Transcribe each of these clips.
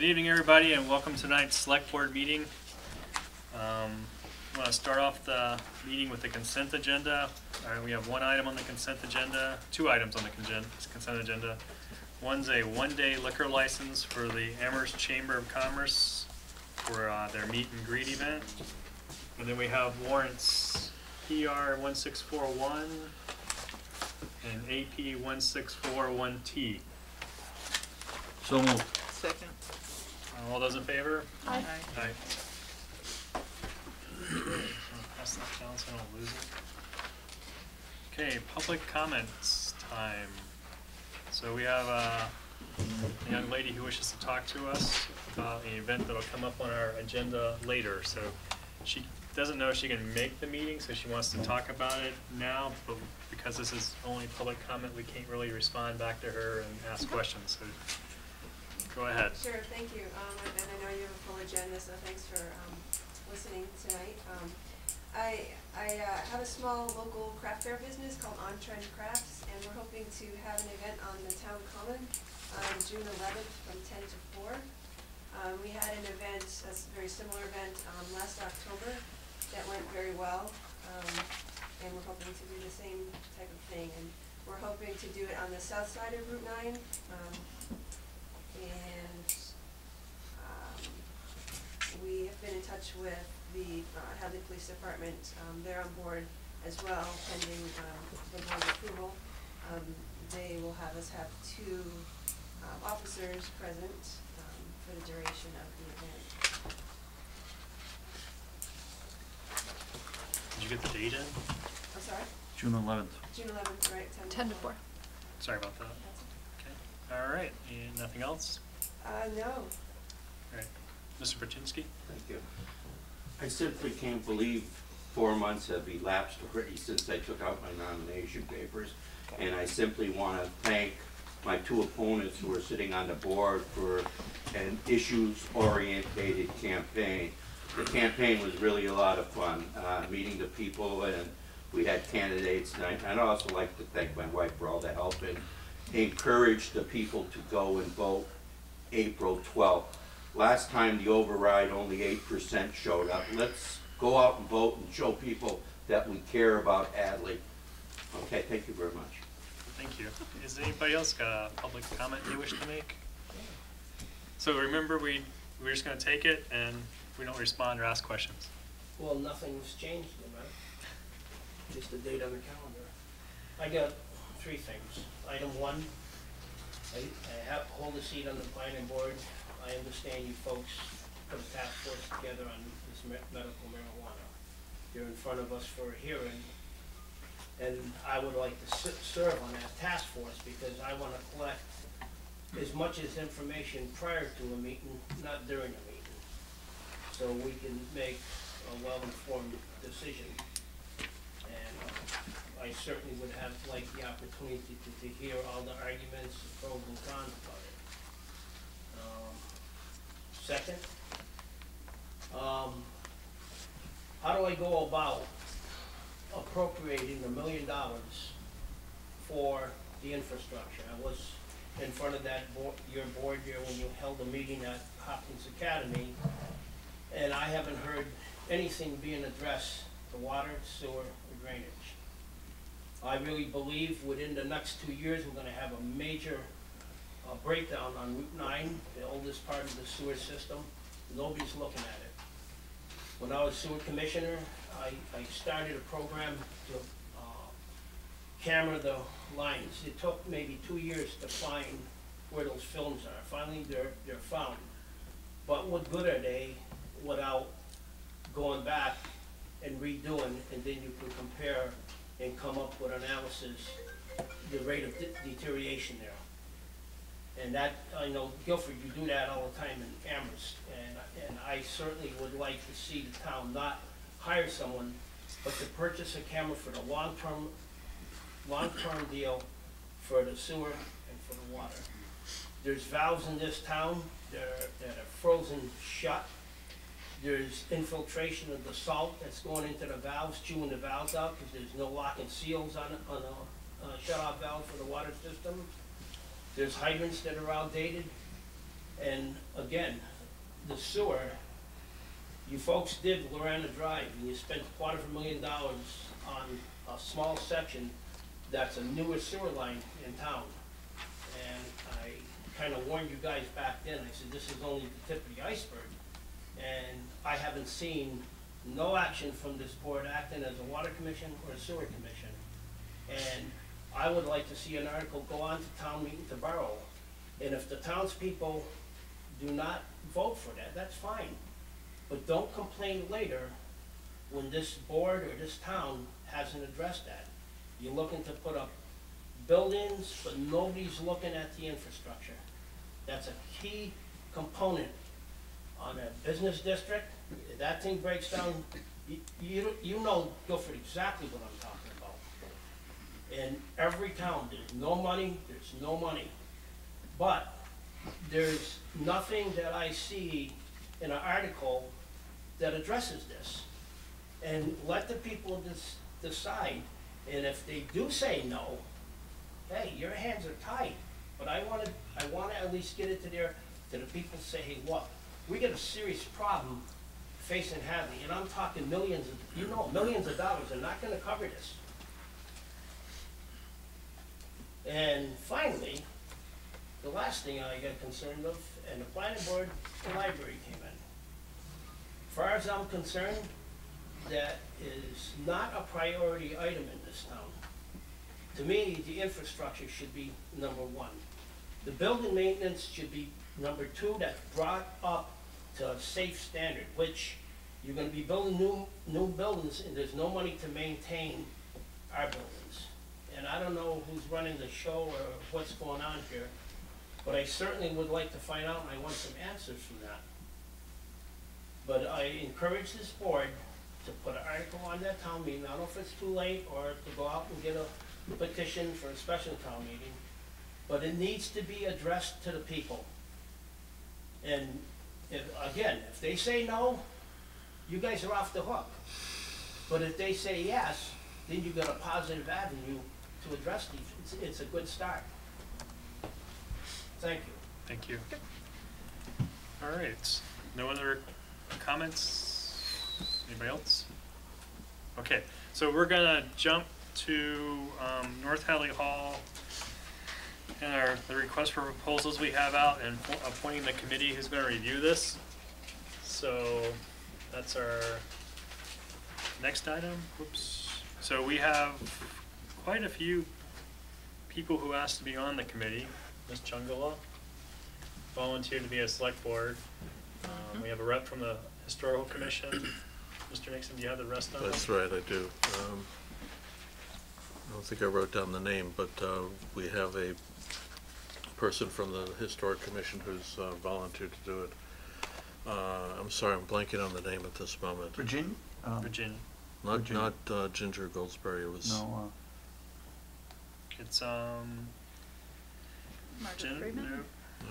evening, everybody, and welcome to tonight's select board meeting. I want to start off the meeting with the consent agenda. We have one item on the consent agenda, two items on the consent agenda. One's a one-day liquor license for the Amherst Chamber of Commerce for their meet and greet event. And then we have warrants PR 1641 and AP 1641T. So moved. Second. All those in favor? Aye. Aye. Pass that down so I don't lose it. Okay, public comments time. So we have a young lady who wishes to talk to us about an event that'll come up on our agenda later. So she doesn't know if she can make the meeting, so she wants to talk about it now, but because this is only public comment, we can't really respond back to her and ask questions. So go ahead. Sure, thank you. And I know you have a full agenda, so thanks for listening tonight. I have a small local craft fair business called On Trend Crafts, and we're hoping to have an event on the town common on June 11th from 10 to 4. We had an event, a very similar event last October that went very well, and we're hoping to do the same type of thing. And we're hoping to do it on the south side of Route 9. We have been in touch with the Hadley Police Department. They're on board as well, pending the board approval. They will have us have 2 officers present for the duration of the event. Did you get the date in? I'm sorry? June 11th. June 11th, right? 10 to 4. Sorry about that. That's Okay. All right. And nothing else? no. All right. Mr. Bertinsky? Thank you. I simply can't believe 4 months have elapsed already since I took out my nomination papers. And I simply want to thank my 2 opponents who are sitting on the board for an issues-orientated campaign. The campaign was really a lot of fun, meeting the people, and we had candidates. And I'd also like to thank my wife for all the help and encourage the people to go and vote April 12th. Last time the override, only 8% showed up. Let's go out and vote and show people that we care about Hadley. Okay, thank you very much. Thank you. Is anybody else got a public comment they wish to make? So remember, we're just going to take it, and if we don't respond or ask questions. Well, nothing's changed, right? Just the date on the calendar. I got 3 things. Item 1, I have to hold a seat on the planning board. I understand you folks put a task force together on this medical marijuana. You're in front of us for a hearing, and I would like to serve on that task force because I want to collect as much as information prior to a meeting, not during a meeting, so we can make a well-informed decision. And I certainly would have liked the opportunity to hear all the arguments, the pros and cons about it. Second, how do I go about appropriating $1 million for the infrastructure? I was in front of that your board here when you held a meeting at Hopkins Academy, and I haven't heard anything being addressed to water, sewer, or drainage. I really believe within the next 2 years we're going to have a major breakdown on Route 9, the oldest part of the sewer system. Nobody's looking at it. When I was sewer commissioner, I started a program to camera the lines. It took maybe 2 years to find where those films are. Finally, they're found. But what good are they without going back and redoing, and then you can compare and come up with analysis, the rate of deterioration there. And that, I know, Guilford, you do that all the time in Amherst, and I certainly would like to see the town not hire someone, but to purchase a camera for the long-term deal for the sewer and for the water. There's valves in this town that are frozen shut. There's infiltration of the salt that's going into the valves, chewing the valves out, because there's no lock and seals on a shut-off valve for the water system. There's hydrants that are outdated. And again, the sewer, you folks did Lorana Drive, and you spent $250,000 on a small section that's a newer sewer line in town. And I kind of warned you guys back then, I said, this is only the tip of the iceberg. And I haven't seen no action from this board acting as a water commission or a sewer commission. And I would like to see an article go on to town meeting to borrow. And if the townspeople do not vote for that, that's fine. But don't complain later when this board or this town hasn't addressed that. You're looking to put up buildings, but nobody's looking at the infrastructure. That's a key component on a business district. If that thing breaks down, you know, Guilford, exactly what I'm talking about. In every town, there's no money, But there's nothing that I see in an article that addresses this. And let the people decide, and if they do say no, hey, your hands are tied. But I wanna at least get it to the people say, hey, look, we got a serious problem facing Hadley, and I'm talking millions of dollars are not gonna cover this. And finally, the last thing I got concerned of, and the planning board, the library came in. As far as I'm concerned, that is not a priority item in this town. To me, the infrastructure should be number one. The building maintenance should be number two, that's brought up to a safe standard, which you're gonna be building new buildings, and there's no money to maintain our buildings. And I don't know who's running the show or what's going on here, but I certainly would like to find out, and I want some answers from that. But I encourage this board to put an article on that town meeting. I don't know if it's too late or to go out and get a petition for a special town meeting, but it needs to be addressed to the people. And if they say no, you guys are off the hook. But if they say yes, then you got a positive avenue to address these. It's a good start. Thank you. Thank you. All right, no other comments? Anybody else? Okay, so we're gonna jump to North Hadley Hall and the request for proposals we have out, and appointing the committee who's gonna review this. So that's our next item. Oops. So we have quite a few people who asked to be on the committee. Ms. Chungala volunteered to be a select board. We have a rep from the Historical Commission. Mr. Nixon, do you have the rest of them? That's right, I do. I don't think I wrote down the name, but we have a person from the Historic Commission who's volunteered to do it. I'm sorry, I'm blanking on the name at this moment. Virginia? Virginia. Not Virginia. Ginger Goldsberry. It was No, It's Margaret Freeman?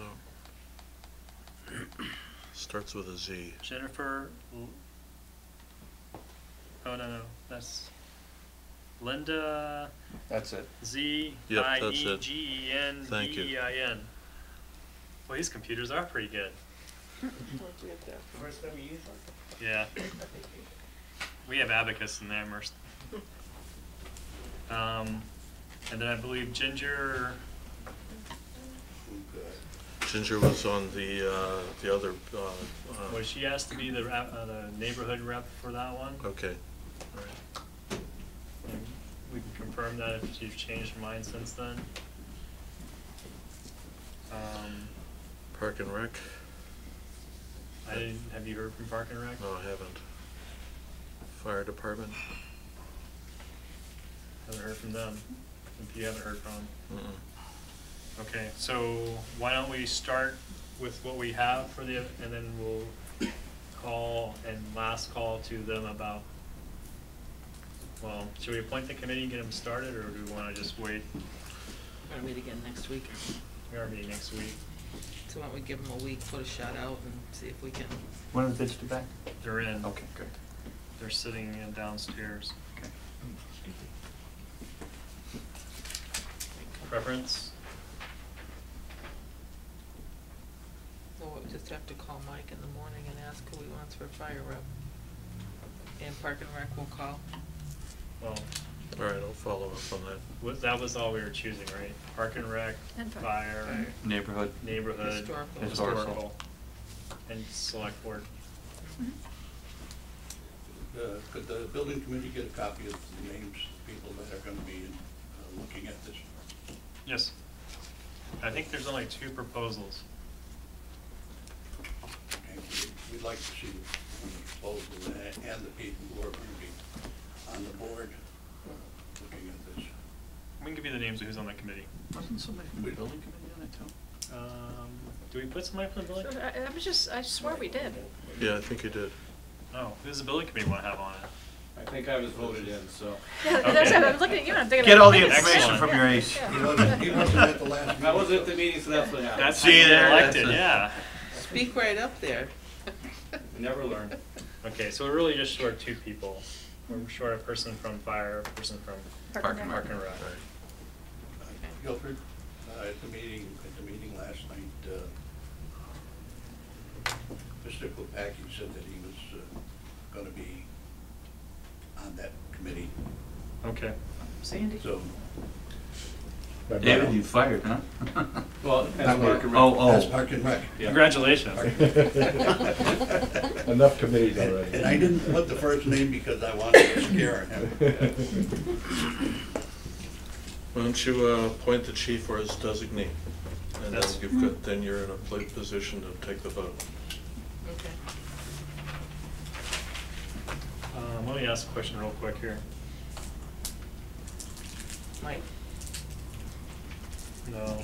no. Starts with a Z. Jennifer. Oh no, that's Linda. that's it. Z Yep, I that's E it. G E N Thank D E I N. Well, these computers are pretty good. First time you use one? Yeah. We have Abacus in Amherst. And then I believe Ginger. Ginger was on the other. Was she asked to be the neighborhood rep for that one? Okay. All right. And we can confirm that if she's changed her mind since then. Park and Rec? Have you heard from Park and Rec? No, I haven't. Fire Department? Haven't heard from them. If you haven't heard from them. Mm-mm. Okay, so why don't we start with what we have for the, and then we'll call and last call to them about, well, should we appoint the committee and get them started, or do we want to just wait? We're gonna meet again next week, We are meeting next week. so why don't we give them a week, put a shot out and see if we can. When are the bids due back? They're in. Okay, good. They're sitting in downstairs. Okay. Preference? So just have to call Mike in the morning and ask who he wants for fire rep. And Park and Rec will call. Well, All right, I'll follow up on that. that was all we were choosing, right? Park and Rec, And fire, Neighborhood. neighborhood, Historical. historical, and select board. Could the building committee get a copy of the names of people that are gonna be looking at this? Yes. I think there's only 2 proposals. Okay, we'd like to see the proposal and the people who are gonna be on the board looking at this. We can give you the names of who's on the committee. Wasn't somebody from the building committee on it too? Do we put somebody from the building? I swore we did. Yeah, I think you did. Oh, who's the building committee want to have on it? I think I was voted in, so. Yeah, that's what I was looking at you and I'm thinking. Get all the wait a information second. from your ace. Yeah. He wasn't at the last meeting. I wasn't at the meeting, so that's what happened. That's See how you get there, elected, that's a- yeah. Speak right up there. Never learned. Okay, so we're really just short 2 people. We're short a person from fire, a person from Park and Park and Rec. Guilford, at the meeting last night, Mr. Klepacki said that he was gonna be on that committee, Okay. Sandy. so. David, you fired, huh? Well, Not that's me. Park and Rec. That's Oh, Park and Rec. Yeah. Congratulations. Enough committees already. And I didn't put the first name because I wanted to scare him. Why don't you appoint the chief or his designee? And then That's- then you're in a position to take the vote. Okay. Let me ask a question real quick here. Mike, No.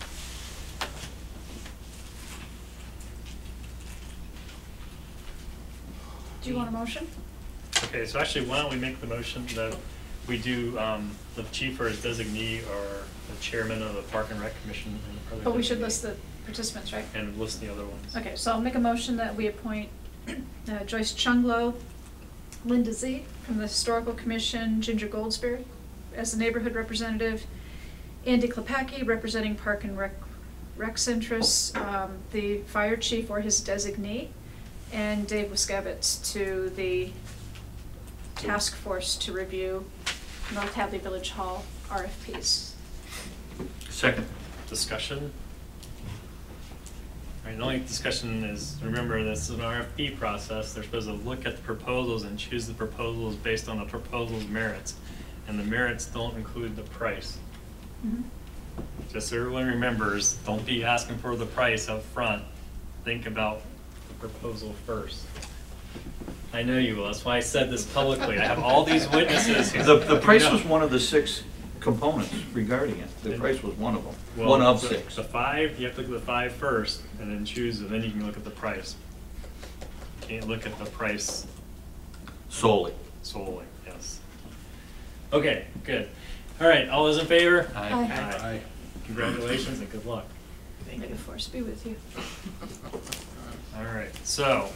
Do you want a motion? Okay, so actually, why don't we make the motion that we do, the chief or his designee or the chairman of the Park and Rec Commission. or the But we should designee, list the participants, right? And list the other ones. Okay, so I'll make a motion that we appoint Joyce Chunglo, Linda Z. from the Historical Commission, Ginger Goldsberry as the neighborhood representative, Andy Klepacki representing Park and Rec interests, the fire chief or his designee, and Dave Wiskevitz to the task force to review North Hadley Village Hall RFPs. second. Discussion? Right, the only discussion is, remember, this is an RFP process. They're supposed to look at the proposals and choose the proposals based on the proposal's merits. And the merits don't include the price. Mhm. Just so everyone remembers, don't be asking for the price up front. Think about the proposal first. I know you will, that's why I said this publicly. I have all these witnesses who. The price was one of the 6 components regarding it. The price was one of them, Well, one of the- 6. The 5, you have to look at the 5 first, and then choose, and then you can look at the price. You can't look at the price Solely. solely, yes. Okay, good. All right, all those in favor? Aye. Aye. Congratulations and good luck. May the force be with you. All right, so,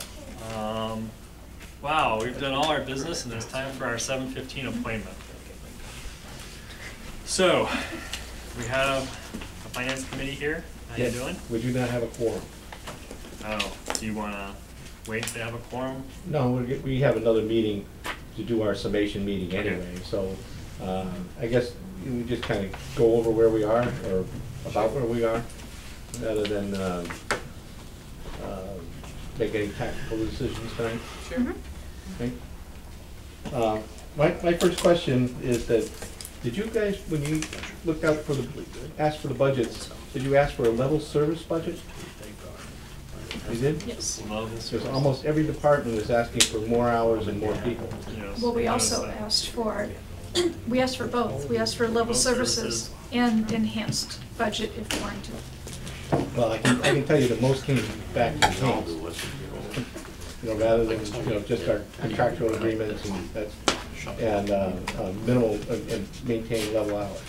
wow, we've done all our business, and it's time for our 7:15 appointment. So, we have the finance committee here. How you Yes, doing? we do not have a quorum. Oh, do you wanna wait to have a quorum? No, we have another meeting to do our summation meeting Okay. anyway, so I guess we just kind of go over where we are, or about where we are, rather than make any tactical decisions tonight. sure. Mhm. Okay. My first question is that, did you guys, when you looked out for asked for the budgets, did you ask for a level service budget? You did? Yes. Level Because service. almost every department is asking for more hours and more people. Yes, Well, we I noticed also that. asked for, we asked for both. We asked for level Both services services. and enhanced budget if warranted. Well, I can tell you that most came back enhanced, rather than, just our contractual agreements and that's, and minimal, and maintain level hours.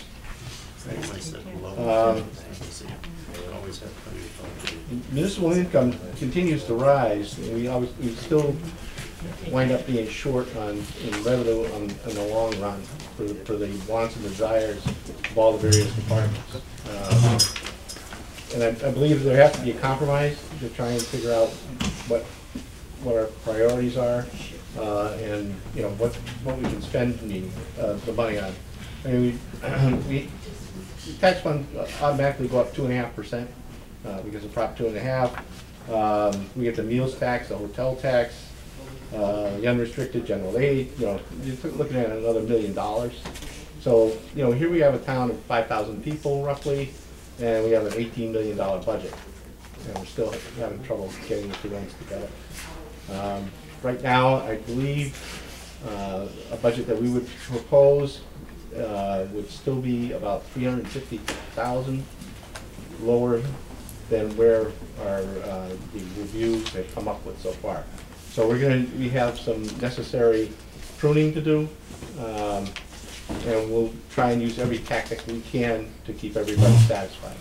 Municipal income continues to rise, and we still wind up being short in revenue in the long run for the wants and desires of all the various departments. And I believe there has to be a compromise to try and figure out what our priorities are, and, you know, what we can spend the money on. I mean, the tax fund automatically go up 2.5%, because of Prop 2.5. We get the meals tax, the hotel tax, the unrestricted general aid, you know, you're looking at another $1 million. So, you know, here we have a town of 5,000 people roughly, and we have an $18 million budget. And we're still having trouble getting the two ends together. Right now, I believe a budget that we would propose would still be about $350,000 lower than where our the reviews have come up with so far. So we have some necessary pruning to do, and we'll try and use every tactic we can to keep everybody satisfied.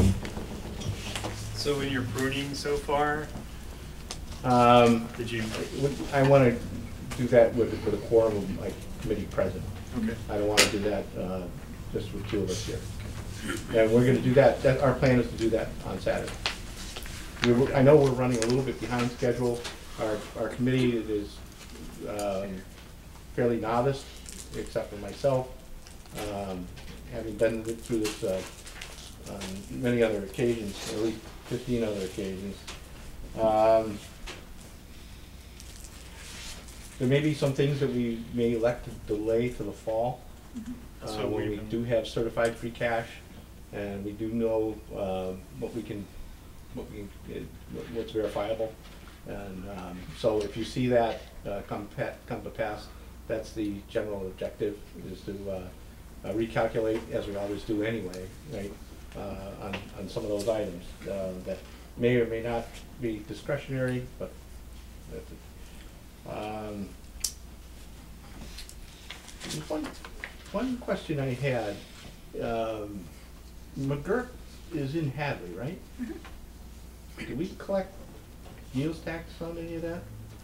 So in your pruning so far, did you? I want to do that with a quorum of my committee president. Okay. I don't want to do that just with two of us here. And we're going to do that. Our plan is to do that on Saturday. I know we're running a little bit behind schedule. Our committee is fairly novice, except for myself, having been through this on many other occasions, at least 15 other occasions. There may be some things that we may elect to delay to the fall, when we do have certified free cash, and we do know what's verifiable. And so if you see that come to pass, that's the general objective, is to recalculate, as we always do anyway, right, on some of those items that may or may not be discretionary, but that's it. One question I had, McGurk is in Hadley, right? Mm-hmm. Do we collect meals tax on any of that?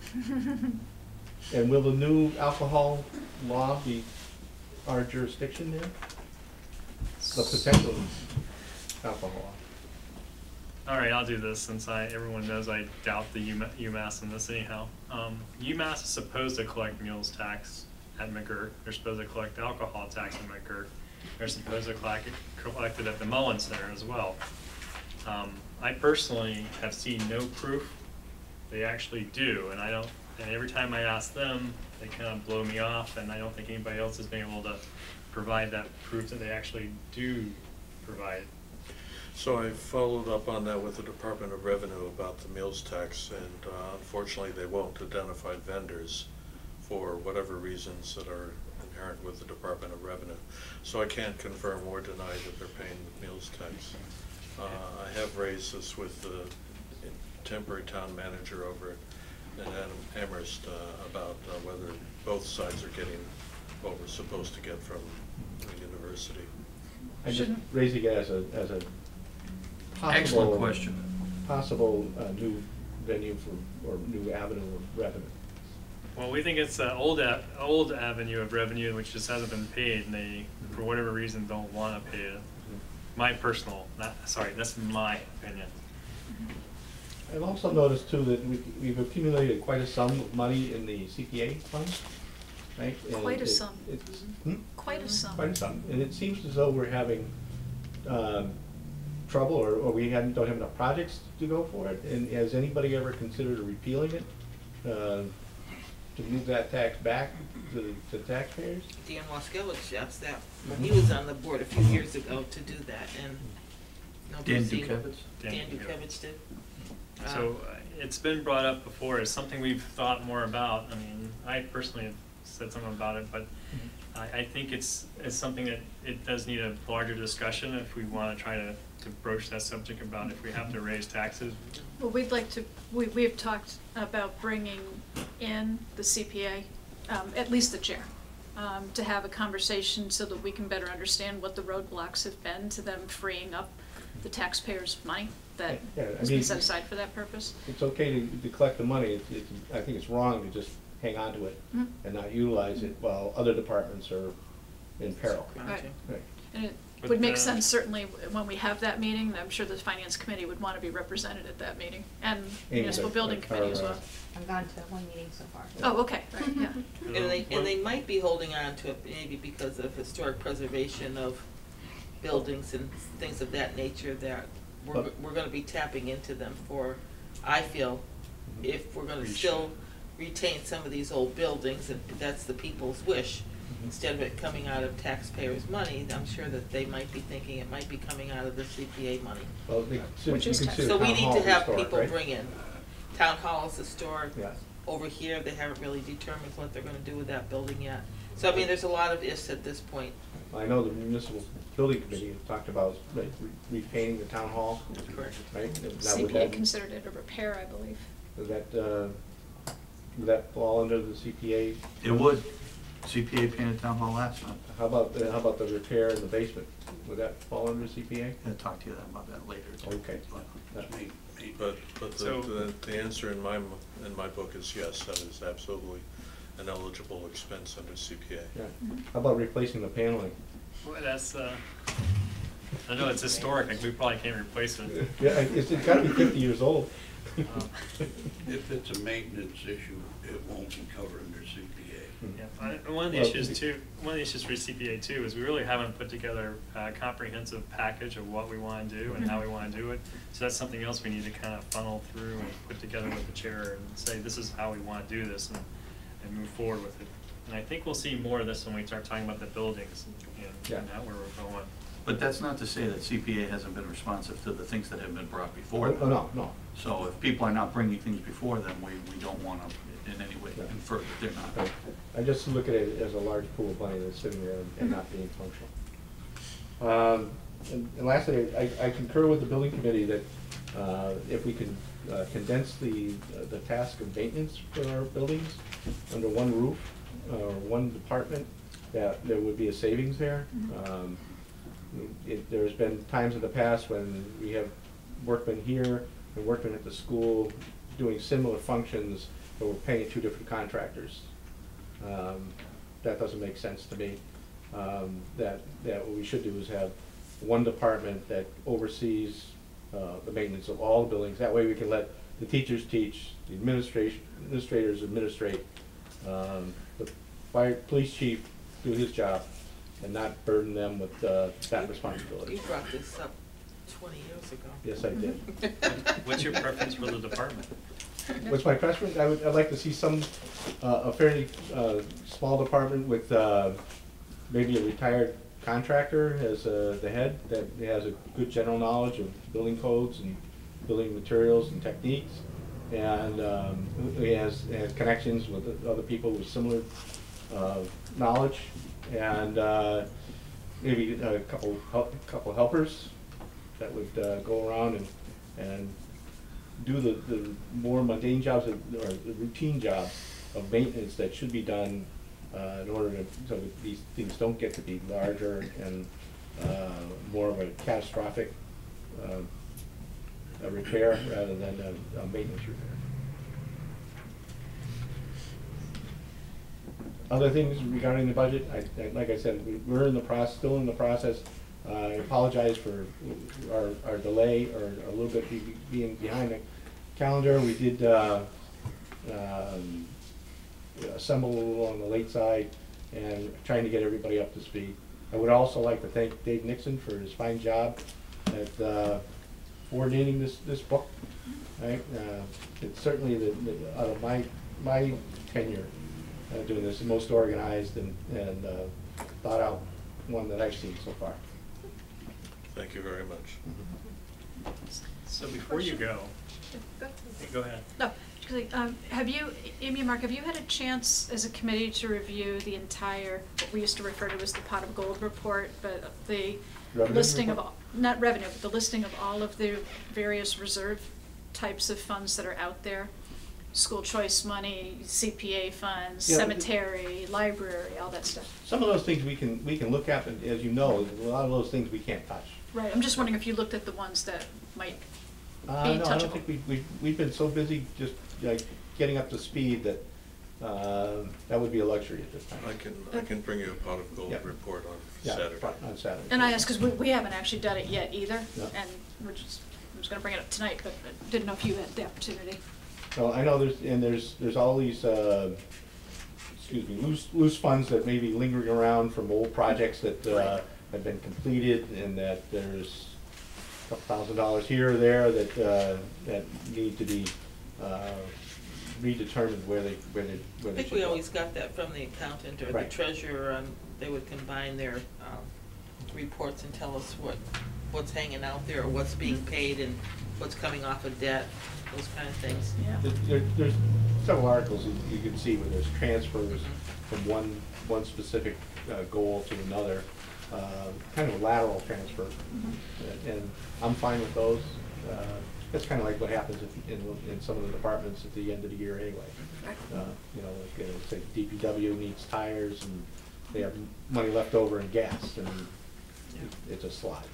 And will the new alcohol law be our jurisdiction there? The potential alcohol. All right, I'll do this since everyone knows I doubt the UMass in this anyhow. UMass is supposed to collect meals tax at McGurk. They're supposed to collect alcohol tax at McGurk. They're supposed to collect it at the Mullen Center as well. I personally have seen no proof they actually do, and and every time I ask them, they kind of blow me off, and I don't think anybody else has been able to provide that proof that they actually do provide. So I followed up on that with the Department of Revenue about the meals tax, and unfortunately they won't identify vendors for whatever reasons that are inherent with the Department of Revenue. So I can't confirm or deny that they're paying the meals tax. I have raised this with the temporary town manager over at Amherst about whether both sides are getting what we're supposed to get from the university. I just raising it as a possible, excellent question. Possible new venue or new avenue of revenue. Well, we think it's an old avenue of revenue which just hasn't been paid, and they, for whatever reason, don't want to pay it. That's my opinion. I've also noticed too that we've accumulated quite a sum of money in the CPA fund, right? And Quite a sum. Quite a sum. And it seems as though we're having trouble, or we don't have enough projects to go for it. And has anybody ever considered repealing it to move that tax back to the taxpayers? Dan Waskevich asked that when he was on the board a few years ago to do that, and Dan Dukevich? Dan Dukevich did. So it's been brought up before as something we've thought more about. I mean, I personally have said something about it, but I think it's something that it does need a larger discussion if we want to try to broach that subject about if we have to raise taxes. Well, we'd like to, we have talked about bringing in the CPA, at least the chair, to have a conversation so that we can better understand what the roadblocks have been to them freeing up the taxpayers' money that has been set aside for that purpose. It's okay to collect the money. I think it's wrong to just hang on to it and not utilize it while other departments are in peril. Right. Right. And would make But, sense certainly when we have that meeting. I'm sure the finance committee would want to be represented at that meeting, and municipal building committee as well. I've gone to one meeting so far. Oh, okay, right, yeah. And they might be holding on to it maybe because of historic preservation of buildings and things of that nature that we're gonna be tapping into them for, I feel, if we're gonna still retain some of these old buildings, and that's the people's wish, instead of it coming out of taxpayers' money, I'm sure that they might be thinking it might be coming out of the CPA money. Well, Which is So we need to have people right? bring in, town hall is historic, Yes. over here, they haven't really determined what they're gonna do with that building yet. So I mean, there's a lot of ifs at this point. I know the municipal building committee has talked about repainting the town hall, Correct. right? CPA considered it a repair, I believe. Would that fall under the CPA? It would. CPA painted town hall last time. How about the repair in the basement? Would that fall under CPA? I'll talk to you about that later. Okay. That's me. But So- the answer in my book is yes, that is absolutely an eligible expense under CPA. Yeah. How about replacing the paneling? Boy, that's, I know it's historic, like, we probably can't replace it. Yeah, it's gotta be 50 years old. If it's a maintenance issue, it won't be covered under CPA. Yeah, one of the Well, issues too, one of the issues for CPA too, is we really haven't put together a comprehensive package of what we wanna do and how we wanna do it. So that's something else we need to kind of funnel through and put together with the chair and say, this is how we wanna do this, and move forward with it. And I think we'll see more of this when we start talking about the buildings and how where we're going. But that's not to say that CPA hasn't been responsive to the things that have been brought before them. Oh, no. So if people are not bringing things before them, we don't want to in any way infer that they're not. Right. I just look at it as a large pool of money that's sitting there and not being functional. And lastly, I concur with the building committee that if we can condense the task of maintenance for our buildings under one roof, or one department, that there would be a savings there. There's been times in the past when we have workmen here and workmen at the school doing similar functions, but we're paying two different contractors. That doesn't make sense to me. That what we should do is have one department that oversees the maintenance of all the buildings. That way we can let the teachers teach, the administrators administrate, the police chief do his job, and not burden them with that responsibility. You brought this up 20 years ago. Yes, I did. What's your preference for the department? What's my preference? I'd like to see a fairly small department with maybe a retired contractor as the head that has a good general knowledge of building codes and building materials and techniques, and who has connections with other people with similar knowledge, and maybe a couple helpers that would go around and do the more mundane jobs or the routine jobs of maintenance that should be done in order to, so that these things don't get to be larger and more of a catastrophic a repair rather than a maintenance repair. Other things regarding the budget, like I said, we're in the process, still in the process. I apologize for our delay or a little bit being behind the calendar. We did assemble a little on the late side and trying to get everybody up to speed. I would also like to thank Dave Nixon for his fine job at coordinating this book. Right? It's certainly out of my tenure doing this, the most organized and thought out one that I've seen so far. Thank you very much. So before you go ahead. No, have you, Amy and Mark, have you had a chance as a committee to review the entire, what we used to refer to as the pot of gold report, but the Revenue listing report? of, not revenue, but the listing of all of the various reserve types of funds that are out there? School choice money, CPA funds, Yeah, cemetery, library, all that stuff. Some of those things we can look at, but as you know, a lot of those things we can't touch. Right, I'm just wondering if you looked at the ones that might be No, I don't touchable. think we've been so busy just like getting up to speed that that would be a luxury at this time. I can bring you a pot of gold Yeah. report on Yeah, Saturday. on Saturday. And I asked, because we haven't actually done it yet either, No. and we're just, I was gonna bring it up tonight, but I didn't know if you had the opportunity. Well, I know there's all these, excuse me, loose funds that may be lingering around from old projects that, have been completed, and that there's a couple $1,000s here or there that need to be, redetermined where they I think should we go. always got that from the accountant or the Right. treasurer, they would combine their, reports and tell us what's hanging out there, or what's being paid and what's coming off of debt, those kind of things. Yeah. There's several articles you can see where there's transfers from one specific goal to another, kind of a lateral transfer. And I'm fine with those. That's kind of like what happens in some of the departments at the end of the year anyway. You know, like, say DPW needs tires and they have money left over in gas, and it's a slide.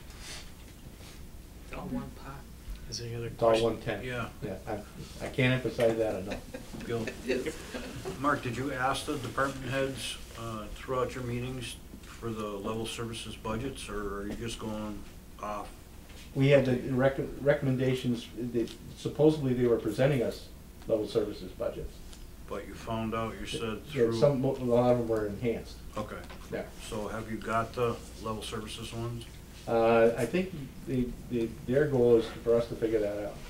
All one pot. Is there any other It's all questions? 110. Yeah. Yeah, I can't emphasize that enough. Bill, Mark, did you ask the department heads throughout your meetings for the level services budgets, or are you just going off? We had the recommendations, supposedly they were presenting us level services budgets. But you found out, you said Yeah, through. a lot of them were enhanced, Okay, yeah. so have you got the level services ones? I think their goal is for us to figure that out.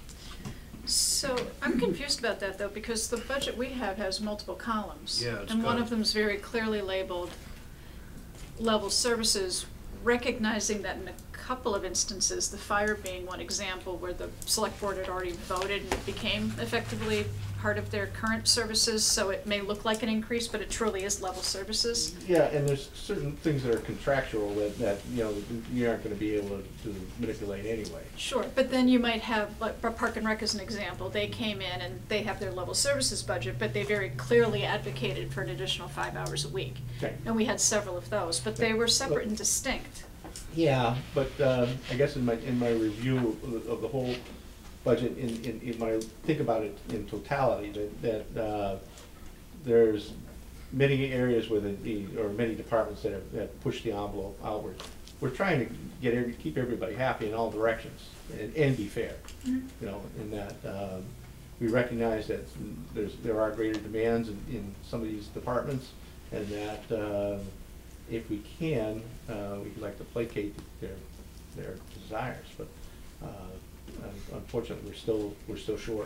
So I'm confused about that though, because the budget we have has multiple columns. Yeah, it's And one got- of them's very clearly labeled level services, recognizing that in a couple of instances, the fire being one example, where the select board had already voted and it became effectively part of their current services, so it may look like an increase, but it truly is level services. Yeah, and there's certain things that are contractual that you know, you aren't gonna be able to manipulate anyway. Sure, but then you might have, like, Park and Rec as an example, they came in and they have their level services budget, but they very clearly advocated for an additional 5 hours a week. Okay. And we had several of those, but they were separate and distinct. Yeah, but I guess in my review of the whole budget, in my, think about it in totality, that there's many areas within or many departments that have pushed the envelope outward. We're trying to keep everybody happy in all directions and be fair, you know, in that we recognize that there are greater demands in some of these departments, and that if we can, we'd like to placate their desires, but unfortunately, we're still short.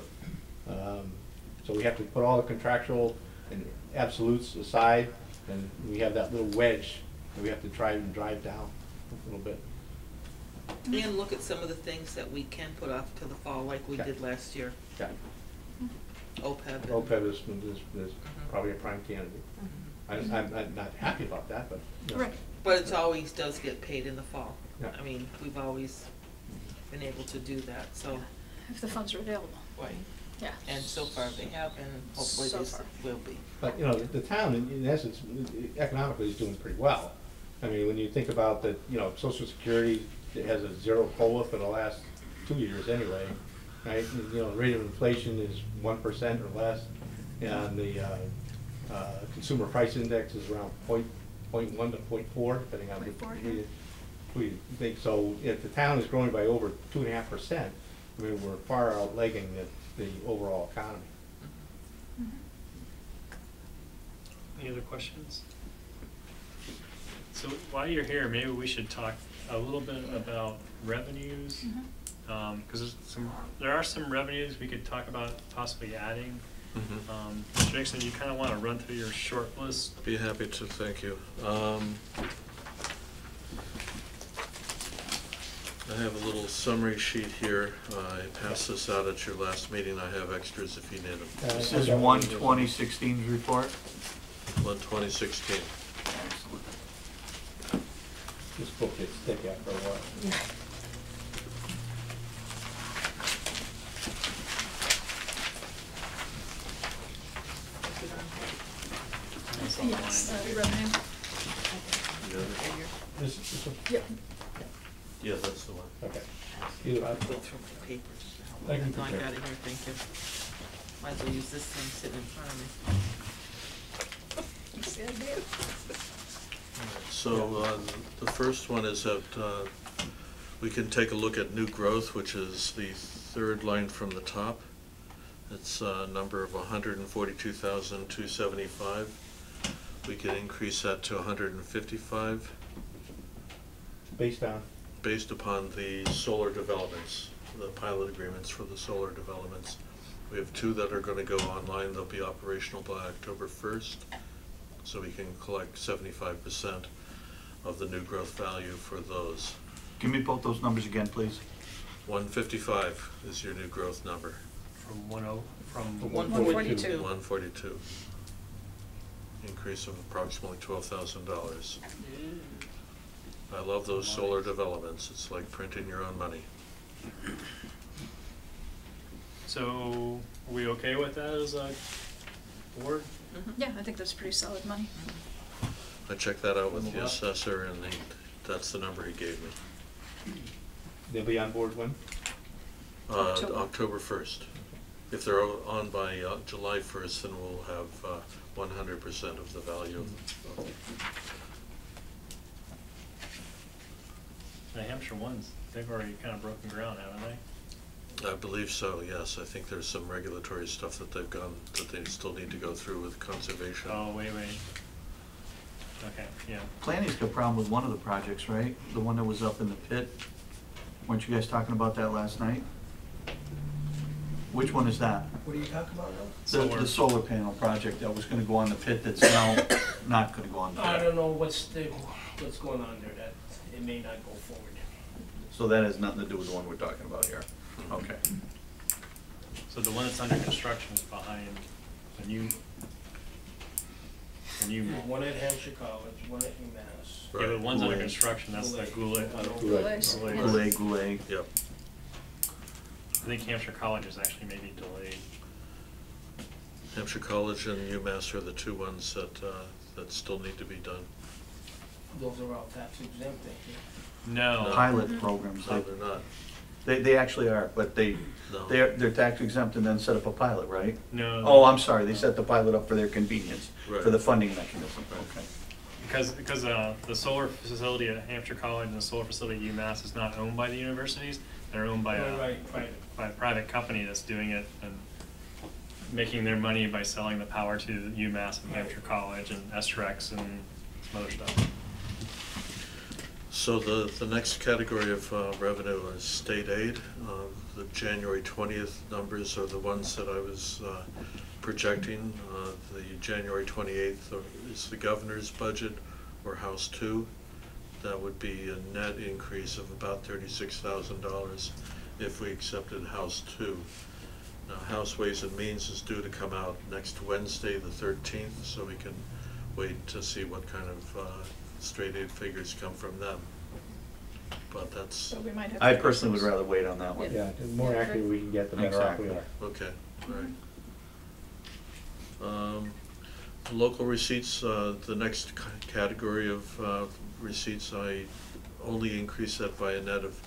So we have to put all the contractual and absolutes aside, and we have that little wedge that we have to try and drive down a little bit. And look at some of the things that we can put off to the fall, like we Yeah. did last year, Yeah, OPEB. and- OPEB is probably a prime candidate. Mhm. I'm not happy about that, but, you know. Right. But it always does get paid in the fall. Yeah. I mean, we've always been able to do that, so, If the funds are available, right. yeah. And so far they have, and hopefully So they far. will be. But, you know, the town, in essence, economically is doing pretty well. I mean, when you think about that, you know, Social Security has a 0 COLA for the last 2 years anyway, right? And, you know, the rate of inflation is 1% or less, and the consumer price index is around 0.1 to 0.4, depending on 0.4, who you think. So if the town is growing by over 2.5%, I mean, we're far outlegging the overall economy. Any other questions? So while you're here, maybe we should talk a little bit about revenues. Because there are some revenues we could talk about possibly adding. Mr. Nixon, you kind of want to run through your short list? Be happy to, thank you. I have a little summary sheet here. I passed this out at your last meeting. I have extras if you need them. This is 1/2016 report. 1/2016. This book gets thick after a while. Yes, revenue. This one? Yep. Yeah, that's the one. Okay. I'll go through my papers now. I can No, I prepare. got it here, thank you. Might as well use this thing sitting in front of me. the idea. So, the first one is that, we can take a look at new growth, which is the third line from the top. It's a number of 142,275. We could increase that to 155 Based on, based upon the solar developments, the pilot agreements for the solar developments. We have 2 that are gonna go online. They'll be operational by October 1st. So we can collect 75% of the new growth value for those. Give me both those numbers again, please. 155 is your new growth number. From 10, from 142. 142. Increase of approximately $12,000. I love those solar developments. It's like printing your own money. So, are we okay with that as a board? Yeah, I think that's pretty solid money. I checked that out with the assessor, and that's the number he gave me. they'll be on board when? October. October 1st. If they're on by July 1st, then we'll have 100% of the value of The Hampshire ones, they've already kind of broken ground, haven't they? I believe so, yes. I think there's some regulatory stuff that they've gone, that they still need to go through with conservation. Oh, wait. Okay, yeah. Planning's got a problem with one of the projects, right? The one that was up in the pit. Weren't you guys talking about that last night? Which one is that? What are you talking about now? The solar panel project that was gonna go on the pit that's now not gonna go on the I pit. don't know what's going on there, that it may not go forward. So that has nothing to do with the one we're talking about here. Okay. So the one that's under construction is behind the new One at Hampshire College, one at UMass. Yeah, but the one's under Goulet. construction, that's the Goulet. Goulet. Goulet. Yep. I think Hampshire College is actually maybe delayed. Hampshire College and UMass are the 2 ones that still need to be done. Those are all tax exempt, ain't they? No. Pilot programs. No, they're not. They actually are, but No. they're tax exempt and then set up a pilot, right? No. Oh, I'm sorry, they set the pilot up for their convenience, for Right. the funding mechanism, Right. okay. Because the solar facility at Hampshire College and the solar facility at UMass is not owned by the universities. They're owned by Right, right. by a private company that's doing it and making their money by selling the power to UMass and Hampshire College and SREX and some other stuff. So the next category of revenue is state aid. The January 20th numbers are the ones that I was projecting. The January 28th is the governor's budget, or House 2. That would be a net increase of about $36,000 if we accepted House 2. Now, House Ways and Means is due to come out next Wednesday, the 13th, so we can wait to see what kind of straight aid figures come from them. But that's, So we might have. I to- personally would rather wait on that one. Yeah, the more accurate we can get, the better off we Exactly. are. okay, all right. Local receipts, the next category of receipts, I only increased that by a net of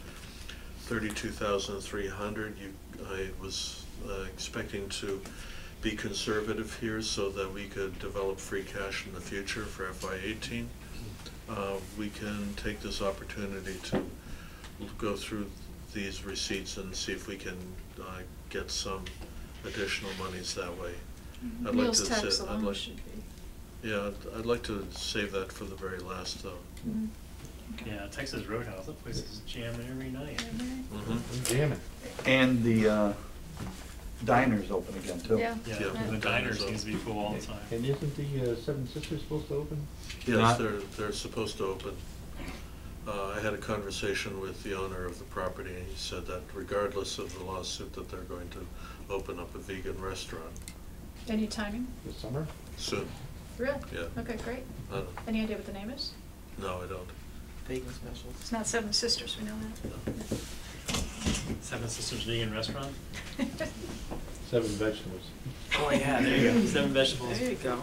32,300. I was expecting to be conservative here so that we could develop free cash in the future for FY18. We can take this opportunity to go through these receipts and see if we can get some additional monies that way. I'd like Meals to tax sa- I'd alone like- should be. Yeah, I'd like to save that for the very last, though. Yeah, Texas Roadhouse, that place is jamming every night. Jamming. And the diner's open again, too. Yeah. Yeah, Yeah. and the diner seems to be full all the time. And isn't the Seven Sisters supposed to open? Yes, they're supposed to open. I had a conversation with the owner of the property, and he said that regardless of the lawsuit, that they're going to open up a vegan restaurant Any timing? This summer? soon. Really? Yeah. Okay, great. I don't, Any idea what the name is? no, I don't. Vegan specials. It's not Seven Sisters, we know that. Seven Sisters Vegan Restaurant? 7 vegetables. Oh, yeah, there you go, 7 vegetables. There you go.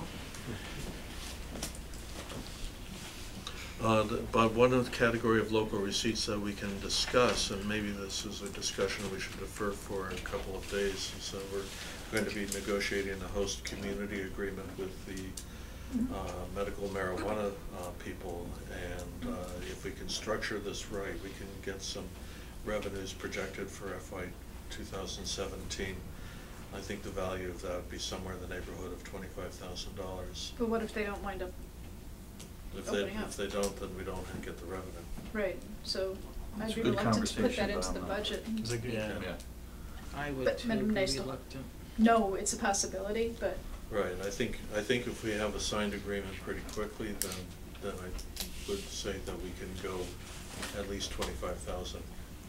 But one of the category of local receipts that we can discuss, and maybe this is a discussion we should defer for a couple of days, is that we're going to be negotiating a host community agreement with the medical marijuana people, and if we can structure this right, we can get some revenues projected for FY 2017. I think the value of that would be somewhere in the neighborhood of $25,000. But what if they don't wind up opening up? If they don't, then we don't get the revenue. Right, so It's I'd a be good reluctant to put that conversation, into but the I'm not- budget. It's a good, yeah. I would But too, Madam be Nice- reluctant. No, it's a possibility, but Right, I think if we have a signed agreement pretty quickly, then I would say that we can go at least 25,000.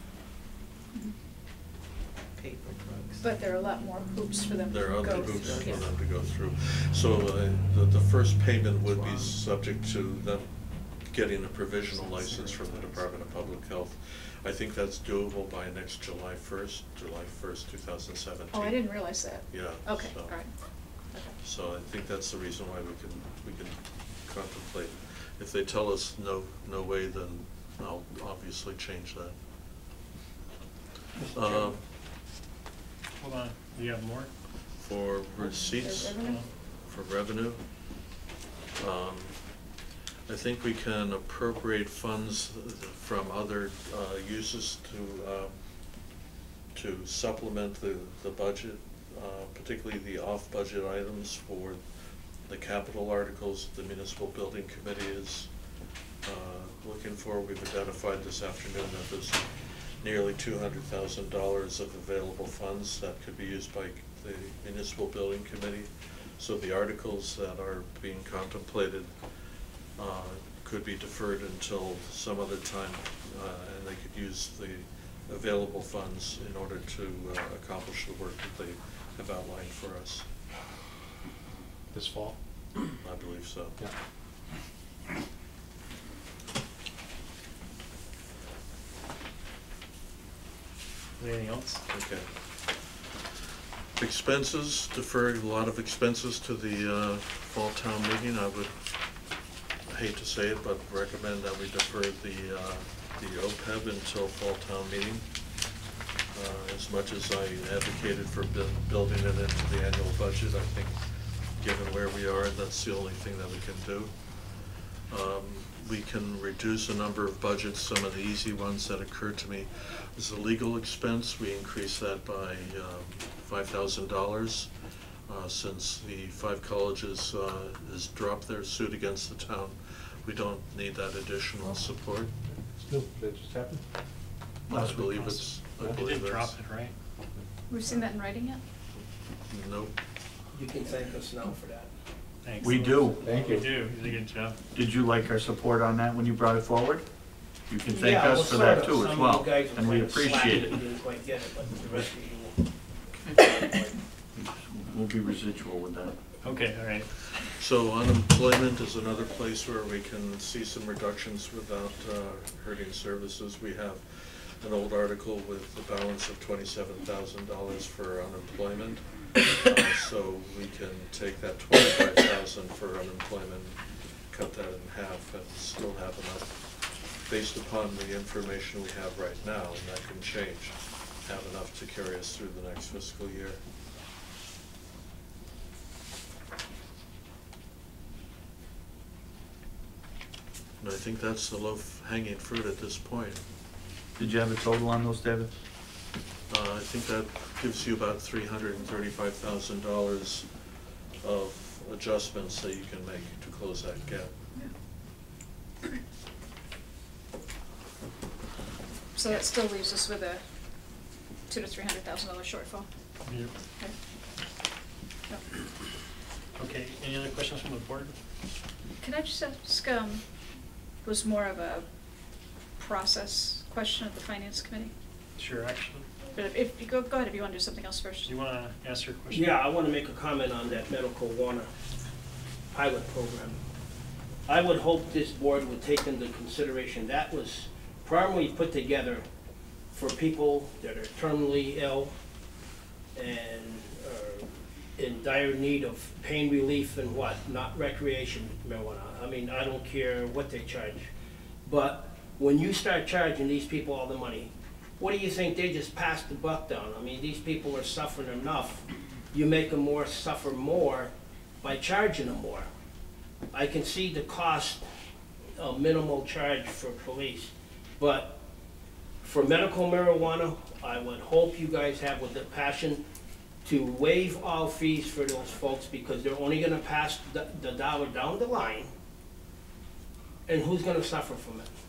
Paper drugs. but there are a lot more hoops for them to There are go other through. hoops for Yeah. them to go through. So the first payment would be subject to them getting a provisional license from the Department of Public Health. I think that's doable by next July 1st, 2017. Oh, I didn't realize that. Yeah. Okay, so- all right. Okay. So I think that's the reason why we can contemplate. If they tell us no way, then I'll obviously change that. Hold on, do you have more? For receipts, revenue? for revenue, I think we can appropriate funds from other uses to supplement the budget, particularly the off-budget items for the capital articles the Municipal Building Committee is looking for. We've identified this afternoon that there's nearly $200,000 of available funds that could be used by the Municipal Building Committee. So the articles that are being contemplated could be deferred until some other time, and they could use the available funds in order to accomplish the work that they have outlined for us. This fall? I believe so. Yeah. Anything else? Okay. Expenses, deferred a lot of expenses to the fall town meeting. I would, hate to say it, but recommend that we defer the OPEB until fall town meeting. As much as I advocated for building it into the annual budget, I think given where we are, that's the only thing that we can do. We can reduce a number of budgets. Some of the easy ones that occurred to me is the legal expense. We increased that by $5,000 since the 5 colleges has dropped their suit against the town. We don't need that additional support. No, that just happened? I believe it's. They did drop it, right? We've seen that in writing yet? Nope. You can thank us now for that. Thanks. We do. Thank We you. do, you did a good job. Did you like our support on that when you brought it forward? You can thank Yeah, well, us for that sort of. too as Some well, of you guys were and we kind of slacking appreciate and it. didn't quite get it, but the rest of you We'll be residual with that. Okay, all right. So unemployment is another place where we can see some reductions without hurting services. We have an old article with a balance of $27,000 for unemployment. So we can take that $25,000 for unemployment, cut that in half, and still have enough, based upon the information we have right now, and that can change, have enough to carry us through the next fiscal year. And I think that's the low-hanging fruit at this point. Did you have a total on those, David? I think that gives you about $335,000 of adjustments that you can make to close that gap. So that still leaves us with a $200,000 to $300,000 shortfall. Yep. Okay. Yep. Okay, any other questions from the board? Can I just ask, was more of a process question of the finance committee? Sure, actually. But if you go ahead if you want to do something else first. Do you want to ask your question? Yeah, I want to make a comment on that medical marijuana pilot program. I would hope this board would take into consideration, that was primarily put together for people that are terminally ill and are in dire need of pain relief and what, not recreation marijuana. I mean, I don't care what they charge. But when you start charging these people all the money, what do you think? They just passed the buck down. I mean, these people are suffering enough. You make them suffer more by charging them more. I can see the cost, a minimal charge for police, but for medical marijuana, I would hope you guys have with the passion to waive all fees for those folks, because they're only gonna pass the dollar down the line, and who's gonna suffer from it?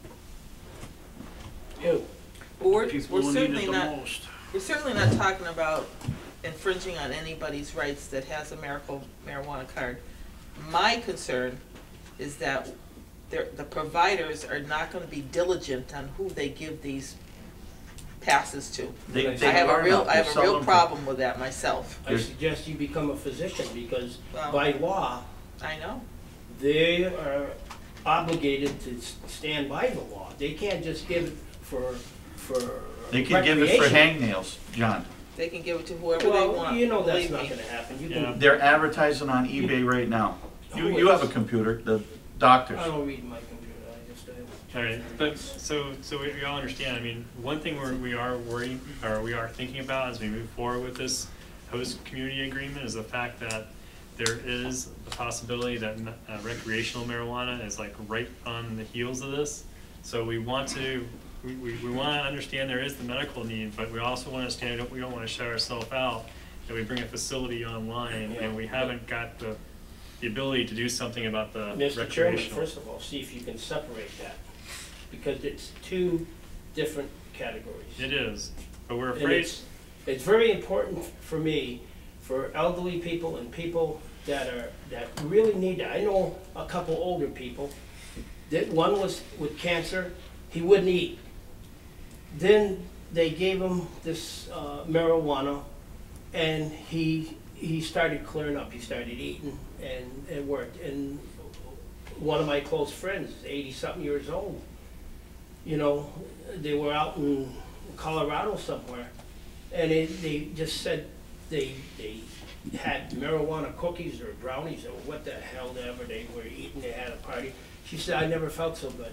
You. We're People who need certainly it the not, most. we're certainly not talking about infringing on anybody's rights that has a marijuana card. My concern is that the providers are not gonna be diligent on who they give these passes to. They I have a are real, not. I have They're a real selling- problem with that myself. I suggest you become a physician, because Well- by law, I know. they are obligated to stand by the law. They can't just give it for They can give it for recreation. hangnails, John. They can give it to whoever they Well, want. you know that's believe not me. gonna happen. You Yeah. can, They're advertising on eBay right now. Who You have a is? computer, the doctors. I don't read my computer, I just, All right, but so we all understand. I mean, one thing we are worrying, or we are thinking about as we move forward with this host community agreement is the fact that there is the possibility that recreational marijuana is like right on the heels of this. So we want to understand there is the medical need, but we also want to understand we don't want to shut ourselves out that we bring a facility online and we haven't got the ability to do something about the Mr. Chairman, recreational. first of all, see if you can separate that, because it's two different categories. It is, but we're And afraid. it's very important for me, for elderly people and people that really need it. I know a couple older people, that one was with cancer, he wouldn't eat. Then they gave him this marijuana, and he started clearing up, he started eating, and it worked. And one of my close friends, 80-something years old, you know, they were out in Colorado somewhere, and they just said they had marijuana cookies or brownies or what the hell ever they were eating, they had a party. She said, I never felt so good.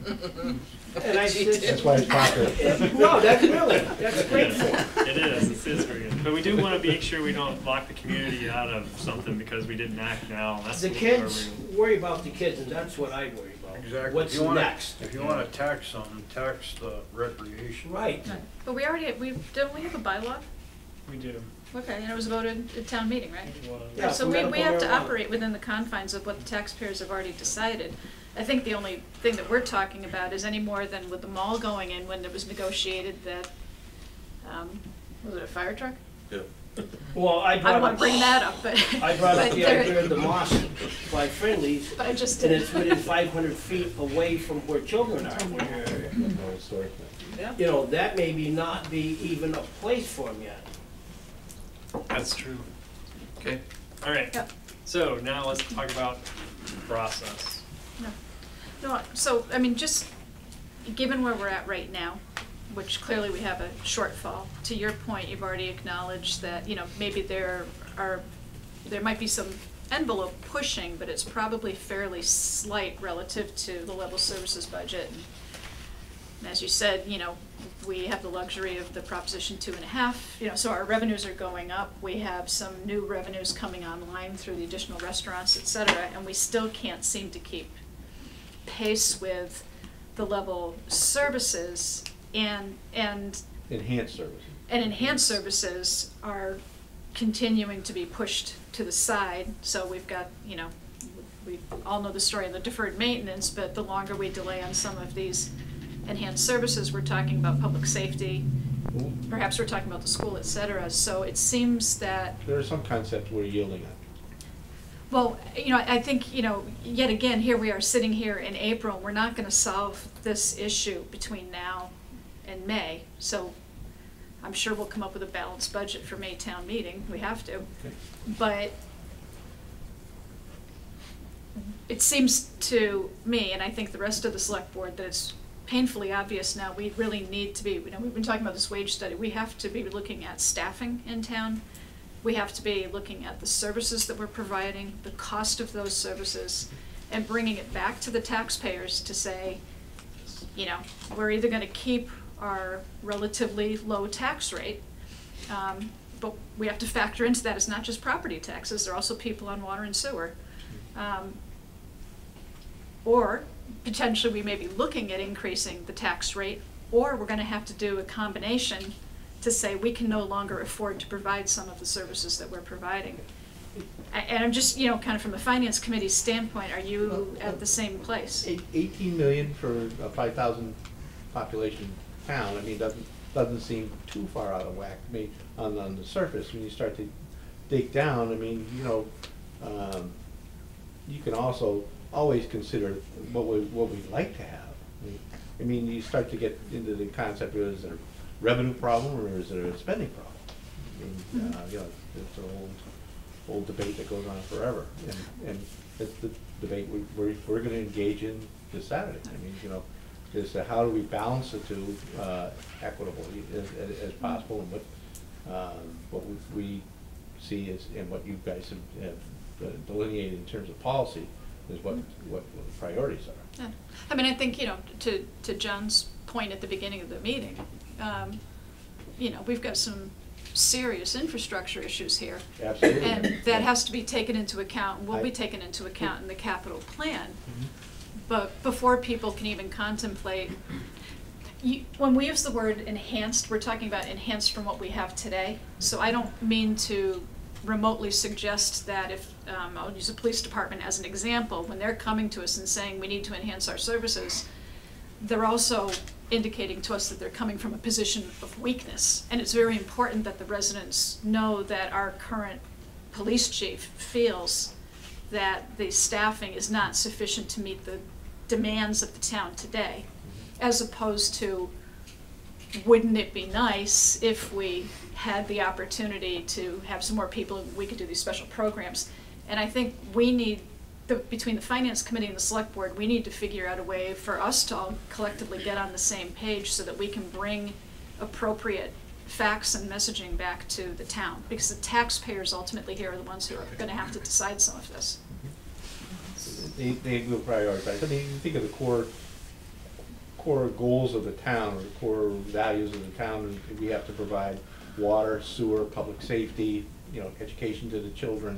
And I said, That's why it's popular. no, that's great for them. It is very good. But we do want to make sure we don't lock the community out of something because we didn't act now. That's The where kids, worry about the kids, and that's what I worry about. Exactly. What's If you wanna- next? If you wanna tax something, tax the recreation. Right. But we already, don't we have a bylaw? we do. Okay, and it was voted at town meeting, right? Yeah, So for we medical have to marijuana. operate within the confines of what the taxpayers have already decided. I think the only thing that we're talking about is any more than with the mall going in when it was negotiated that, was it a fire truck? Yeah. Well, I I don't wanna brought bring up, that up, but. I brought up but the there- idea of the mosque by Friendly's, But I just and did. it's within 500 feet away from where children are. No, it's sorry. You know, that maybe not be even a place for them yet. That's true. Okay. All right. Yep. So now let's talk about process. No, so, I mean, just given where we're at right now, which clearly we have a shortfall, to your point, you've already acknowledged that, you know, maybe there might be some envelope pushing, but it's probably fairly slight relative to the level services budget. And as you said, you know, we have the luxury of the Proposition 2.5, you know, so our revenues are going up. We have some new revenues coming online through the additional restaurants, et cetera, and we still can't seem to keep pace with the level services and Enhanced services. enhanced services are continuing to be pushed to the side. So we've got, you know, we all know the story of the deferred maintenance, but the longer we delay on some of these enhanced services, we're talking about public safety, perhaps we're talking about the school, et cetera. So it seems that, There are some concepts we're yielding on. well, you know, I think, you know, yet again, here we are sitting here in April, we're not gonna solve this issue between now and May. So I'm sure we'll come up with a balanced budget for May town meeting, we have to. But it seems to me, and I think the rest of the select board, that it's painfully obvious now, we really need to be, you know, we've been talking about this wage study, we have to be looking at staffing in town. We have to be looking at the services that we're providing, the cost of those services, and bringing it back to the taxpayers to say, you know, we're either gonna keep our relatively low tax rate, but we have to factor into that, it's not just property taxes, there are also people on water and sewer. Or potentially we may be looking at increasing the tax rate, or we're gonna have to do a combination to say we can no longer afford to provide some of the services that we're providing. And I'm just, you know, kind of from the finance committee standpoint, are you at the same place? 18 million for a 5,000 population town, I mean, doesn't seem too far out of whack to me on the surface. When you start to dig down, I mean, you know, you can also always consider what we'd like to have. I mean, you start to get into the concept of, is it a revenue problem or is it a spending problem? I mean, you know, it's an old debate that goes on forever, and it's the debate we're going to engage in this Saturday. I mean, you know, is how do we balance the two equitably as possible, and what we see is, and what you guys have delineated in terms of policy is what the priorities are. Yeah. I mean, I think, you know, to John's point at the beginning of the meeting, you know, we've got some serious infrastructure issues here. Absolutely. And that has to be taken into account, will be taken into account in the capital plan. But before people can even contemplate, when we use the word enhanced, we're talking about enhanced from what we have today. So I don't mean to remotely suggest that if, I'll use the police department as an example, when they're coming to us and saying we need to enhance our services, they're also indicating to us that they're coming from a position of weakness. And it's very important that the residents know that our current police chief feels that the staffing is not sufficient to meet the demands of the town today, as opposed to, wouldn't it be nice if we had the opportunity to have some more people and we could do these special programs? And I think we need, between the finance committee and the select board, we need to figure out a way for us to all collectively get on the same page so that we can bring appropriate facts and messaging back to the town, because the taxpayers ultimately here are the ones who are going to have to decide some of this. They will prioritize. I mean, you think of the core goals of the town, or the core values of the town, and we have to provide water, sewer, public safety, you know, education to the children,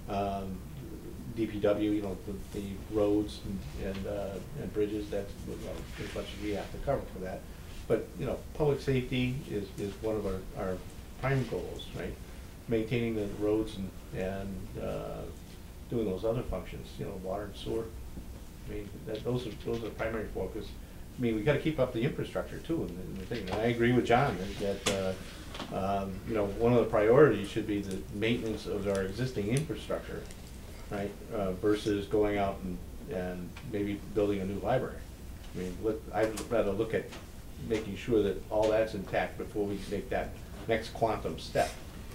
DPW, you know, the roads and bridges. That's, you know, as much as we have to cover for that. But, you know, public safety is one of our prime goals, right? Maintaining the roads and doing those other functions, you know, water and sewer. I mean, those are primary focus. I mean, we got to keep up the infrastructure too. And the thing, and I agree with John that you know, one of the priorities should be the maintenance of our existing infrastructure, right? Versus going out and maybe building a new library. I mean, I'd rather look at making sure that all that's intact before we make that next quantum step.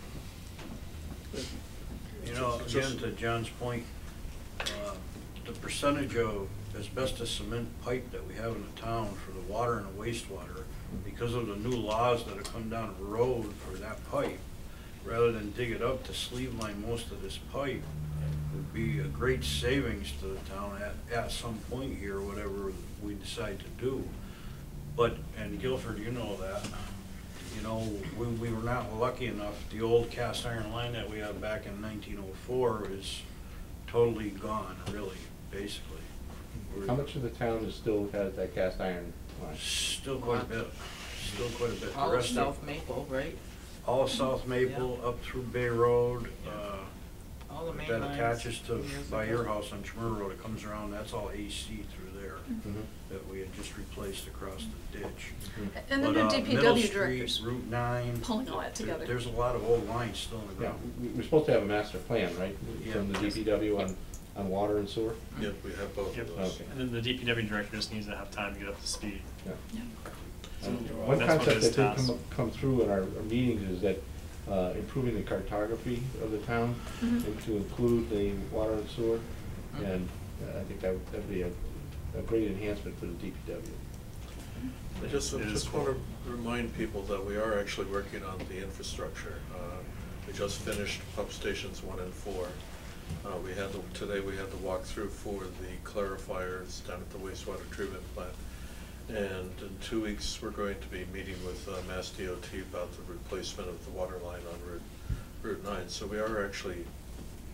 You know, again, to John's point, the percentage of asbestos cement pipe that we have in the town for the water and the wastewater, because of the new laws that have come down the road for that pipe, rather than dig it up to sleeve line most of this pipe, would be a great savings to the town at some point here, whatever we decide to do. But, and Guilford, you know that, you know, we were not lucky enough. The old cast iron line that we had back in 1904 is totally gone, really, basically. How much of the town is still has that cast iron line? Still quite a bit, still quite a bit. The All of rest South Maple, right? All of South Maple, up through Bay Road, All the main that lines attaches to, years by ago. your house on Chmur Road, it comes around, that's all AC through there, Mm-hmm. that we had just replaced across the ditch. And then But, the Middle DPW Street, directors Route 9. pulling all that together. There's a lot of old lines still in the Yeah, ground. we're supposed to have a master plan, right? Yeah. From the DPW on water and sewer? Yep, we have both Yep. of those. Okay. And then the DPW director just needs to have time to get up to speed. Yeah. Yeah. One That's what concept his that task. did come through in our meetings is that improving the cartography of the town Mhm. and to include the water and sewer. Mhm. And I think that'd be a great enhancement for the DPW. I just It is want to remind people that we are actually working on the infrastructure. We just finished pump stations 1 and 4. Today we had the walkthrough for the clarifiers down at the wastewater treatment plant. And in 2 weeks, we're going to be meeting with Mass DOT about the replacement of the water line on Route 9. So we are actually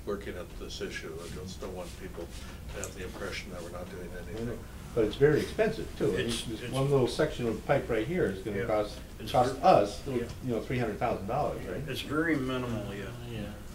working at this issue. I just don't want people to have the impression that we're not doing anything. But it's very expensive too. I mean, It's- this it's- one little section of pipe right here is gonna Yeah. cost It's us, yeah. you know, $300,000, right? It's very minimal, yeah. Yeah.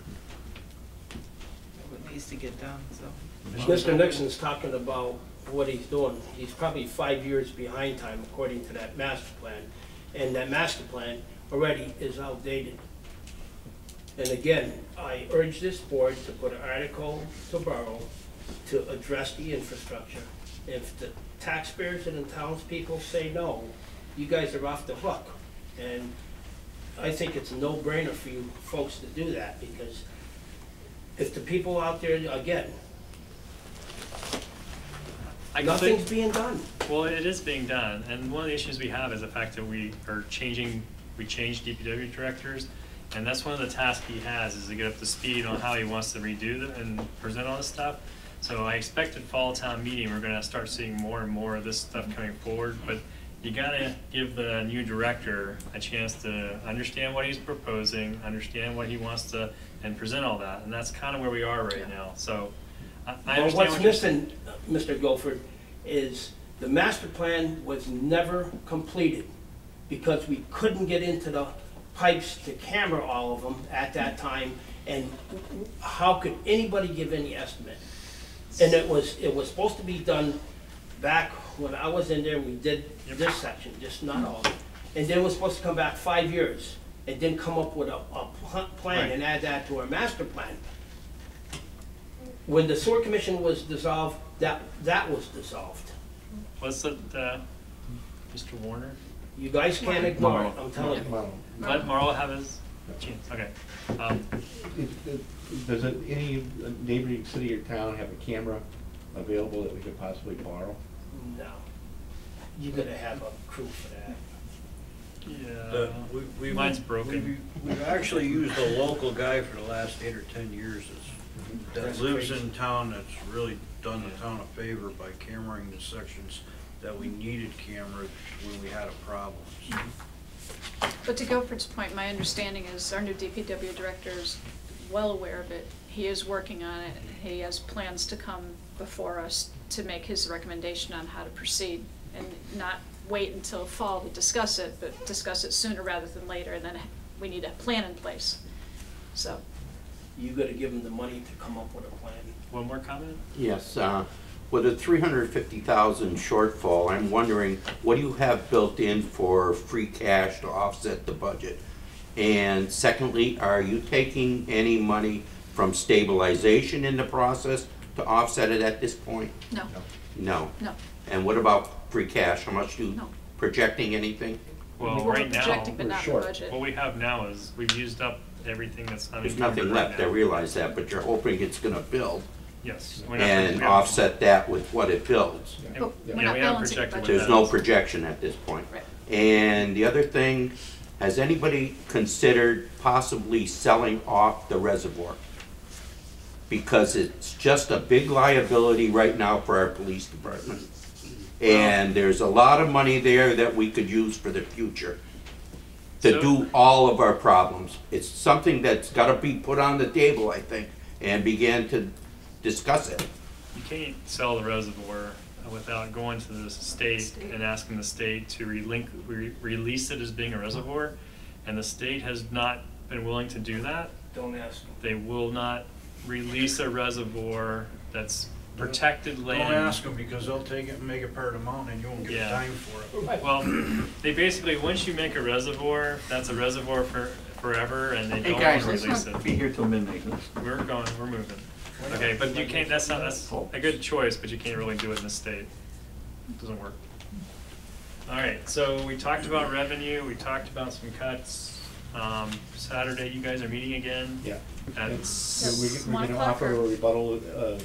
What needs to get done, so. Mr. Nixon's talking about what he's doing. He's probably 5 years behind time according to that master plan. And that master plan already is outdated. And again, I urge this board to put an article to borough to address the infrastructure. If the taxpayers and the townspeople say no, you guys are off the hook. And I think it's a no-brainer for you folks to do that, because if the people out there, again, nothing's being done. Well, it is being done, and one of the issues we have is the fact that we changed DPW directors, and that's one of the tasks he has, is to get up to speed on how he wants to redo and present all this stuff. So I expect at fall town meeting, we're gonna start seeing more and more of this stuff coming forward, but you gotta give the new director a chance to understand what he's proposing, understand what he wants to, and present all that, and that's kinda where we are right now, so. I Well, understand what's what you're missing, Mr. Guilford, is the master plan was never completed because we couldn't get into the pipes to camera all of them at that time, and how could anybody give any estimate? And it was supposed to be done back when I was in there, we did this section, just not all of it. And then it was supposed to come back 5 years, and then come up with a plan and add that to our master plan. When the sewer commission was dissolved, that was dissolved. What's it, Mr. Warner? You guys can't ignore it, I'm telling you. Well, Let Marlo have his chance, okay. Does any neighboring city or town have a camera available that we could possibly borrow? No. You gotta have a crew for that. Yeah, We- mine's broken. We've actually used a local guy for the last 8 or 10 years that lives in town, that's really done the town a favor by cameraing the sections that we needed camered when we had a problem. But to Guilford's point, my understanding is our new DPW director is well aware of it. He is working on it. He has plans to come before us to make his recommendation on how to proceed, and not wait until fall to discuss it, but discuss it sooner rather than later, and then we need a plan in place, so. You gotta give them the money to come up with a plan. One more comment? Yes, with a 350,000 shortfall, I'm wondering, what do you have built in for free cash to offset the budget? And secondly, are you taking any money from stabilization in the process to offset it at this point? No, No. no, And what about free cash? How much No. Projecting anything? Well, we're right now, projecting but not in the short. budget. what we have now is we've used up everything that's There's unencumbered nothing right left, I now. realize that, but you're hoping it's gonna build Yes. and offset that with what it builds. And- But yeah, we're we not haven't balancing the projected what budget. There's that no is. projection at this point. Right. And the other thing, has anybody considered possibly selling off the reservoir? Because it's just a big liability right now for our police department. And there's a lot of money there that we could use for the future to So- do all of our problems. It's something that's gotta be put on the table, I think, and begin to discuss it. You can't sell the reservoir without going to the state and asking the state to release it as being a reservoir, and the state has not been willing to do that. Don't ask them. They will not release a reservoir that's protected land. Don't ask them, because they'll take it and make it part of the mountain, and you won't get Yeah. time for it. Well, they basically, once you make a reservoir, that's a reservoir for forever, and they Hey don't guys, want let's to release not it. be here till midnight. We're going, we're moving. Okay, but you can't, that's a good choice, but you can't really do it in the state. It doesn't work. All right, so we talked about revenue, we talked about some cuts. Saturday, you guys are meeting again? Yeah. At Yes. We're 1 gonna o'clock offer a or- rebuttal,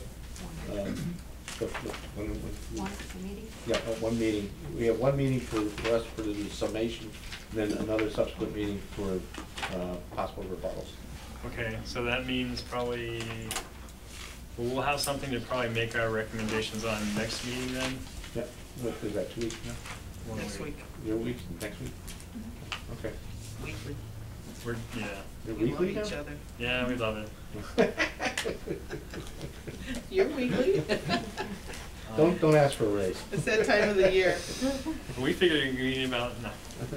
One meeting? yeah, one meeting. We have one meeting for us for the summation, then another subsequent meeting for possible rebuttals. Okay, so that means probably, we'll have something to probably make our recommendations on next meeting then? Yeah, what is that, 2 weeks now? One Next week, Your week, next week? Okay. weekly. Yeah. They're We love weekly now? each other. Yeah, we love it. You're weekly? Don't ask for a raise. It's that time of the year. We figured you're reading about, no.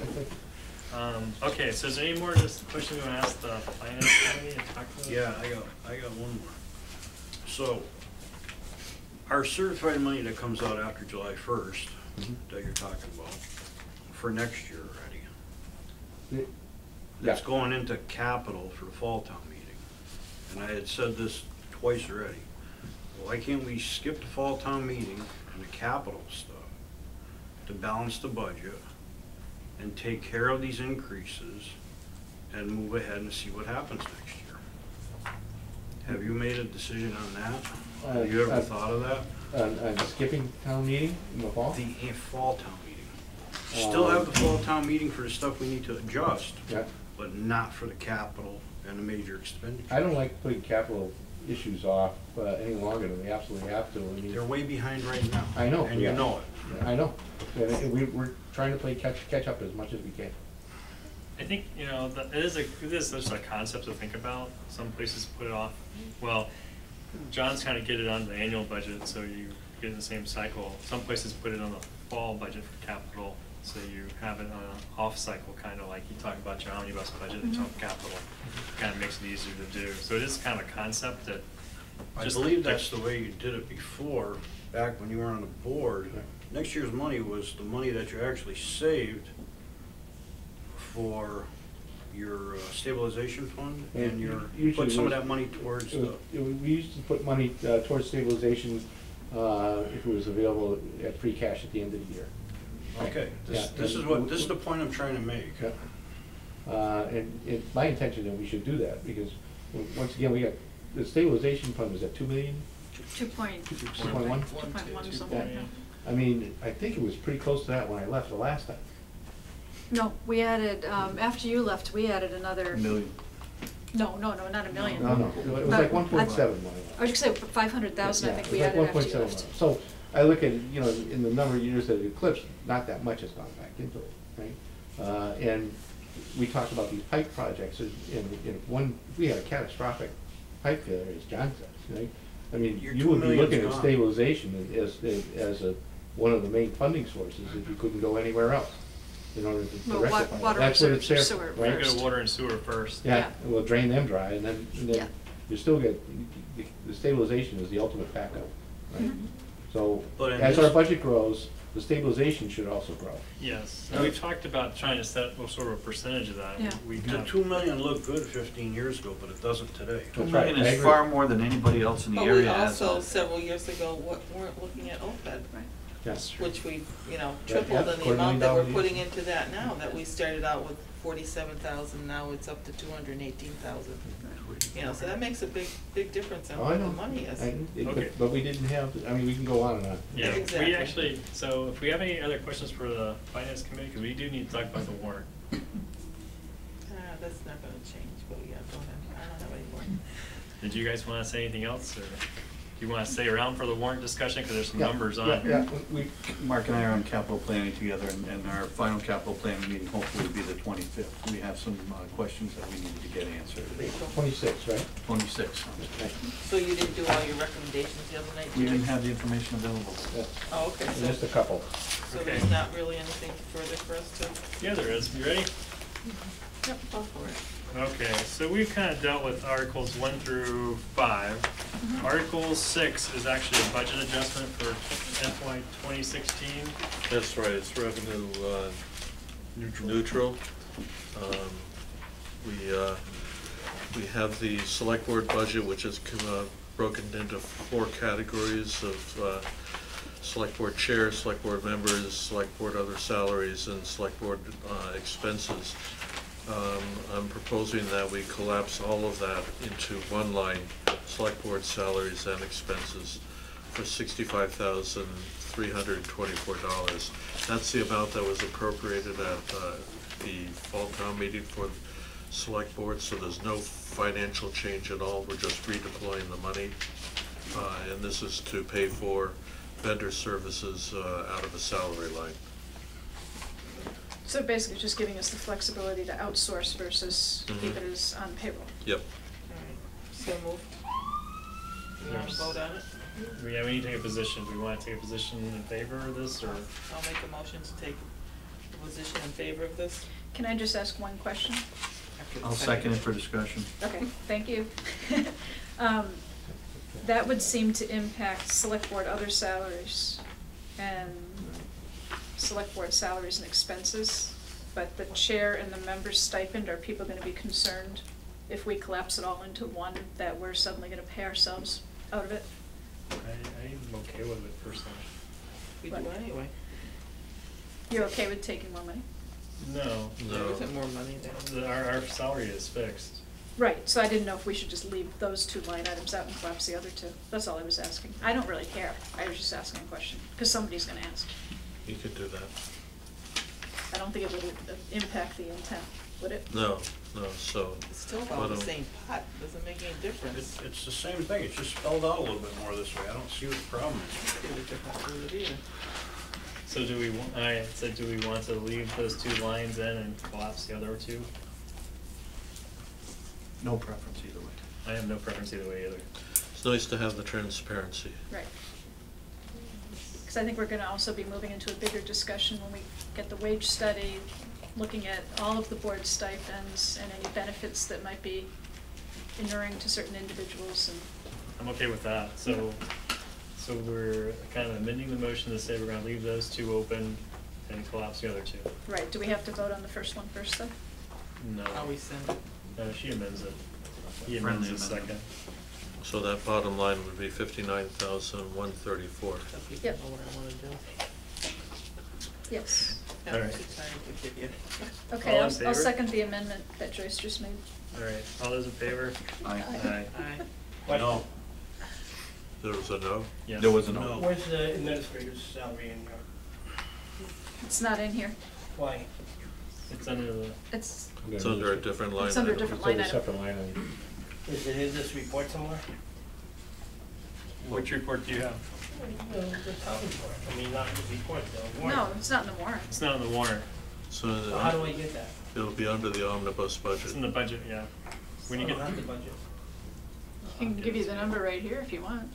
Okay, so is there any more just questions you want to ask the finance committee and talk about? Yeah, I got one more. So, our certified money that comes out after July 1st, that you're talking about, for next year already, that's Yeah. going into capital for the fall town meeting. And I had said this twice already. Why can't we skip the fall town meeting and the capital stuff to balance the budget and take care of these increases and move ahead and see what happens next year? Have you made a decision on that? Have you ever thought of that? On skipping town meeting in the fall? The fall town meeting. Still have the fall town meeting for the stuff we need to adjust, Yeah. but not for the capital and the major expenditure. I don't like putting capital issues off any longer than we absolutely have to. I mean, They're way behind right now. I know. And you yeah. know it. I know. And we're trying to play catch up as much as we can. I think, you know, it is just a concept to think about. Some places put it off. Well, John's kind of get it on the annual budget, so you get in the same cycle. Some places put it on the fall budget for capital, so you have it on an off cycle, kind of like you talk about your omnibus budget and talk capital. Kind of makes it easier to do. So it is kind of a concept that I just believe that's the way you did it before, back when you were on the board. Next year's money was the money that you actually saved for your stabilization fund, and Usually put some of was- that money towards the, We used to put money towards stabilization if it was available at free cash at the end of the year. okay, Yeah. this is the point I'm trying to make. Yeah. And it's my intention that we should do that, because once again, we got, the stabilization fund was at 2 million? 2.1 2.1? or something like that. I mean, I think it was pretty close to that when I left the last time. No, we added, after you left, we added another. million. No, not a million. No, it was like 1.7 when I left. I was gonna say 500,000, I think we added after you left. So I look at, you know, in the number of years that it eclipsed, not that much has gone back into it, right? And we talked about these pipe projects, and if we had a catastrophic pipe failure, as John says, right? I mean, Your you 2 would be looking million's at gone. stabilization as one of the main funding sources if you couldn't go anywhere else in order to Well, rectify it. water That's what reserves it's there or for, sewer right? you go to water and sewer first. Yeah, Yeah. we'll drain them dry, and then Yeah. you still get, the stabilization is the ultimate backup, right? Mhm. So, But in as this- our budget grows, the stabilization should also grow. Yes, and we've talked about trying to set what sort of a percentage of that. Yeah. We The kind of- 2 million looked good 15 years ago, but it doesn't today. $2 That's right, million I is agree. far more than anybody else in the But we area has. also, several years ago, weren't looking at OPEB, Right. Yes. which we've, you know, Yeah, tripled in the $250 amount that we're million. putting into that now, that we started out with 47,000, now it's up to 218,000. You know, so that makes a big difference on Oh, I where the know. money is. Okay. But we didn't have, I mean, we can go on and on. Yeah, Exactly. we actually, so if we have any other questions for the finance committee, because we do need to talk about the warrant. That's not gonna change, but yeah, go ahead, I don't have any more. Did you guys want to say anything else, or do you want to stay around for the warrant discussion, because there's some Yeah, numbers on? Yeah, we, Mark and I are on capital planning together, and our final capital planning meeting hopefully will be the 25th. We have some questions that we needed to get answered. 26, right? 26. So you didn't do all your recommendations the other night, We Jerry? didn't have the information available. Yeah. Oh, okay, Just a couple. so Okay. there's not really anything further for us to, Yeah, there is. You ready? yep, go for it. Okay, so we've kind of dealt with Articles 1 through 5. Article 6 is actually a budget adjustment for FY 2016. That's right, it's revenue neutral. We have the select board budget, which is broken into 4 categories of select board chair, select board members, select board other salaries, and select board expenses. I'm proposing that we collapse all of that into one line, select board salaries and expenses, for $65,324. That's the amount that was appropriated at the fall town meeting for select board, so there's no financial change at all. We're just redeploying the money. And this is to pay for vendor services out of a salary line. So basically just giving us the flexibility to outsource versus keep it as on payroll. Yep. Alright, so moved. You wanna Yes. vote on it? We need to take a position. Do we want to take a position in favor of this, or? I'll make a motion to take a position in favor of this. Can I just ask one question? I'll second it for discussion. Okay, thank you. That would seem to impact select board other salaries and select board salaries and expenses. But the chair and the member's stipend, are people gonna be concerned if we collapse it all into one, that we're suddenly gonna pay ourselves out of it? I'm okay with it personally. We do anyway. You're okay with taking more money? No. There isn't more money there. Our salary is fixed. Right, so I didn't know if we should just leave those two line items out and collapse the other two. That's all I was asking. I don't really care. I was just asking a question, because somebody's gonna ask. You could do that. I don't think it would impact the intent, would it? No, so. It's still why about the don't- same pot, doesn't make any difference. It's the same thing, it's just spelled out a little bit more this way, I don't see what the problem is. See the difference with it either. So do we want to leave those two lines in and collapse the other two? No preference either way. I have no preference either way either. It's nice to have the transparency. Right. Because I think we're gonna also be moving into a bigger discussion when we get the wage study, looking at all of the board stipends and any benefits that might be inuring to certain individuals and. I'm okay with that, so we're kind of amending the motion to say we're gonna leave those two open and collapse the other two. Right, do we have to vote on the first one first, though? No. I'll rescind it. No, she amends it. He amends Friendly it amendment. second. So that bottom line would be 59,134. So people Yep. know what I wanna do. Yes. Have All right. two times to give you. Okay, All in I'll favor? second the amendment that Joyce just made. All right, all those in favor? Aye. Aye. Aye. No, There was a no? Yes. There was a No. no. Where's the administrator's salary in here? It's not in here. Why? It's under the, It's, It's under a different line. It's under a item. different It's under line a item. separate line item. Is it in this report somewhere? which report do you have? The town report, I mean, not the report, the no, warrant. it's not in the warrant. It's not on the warrant. So So how do I get that? it'll be under the omnibus budget. It's in the budget, yeah. When you Oh, get, not the budget. I can give you the number right here if you want.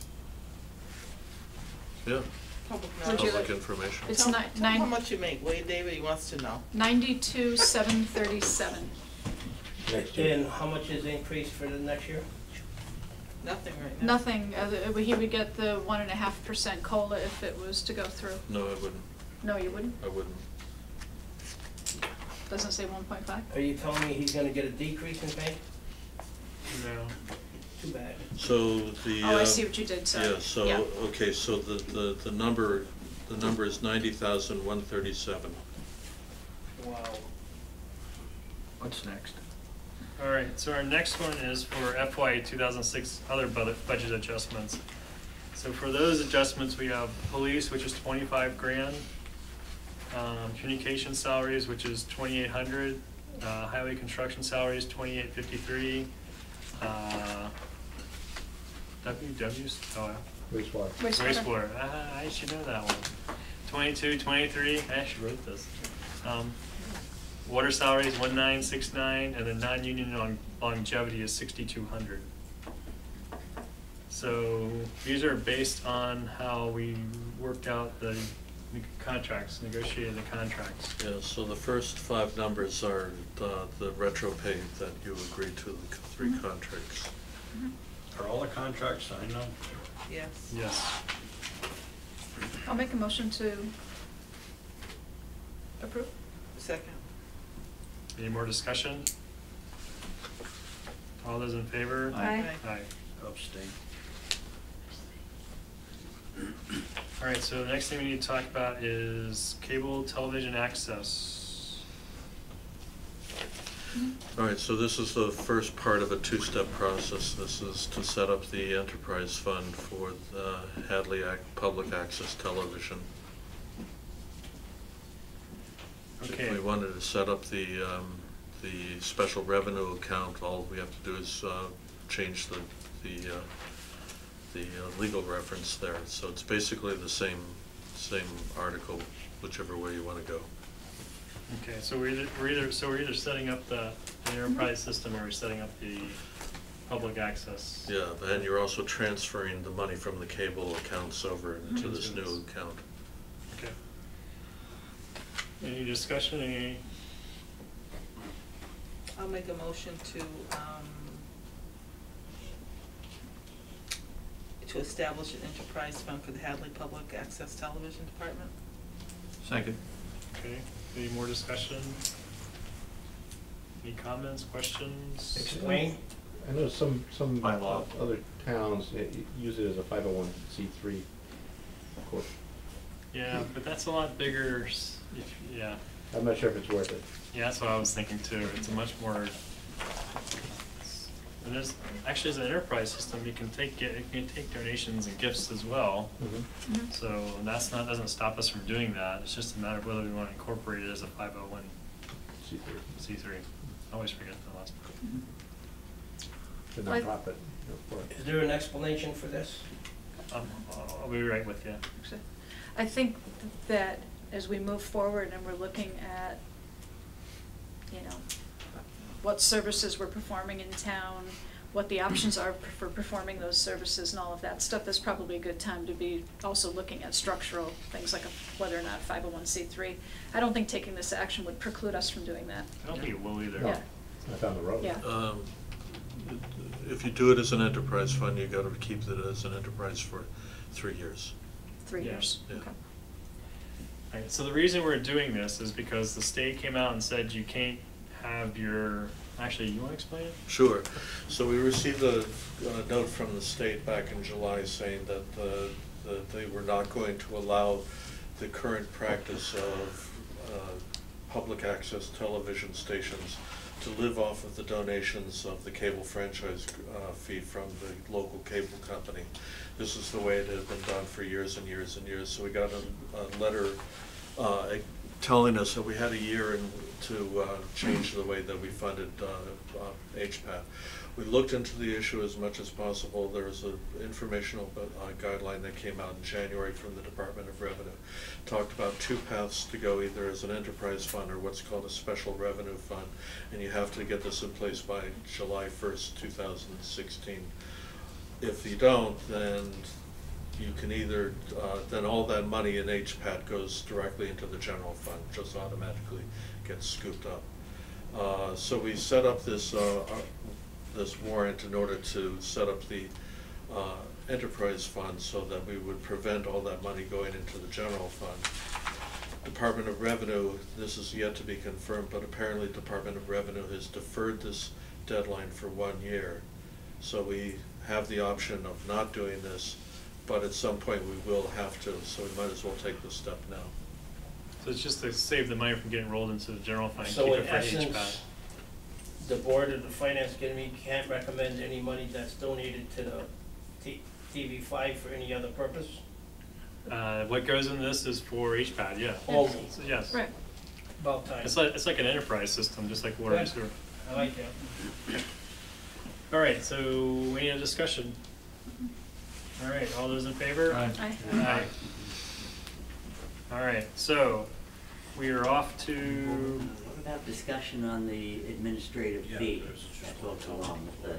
Yeah, Public Would knowledge. you public like- information. It's Tell- ni- tell him how nine- much you make, Wade David, he wants to know. 92,737. Next year. And how much is the increase for the next year? Nothing right now. Nothing, he would get the 1.5% COLA if it was to go through. No, I wouldn't. No, you wouldn't? I wouldn't. Doesn't say 1.5? Are you telling me he's gonna get a decrease in pay? no. Too bad. So the. Oh, I see what you did, sorry. Yeah, so, okay, so the number is 90,137. Wow. What's next? All right, so our next one is for FY 2006 other budget adjustments. So for those adjustments, we have police, which is 25 grand. Communication salaries, which is 2,800. Highway construction salaries, 2,853. WW's, oh, Wastewater. wastewater, I should know that one. 22, 23, I actually wrote this. Water salary is 1969, and the non-union longevity is 6,200. So these are based on how we worked out the contracts, negotiated the contracts. Yeah, so the first five numbers are the retro pay that you agreed to, the three contracts. are all the contracts signed now? Yes. Yes. I'll make a motion to approve. Second. Any more discussion? All those in favor? Aye. Aye. Abstain. All right, so the next thing we need to talk about is cable television access. All right, so this is the first part of a two-step process. This is to set up the enterprise fund for the Hadley Public Access Television. Okay. If we wanted to set up the special revenue account, all we have to do is change the legal reference there. So it's basically the same article, whichever way you want to go. Okay, so we're either setting up the enterprise system or we're setting up the public access. Yeah, and you're also transferring the money from the cable accounts over into this new account. Okay. Any discussion, any? I'll make a motion to establish an enterprise fund for the Hadley Public Access Television Department. Second. Okay, any more discussion? Any comments, questions? Explain. I know some By law. other towns use it as a 501c3 corp. Yeah, but that's a lot bigger, yeah. I'm not sure if it's worth it. Yeah, that's what I was thinking too. It's a much more, and there's, actually as an enterprise system, you can take donations and gifts as well. Mm-hmm. So that's not, doesn't stop us from doing that. It's just a matter of whether we want to incorporate it as a 501c3. I always forget the last part. The nonprofit, for it. Is there an explanation for this? I'll be right with you. I think that as we move forward and we're looking at, you know, what services we're performing in town, what the options are for performing those services and all of that stuff, is probably a good time to be also looking at structural things like whether or not 501c3. I don't think taking this action would preclude us from doing that. I don't think it will either. No, Yeah. it's not down the road. Yeah. If you do it as an enterprise fund, you gotta keep it as an enterprise for 3 years. 3 Yeah. years. Yeah. Okay. Right, so the reason we're doing this is because the state came out and said you can't have your, actually, you want to explain it? Sure. So we received a note from the state back in July saying that they were not going to allow the current practice of public access television stations to live off of the donations of the cable franchise fee from the local cable company. This is the way it had been done for years and years and years. So we got a letter telling us that we had a year to change the way that we funded HPAT. We looked into the issue as much as possible. There was an informational guideline that came out in January from the Department of Revenue. Talked about 2 paths to go, either as an enterprise fund or what's called a special revenue fund. And you have to get this in place by July 1st, 2016. If you don't, then you can either, then all that money in HPAT goes directly into the general fund, just automatically gets scooped up. So we set up this warrant in order to set up the enterprise fund so that we would prevent all that money going into the general fund. Department of Revenue, this is yet to be confirmed, but apparently Department of Revenue has deferred this deadline for 1 year. So we have the option of not doing this, but at some point we will have to, so we might as well take the step now. So it's just to save the money from getting rolled into the general fund and So keep in it for HPAT. essence, the board of the finance committee can't recommend any money that's donated to the TV5 for any other purpose? What goes in this is for HPAT, yeah. Only. So, yes. Right. About time. It's like an enterprise system, just like water and Good. sewer. I like that. All right, so any other discussion? All right, all those in favor? Aye. Aye. Aye. All right, so we are off to, What about discussion on the administrative fee that goes along with the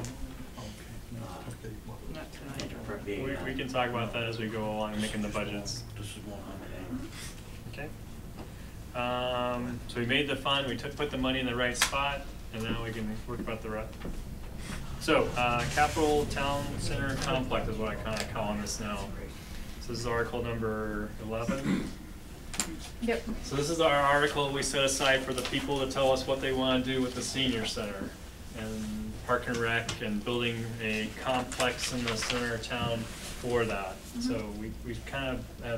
Not tonight. enterprise being? we can talk about that as we go along making the budgets. This is one Okay. So we made the fund, we put the money in the right spot, and now we can work about the rest. So, Capital Town Center Complex is what I kind of call this now. So this is article number 11. Yep. So this is our article we set aside for the people to tell us what they want to do with the senior center and Park and Rec and building a complex in the center of town for that. So we kind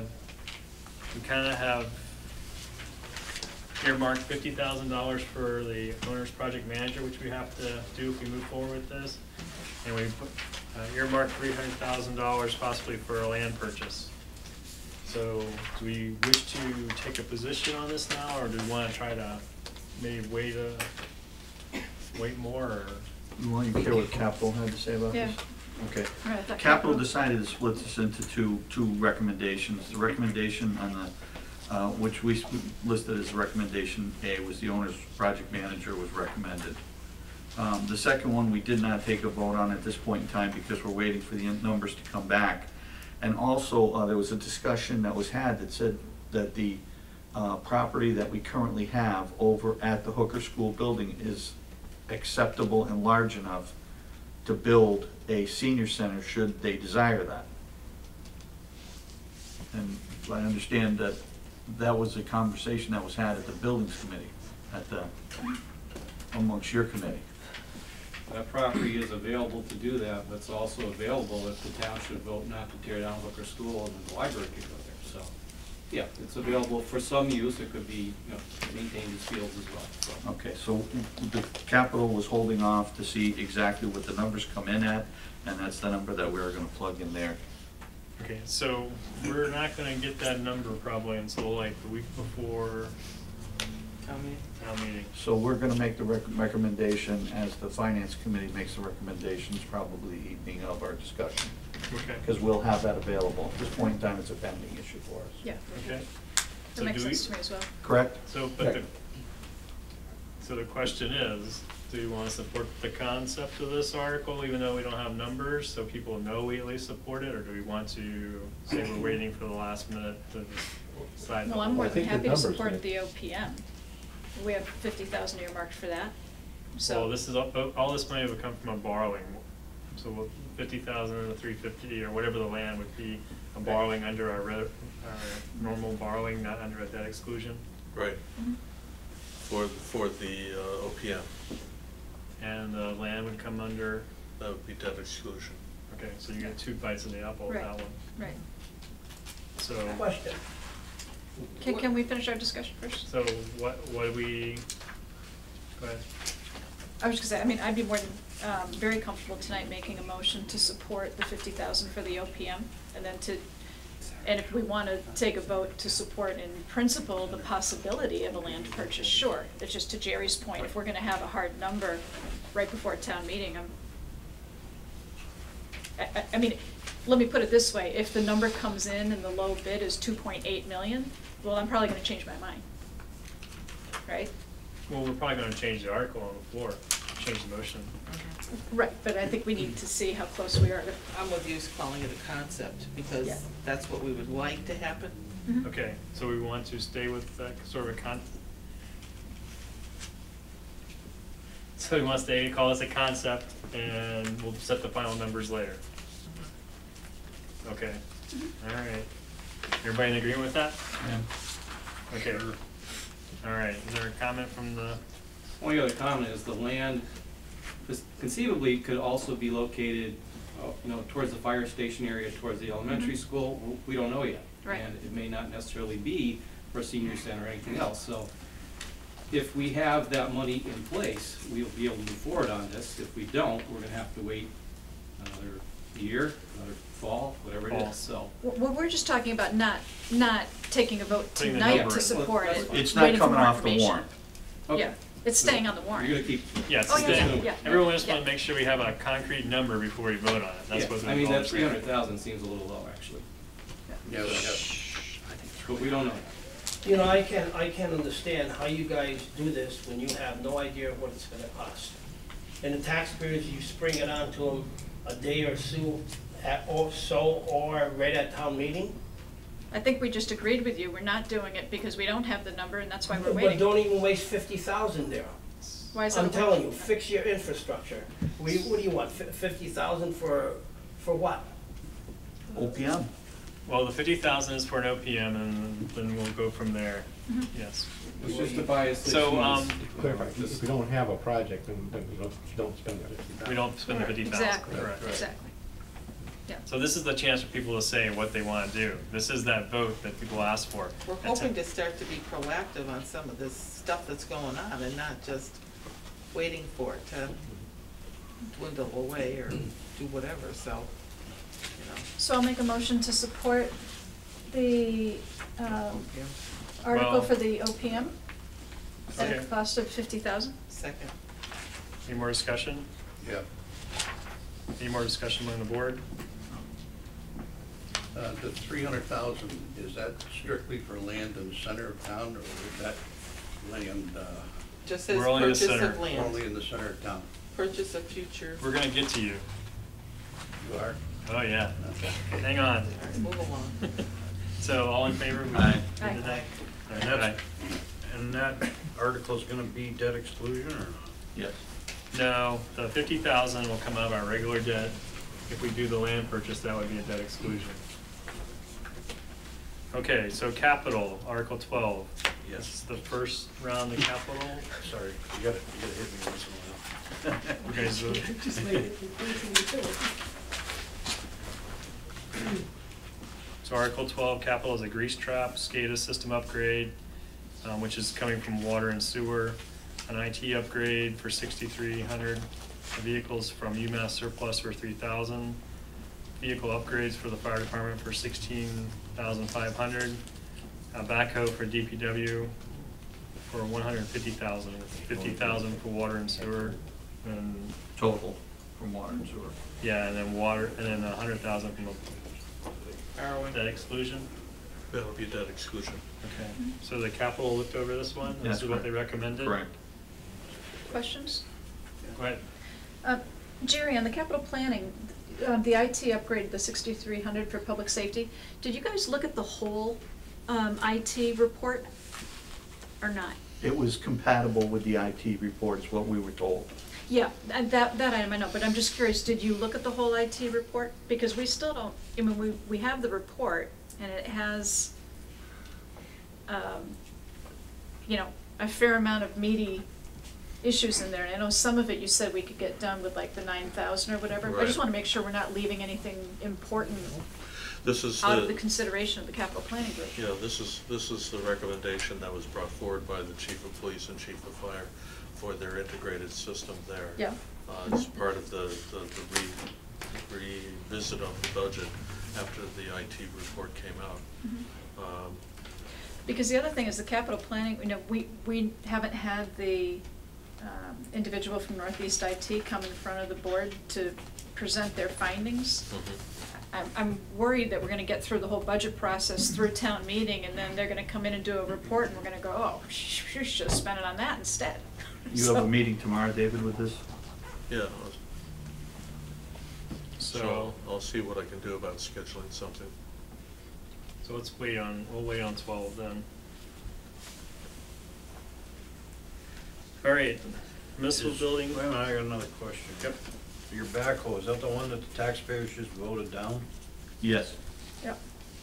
of have earmarked $50,000 for the owner's project manager, which we have to do if we move forward with this. And we earmarked $300,000 possibly for a land purchase. So do we wish to take a position on this now, or do we want to try to maybe wait more, or? You want to hear what Capital had to say about Yeah. this? Okay. All right, that Capital decided to split this into two recommendations. The recommendation on the which we listed as recommendation A, was the owner's project manager was recommended. The second one, we did not take a vote on at this point in time because we're waiting for the numbers to come back. And also, there was a discussion that was had that said that the property that we currently have over at the Hooker School building is acceptable and large enough to build a senior center should they desire that. And I understand that that was a conversation that was had at the buildings committee, amongst your committee. That property is available to do that, but it's also available if the town should vote not to tear down Hooker School and the library could go there, so. Yeah, it's available for some use, it could be, maintained as fields as well, so. Okay, so the capital was holding off to see exactly what the numbers come in at, and that's the number that we're gonna plug in there. Okay, so we're not gonna get that number probably until like the week before Tell me. town meeting. So we're gonna make the recommendation as the finance committee makes the recommendations, probably the evening of our discussion. Okay. Because we'll have that available. At this point in time, it's a pending issue for us. Yeah, Okay. that So makes do we- sense to me as well. Correct? So, but the question is, do you want to support the concept of this article, even though we don't have numbers, so people know we at least support it, or do we want to say we're waiting for the last minute to decide? Well, I'm more I than think the happy to numbers support make- the OPM. We have 50,000 earmarked for that, so. Well, this is, all this money would come from a borrowing, so 50,000 and the 350, or whatever the land would be, a borrowing under our normal borrowing, not under a debt exclusion. Right. Mhm. For the OPM, And the land would come under, that would be debt exclusion. okay, so you get two bites of the apple with Right. that one. Right. So, Question. Can we finish our discussion first? so what do we, go ahead. I was just gonna say, I mean, I'd be more than, very comfortable tonight making a motion to support the 50,000 for the OPM, and then and if we wanna take a vote to support in principle the possibility of a land purchase, sure. It's just to Jerry's point, if we're gonna have a hard number right before a town meeting, I mean, let me put it this way, if the number comes in and the low bid is 2.8 million, well, I'm probably gonna change my mind, right? Well, we're probably gonna change the article on the floor, change the motion. Right, but I think we need to see how close we are to. I'm with you calling it a concept, because Yeah. that's what we would like to happen. Mhm. Okay, so we want to stay with that sort of a so we want to stay, call this a concept, and we'll set the final numbers later. Okay, all right. Everybody in agreement with that? Yeah. Okay. All right, is there a comment from the, Only other comment is the land conceivably could also be located, towards the fire station area, towards the elementary school. We don't know yet. Right. And it may not necessarily be for a senior center or anything else. So if we have that money in place, we'll be able to move forward on this. If we don't, we're gonna have to wait another year, another fall, whatever it Fall. is, so. Well, we're just talking about not taking a vote Putting the tonight number to in. support Well, it. that's fine. It's not waiting for coming more off the information. warrant. Okay. Yeah, it's staying on the warrant. You're gonna keep. yes, Oh, yeah, yeah. everyone just Yeah. want to make sure we have a concrete number before we vote on it. That's Yeah, what I mean, all that this- 300,000 seems a little low, actually. Yeah, we have, But we don't know. You know, I can understand how you guys do this when you have no idea what it's gonna cost. And the taxpayers, you spring it on to them a day or so or right at town meeting. I think we just agreed with you, we're not doing it because we don't have the number and that's why we're But waiting. don't even waste 50,000 there. Why is that? I'm telling you, fix your infrastructure. What do you want, 50,000 for what? OPM. Well, the 50,000 is for an OPM, and then we'll go from there. Mhm. Yes. It's just to buy us 6 So, months. Clarify, if we don't have a project, then we don't spend the 50,000. We don't spend the 50,000. Exactly, Correct. exactly. Yeah. So this is the chance for people to say what they want to do. This is that vote that people ask for. We're That's hoping it. to start to be proactive on some of this stuff that's going on and not just waiting for it to dwindle away or do whatever, so, So I'll make a motion to support the yeah. article Well- for the OPM at a Okay. cost of 50,000. Second. Any more discussion? yeah. Any more discussion among the board? The 300,000, is that strictly for land in the center of town, or is that land Just says We're only in the purchase center. of land, only in the center of town? purchase of future. We're gonna get to you. You are? Oh, yeah. Okay. Hang on. All right, move along. So all in favor? we- Aye. Aye. Aye. And that's, and that article's gonna be debt exclusion or not? Yes. No, the 50,000 will come out of our regular debt. If we do the land purchase, that would be a debt exclusion. Okay, so capital, Article 12. Yes. This is the first round of capital. Sorry, you gotta hit me once in a while. Okay, so So Article 12, capital is a grease trap, SCADA system upgrade, which is coming from water and sewer, an IT upgrade for 6,300, vehicles from UMass surplus for 3,000, vehicle upgrades for the fire department for 16,500, a backhoe for DPW for 150,000, 50,000 for water and sewer, and Total from water and sewer. yeah, and then water, and then 100,000 from the Arwen. debt exclusion. That'll be debt exclusion. Okay, so the capital looked over this one, That's this is what they correct. recommended? Correct. Questions? Go ahead. Jerry, on the capital planning, the IT upgrade, the 6,300 for public safety, did you guys look at the whole IT report or not? It was compatible with the IT report is what we were told. Yeah, that item I know, but I'm just curious, did you look at the whole IT report? Because we still don't, I mean, we have the report, and it has, you know, a fair amount of meaty issues in there, and I know some of it you said we could get done with like the 9,000 or whatever. I just Right. wanna make sure we're not leaving anything important This is out of the consideration of the capital planning group. Yeah, this is the recommendation that was brought forward by the chief of police and chief of fire for their integrated system there. Yeah. It's part of the revisit of the budget after the IT report came out. Because the other thing is the capital planning, you know, we haven't had the individual from Northeast IT come in front of the board to present their findings. I'm worried that we're gonna get through the whole budget process through town meeting, and then they're gonna come in and do a report, and we're gonna go, oh, you should have spent it on that instead. You have So- a meeting tomorrow, David, with this? Yeah, So, so I'll see what I can do about scheduling something. so let's wait on, we'll wait on 12 then. All right, municipal building. Wait a minute, I got another question. Yep. Your backhoe, is that the one that the taxpayers just voted down? Yes. Yep.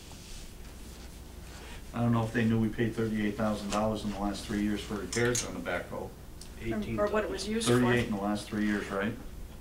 I don't know if they knew we paid $38,000 in the last 3 years for repairs on the backhoe. Or what it was used for. 38 in the last 3 years, right?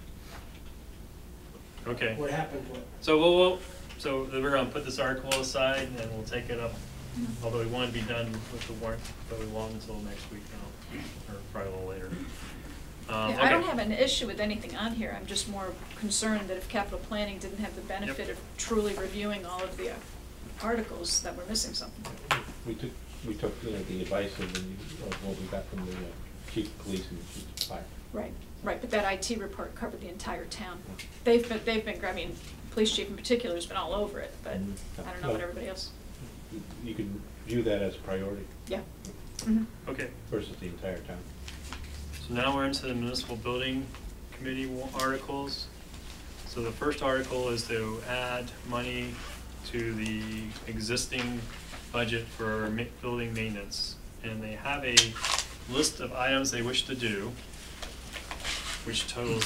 Okay. What happened to it? So so we're gonna put this article aside, and we'll take it up, although we want to be done with the warrant, but we won't until next week now, or probably a little later. Yeah, I don't have an issue with anything on here, I'm just more concerned that if capital planning didn't have the benefit Yep. of truly reviewing all of the articles, that we're missing something. We took, you know, the advice of what we got from the chief of police and the chief of fire. Right, but that IT report covered the entire town. They've been, I mean, police chief in particular has been all over it, but I don't know about everybody else. You can view that as a priority Yeah. Mhm. Okay, versus the entire town. so now we're into the municipal building committee articles. So the first article is to add money to the existing budget for building maintenance. And they have a list of items they wish to do, which totals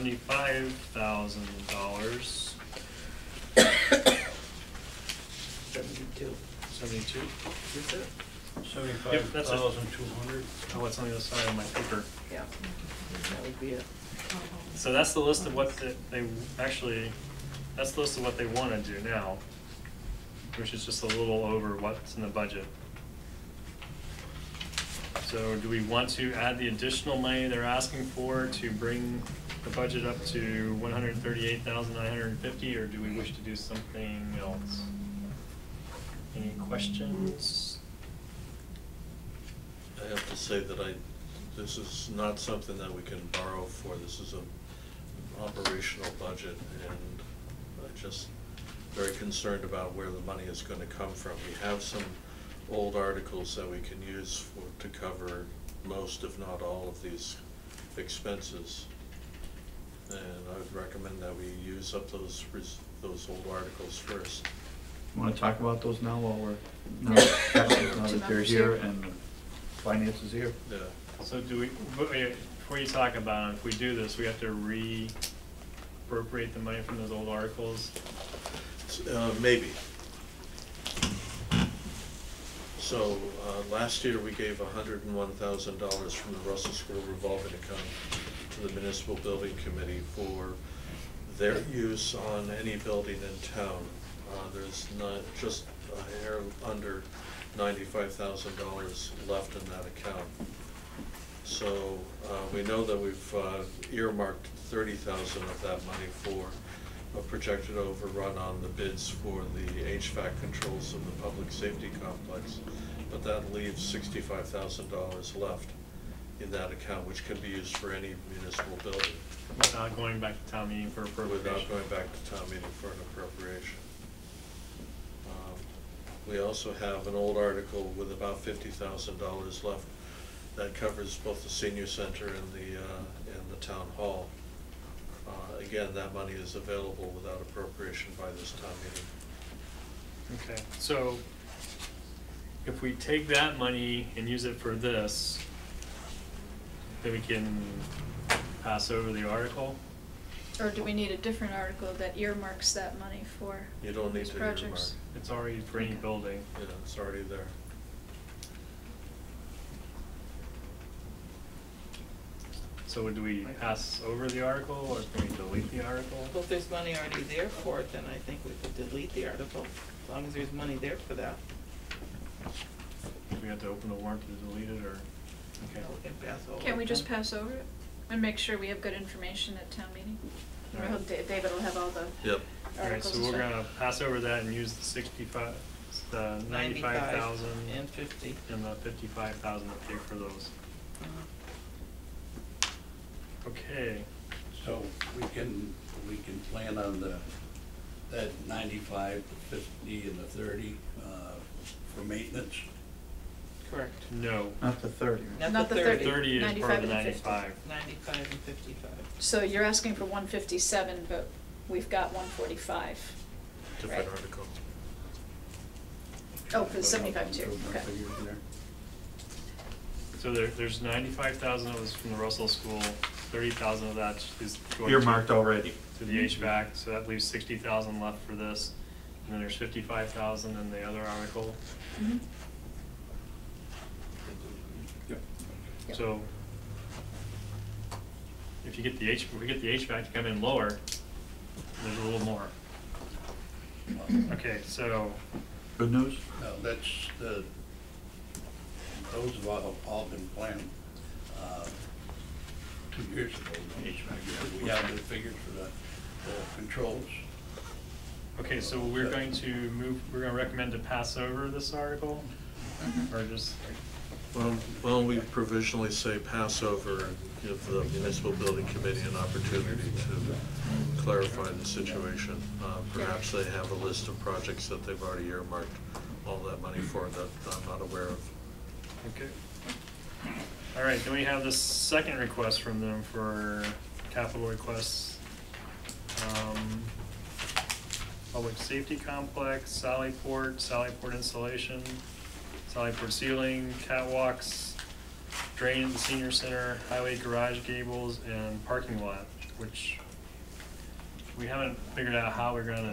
$75,000. 72. 72, is it? $75,200. Oh, it's on the other side of my paper. Yeah, that would be it. So that's the list of what they actually, that's the list of what they want to do now, which is just a little over what's in the budget. So do we want to add the additional money they're asking for to bring the budget up to 138,950, or do we wish to do something else? Any questions? I have to say that this is not something that we can borrow for. This is an operational budget, and I just very concerned about where the money is gonna come from. We have some old articles that we can use to cover most, if not all, of these expenses. And I would recommend that we use up those old articles first. You wanna talk about those now while now that they're here and finance is here? Yeah. So do we, before you talk about it, if we do this, we have to re-appropriate the money from those old articles? Maybe. So, last year we gave $101,000 from the Russell School revolving account to the Municipal Building Committee for their use on any building in town. There's not, just a hair under $95,000 left in that account. So, we know that we've earmarked $30,000 of that money for a projected overrun on the bids for the HVAC controls of the public safety complex, but that leaves $65,000 left in that account, which can be used for any municipal building. Without going back to town meeting for appropriation? Without going back to town meeting for an appropriation. We also have an old article with about $50,000 left that covers both the senior center and the town hall. Again, that money is available without appropriation by this town meeting. Okay, so if we take that money and use it for this, then we can pass over the article? Or do we need a different article that earmarks that money for You don't need these to earmark. projects? It's already for any Okay. building. Yeah, it's already there. So do we pass over the article, or can we delete the article? Well, if there's money already there for it, then I think we could delete the article, as long as there's money there for that. Do we have to open the warrant to delete it, or? Okay. We can pass over. Can't we it just then. pass over it and make sure we have good information at town meeting? I Alright. hope David will have all the Yep. Alright, articles so and we're stuff. gonna pass over that and use the 65, the 95,000. And 50. And the 55,000 to pay for those. Uh-huh. Okay, So we can plan on that 95, the 50, and the 30 for maintenance. Correct. no. Not the 30. Not Not the the 30. 30 is part of the 95 and the 50. 95. 95 and 55. So you're asking for 157, but we've got 145. Different Right. article. Oh, for the 75 too, okay. So there's 95,000 of this from the Russell School, 30,000 of that is going Earmarked already. to the HVAC, so that leaves 60,000 left for this. And then there's 55,000 in the other article. Mhm. Yep. Yep. So if we get the HVAC to come in lower, there's a little more. Okay, so Good news? No, those have all been planned 2 years ago. We have the figures for the controls. okay, so we're going to recommend to pass over this article? Or just, Well, why don't we provisionally say pass over and give the municipal building committee an opportunity to clarify the situation. Perhaps they have a list of projects that they've already earmarked all that money for that I'm not aware of. okay. All right, then we have the second request from them for capital requests. Public safety complex, Sallyport installation, Sallyport ceiling, catwalks, drain in the senior center, highway garage gables, and parking lot, which we haven't figured out how we're gonna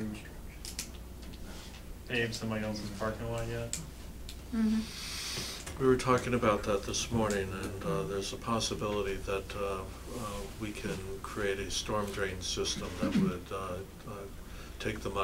pave somebody else's parking lot yet. Mhm. We were talking about that this morning, and there's a possibility that we can create a storm drain system that would take the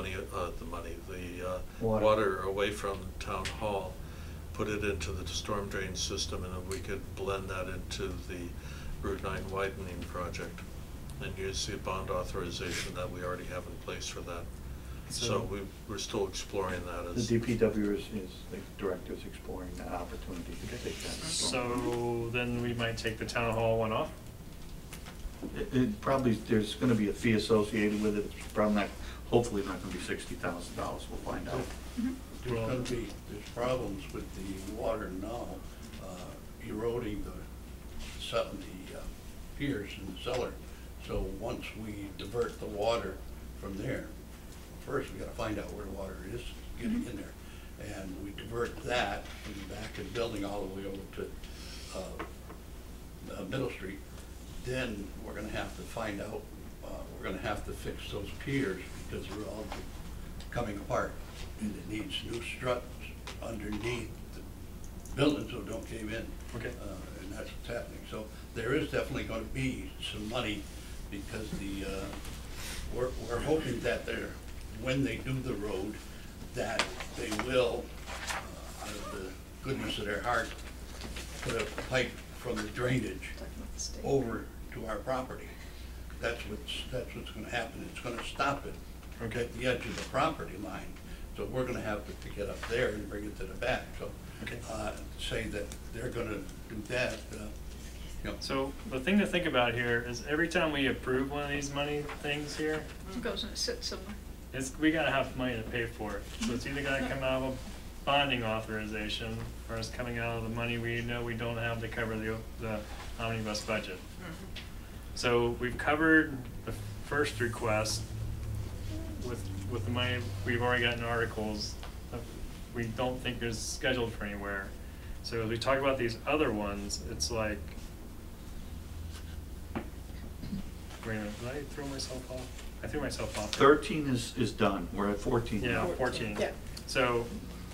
water away from town hall, put it into the storm drain system, and then we could blend that into the Route 9 widening project and use the bond authorization that we already have in place for that. So we're still exploring that The as. DPW is, the director is exploring that opportunity to take that. So then we might take the town hall one off? It probably, there's gonna be a fee associated with it, it's probably not, hopefully not gonna be $60,000, we'll find out. There's gonna be, there's problems with the water now, eroding the piers in the cellar. So once we divert the water from there, first we gotta find out where the water is getting in there. And we divert that from the back of the building all the way over to Middle Street. Then we're gonna have to find out, we're gonna have to fix those piers because they're all coming apart. And it needs new struts underneath the building so it don't cave in. Okay. And that's what's happening. So there is definitely gonna be some money because we're hoping that when they do the road, that they will, out of the goodness of their heart, put a pipe from the drainage over to our property. That's what's gonna happen. It's gonna stop it at the edge of the property line. So we're gonna have to pick it up there and bring it to the back. So, say that they're gonna do that, you know. So the thing to think about here is every time we approve one of these money things here, It goes and it sits somewhere. we gotta have money to pay for it. So it's either gotta come out of a bonding authorization, or it's coming out of the money we know we don't have to cover the omnibus budget. So we've covered the first request with the money we've already got in articles. We don't think there's scheduled for anywhere. So as we talk about these other ones, it's like, wait a minute, did I throw myself off? I threw myself off. 13 is done, we're at 14 now. Yeah, 14. Yeah. So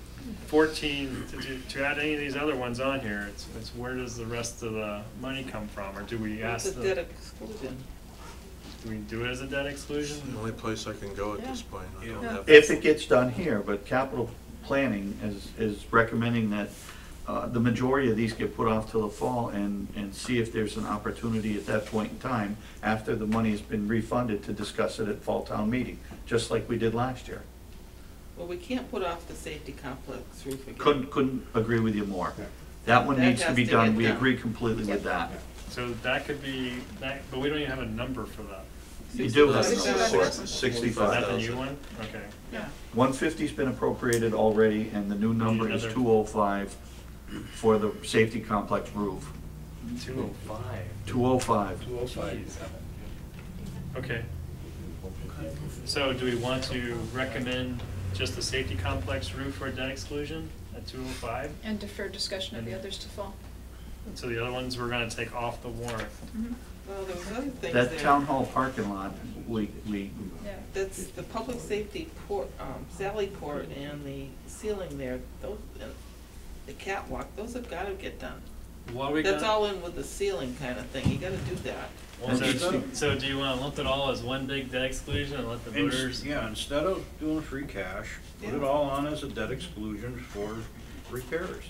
14, to add any of these other ones on here, it's where does the rest of the money come from? Or do we ask It's a debt exclusion. do we do it as a debt exclusion? The only place I can go at this point. I don't have. If it gets done here, but capital planning is recommending that the majority of these get put off till the fall and see if there's an opportunity at that point in time, after the money has been refunded, to discuss it at fall town meeting, just like we did last year. Well, we can't put off the safety complex roof again. Couldn't agree with you more. That one That needs to has be to done, get we done. agree completely with that. So that could be, but we don't even have a number for that. You do have a number for it, 65,000. Is that the new 65,000. one? Okay. Yeah. 150's been appropriated already, and the new number is Another- 205 for the safety complex roof. 205. 205. 205. Okay. So do we want to recommend just the safety complex roof for debt exclusion at 205? And defer discussion of the others to fall. So the other ones we're gonna take off the warrant. Well, there was other things That there. town hall parking lot, we, Yeah. That's the public safety port, Sally Port and the ceiling there, those, the catwalk, those have gotta get done. What are we That's gonna? all in with the ceiling kind of thing, you gotta do that. Well, so do you wanna lump it all as one big debt exclusion and let the voters? Yeah, instead of doing free cash, put it Yeah. all on as a debt exclusion for repairs.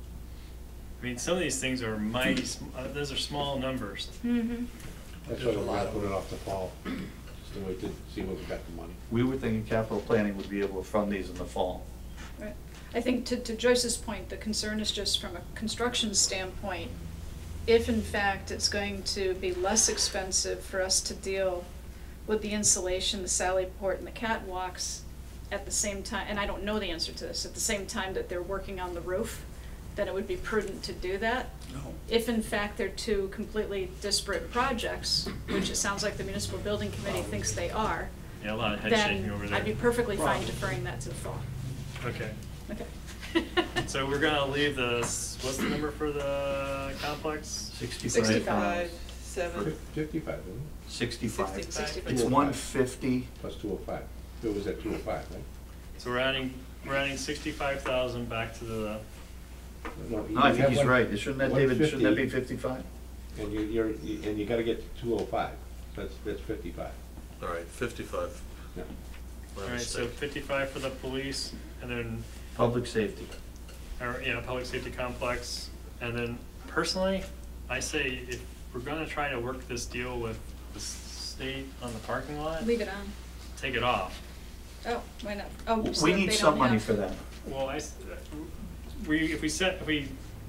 I mean, some of these things are mighty, those are small numbers. Mm-hmm. That's why we're gonna put it off the fall, just to wait to see when we got the money. we were thinking capital planning would be able to fund these in the fall. Right. I think to Joyce's point, the concern is just from a construction standpoint, if in fact it's going to be less expensive for us to deal with the insulation, the Sally Port and the catwalks at the same time, and I don't know the answer to this, at the same time that they're working on the roof, then it would be prudent to do that. No. If in fact they're two completely disparate projects, which it sounds like the municipal building committee thinks they are, Yeah, a lot of head shaking over then there. I'd be perfectly fine deferring that to the fall. Okay. Okay. So we're gonna leave what's the number for the complex? 65. 65, 7, 55, isn't it? 65. 65. It's 150. Plus 205. It was at 205, right? So we're adding 65,000 back to the, No, No, I you think have he's one- right, shouldn't that, David, shouldn't that be 150, 55? And you gotta get to 205, that's 55. All right, 55. Yeah. My alright, so mistake. 55 for the police, and then, Public safety. or, yeah, public safety complex, and then personally, I say if we're gonna try to work this deal with the state on the parking lot, Leave it on. take it off. Oh, why not? Oh, so We that need they some don't money have- for that. Well, if we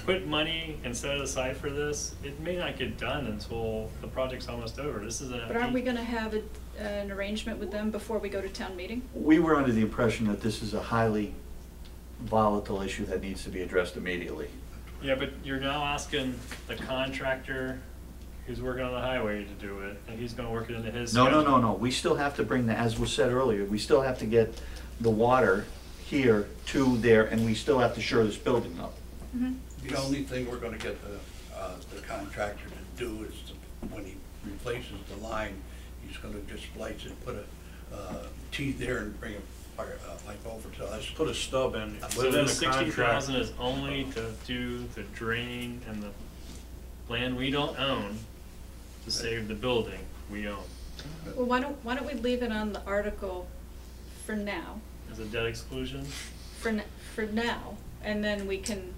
put money and set it aside for this, it may not get done until the project's almost over. This is a. But aren't we gonna have an arrangement with them before we go to town meeting? We were under the impression that this is a highly volatile issue that needs to be addressed immediately. Yeah, but you're now asking the contractor who's working on the highway to do it, and he's gonna work it into his No, schedule. no. We still have to bring the, as was said earlier, we still have to get the water here to there, and we still have to shore this building up. The only thing we're gonna get the contractor to do is when he replaces the line, he's gonna just splice it, put a T there and bring a pipe over to us. Put a stub in So within the a 60,000 contract. is only to do the drain and the land we don't own to save the building we own Well, why don't we leave it on the article for now, as a debt exclusion. for now, and then we can,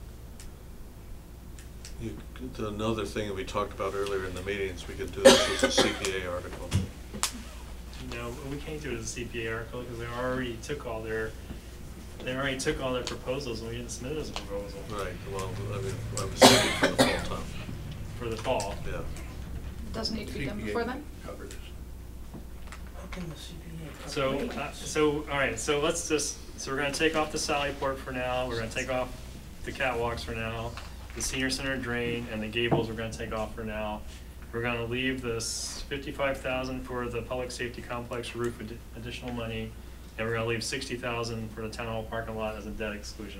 Another thing that we talked about earlier in the meetings, we could do this as a CPA article. No, we can't do it as a CPA article because they already took all their proposals and we didn't submit it as a proposal Right, well, I mean, I was thinking for the fall time, for the fall. yeah. doesn't need to be done CPA before then? cover this. How can the CPA cover So, all right, so we're gonna take off the Sallyport for now, we're gonna take off the catwalks for now, the senior center drain and the gables we're gonna take off for now. We're gonna leave this 55,000 for the public safety complex roof additional money, and we're gonna leave 60,000 for the town hall parking lot as a debt exclusion.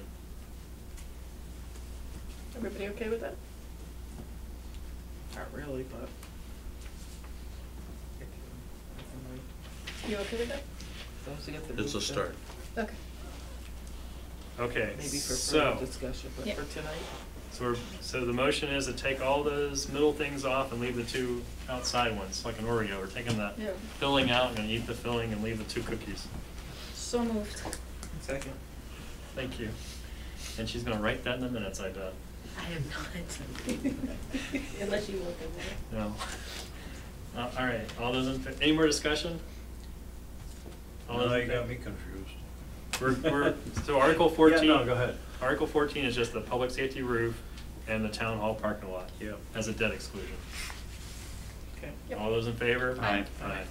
Everybody okay with that? Not really, but. You okay with that? As long as we get the It's a roof done. start. Okay. Okay, Maybe for so, further discussion, but Yeah. for tonight, so the motion is to take all those middle things off and leave the two outside ones, like an Oreo. We're taking the Yeah. filling out and gonna eat the filling and leave the two cookies. So moved. second. Thank you. And she's gonna write that in the minutes, I bet. I have not. Unless you look at that. No. All right, all those in, any more discussion? All those Now in you got fa- me confused. So Article 14. Yeah, no, go ahead. Article 14 is just the public safety roof and the town hall parking lot. Yep. As a debt exclusion. Okay. Yep. All those in favor? Aye. Aye.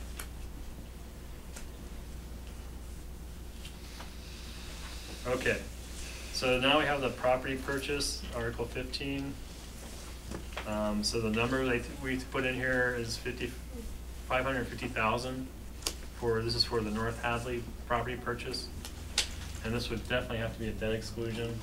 Okay, so now we have the property purchase, Article 15. So the number we put in here is 550,000 this is for the North Hadley property purchase. And this would definitely have to be a debt exclusion.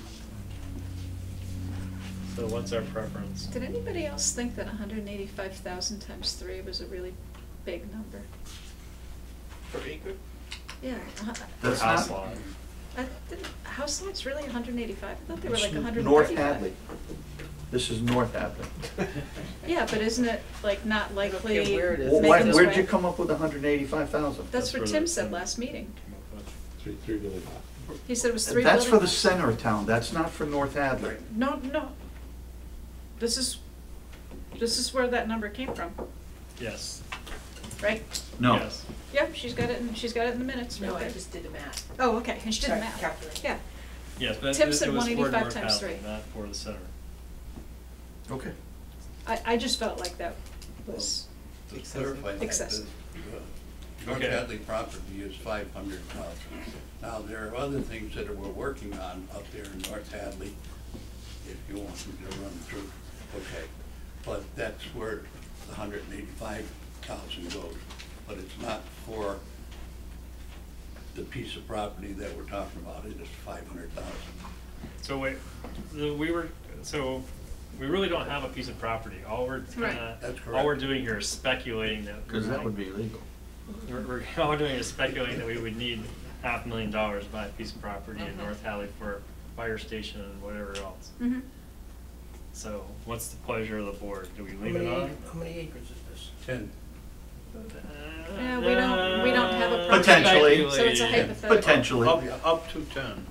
So what's our preference? Did anybody else think that 185,000 times 3 was a really big number? For acre? Yeah. That's House not- lot. House lot's really 185? I thought they were like It's 135. North Hadley. This is North Hadley. Yeah, but isn't it like not likely? care where it is. Well, making its where'd you way? come up with 185,000? That's what That's Tim where said the- last meeting. Three really hot. He said it was 3 That's for building the lots. center of town, that's not for North Hadley. No. This is where that number came from, Yes. right? No. Yes. Yep, she's got it in the minutes right No, I there. just did the math. Oh, okay, and she did the Sorry, math. calculated. Yeah, Yes, but Tim it said was for 185 North times Hadley, 3. not for the center. Okay. I just felt like that was, To clarify that, Excessive. North Okay. Hadley property is 500,000. Now, there are other things that we're working on up there in North Hadley, if you want me to run through, okay. But that's where the 185,000 goes, but it's not for the piece of property that we're talking about, it is 500,000. So wait, we really don't have a piece of property. All we're Right. That's all we're correct. doing here is speculating that. Because that would be illegal. All we're doing is speculating that we would need $500,000 to buy a piece of property in North Hadley for a fire station and whatever else. mhm. So what's the pleasure of the board? Do we How leave it many, on? how many acres is this? 10. Yeah, we don't have a project. Potentially. So it's a hypothetical. Potentially. Up to 10.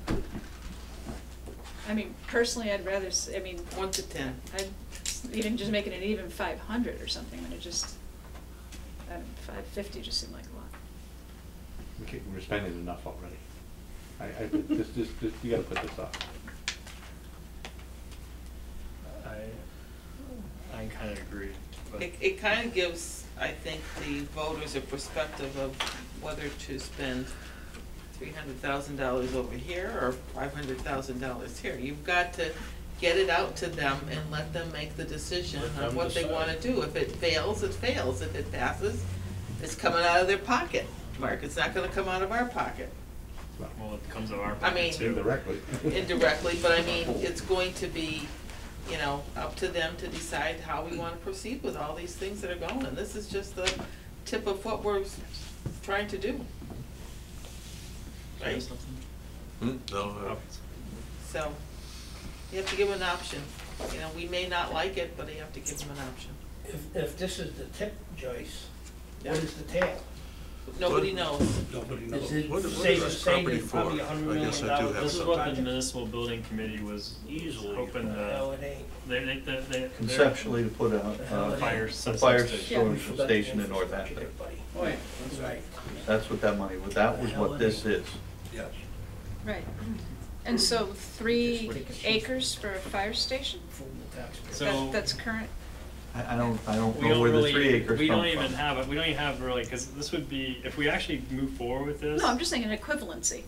I mean, personally, I'd rather, 1 to 10. I'd even just making it even 500 or something, when it just, 550 just seemed like a lot. We're spending enough already. You gotta put this off. I kind of agree, but. It kind of gives, I think, the voters a perspective of whether to spend $300,000 over here or $500,000 here. You've got to get it out to them and let them make the decision Let on them what they decide. want to do. If it fails, it fails. If it passes, it's coming out of their pocket, Mark. It's not gonna come out of our pocket. Well, it comes out of our I mean- pocket too. Indirectly. Indirectly, but I mean, it's going to be, you know, up to them to decide how we want to proceed with all these things that are going. And this is just the tip of what we're trying to do. Right? No, So, you have to give them an option. You know, we may not like it, but you have to give them an option. If this is the tip, Joyce, Yeah. what is the tail? Nobody knows. Nobody Is knows. it, What is say, this say property there's probably for? $100 I million guess I do have This is some. what the project? municipal building committee was Easily. hoping No, to, it ain't. they're Conceptually, to put a fire fire substation. storage We forgot the station in infrastructure, Northampton. buddy. Oh, yeah. That's right. That's what that money was, that was what this is. Yes. Right. And so 3 acres for a fire station? Fool the taxpayer. So- That's current? I don't We know don't where the really, 3 acres we come don't even from. have it, we don't even have really, because this would be, if we actually move forward with this. No, I'm just saying an equivalency.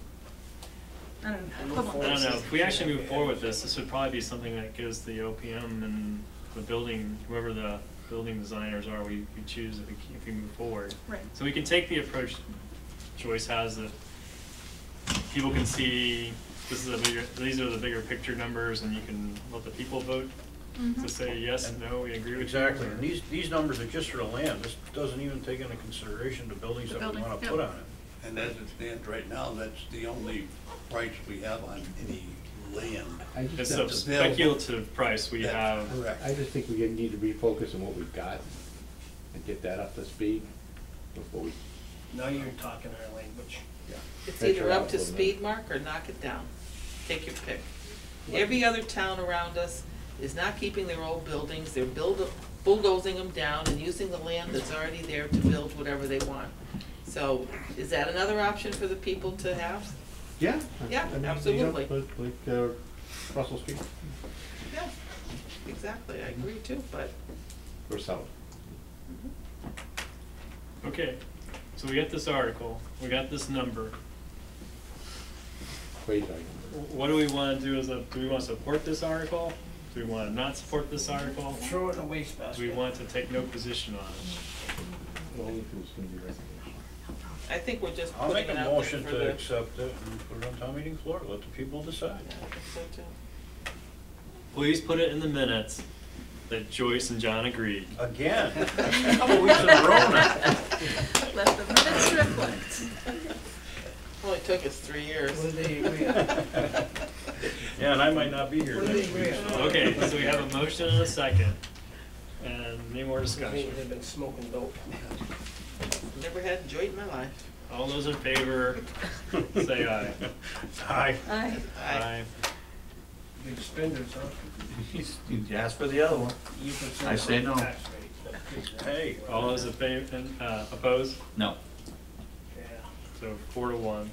I don't know, equivalent. I don't know, if we actually move forward with this would probably be something that gives the OPM and the building, whoever the building designers are, we choose if we move forward. Right. So we can take the approach Joyce has, that people can see, this is these are the bigger picture numbers, and you can let the people vote to say yes, no, we agree with you. Exactly, and these numbers are just for the land, this doesn't even take into consideration the buildings The that we building, wanna yeah. put on it. And as it stands right now, that's the only price we have on any land. I It's just, a That's available. speculative price we That's have. Correct. I just think we need to refocus on what we've got and get that up to speed before we, Now you're talking our language. yeah. Mm-hmm. It's venture either out up a to little bit. speed, Mark, or knock it down. Take your pick. Every other town around us is not keeping their old buildings, they're bulldozing them down and using the land that's already there to build whatever they want. So, is that another option for the people to have? Yeah. Yeah, I mean, you know, absolutely. like Russell Street Yeah, exactly, I agree too, but, or south. Okay, so we got this article, we got this number. Quasi. What do we want to do do we want to support this article? Do we want to not support this article? Throw it in a wastebasket. Do we want to take no position on it? Well, only if it was gonna be resignation. I think we're just I'll putting make it a out there motion for to the. accept it and put it on town meeting floor, let the people decide. Yeah, I think so too. Please put it in the minutes that Joyce and John agreed. Again, a couple weeks in a row now. Let the minutes reflect. Only took us 3 years. What did they agree on? Yeah, and I might not be here What do they next agree week. on? so- Okay, so we have a motion and a second. And any more I discussion? mean, they've been smoking dope. Never had joy in my life. All those in favor, say aye. Aye. Aye. I- Big spenders, huh? You asked for the other one. You can I say no. tax rate. Hey. All those in favor, opposed? No. Yeah. So 4-1.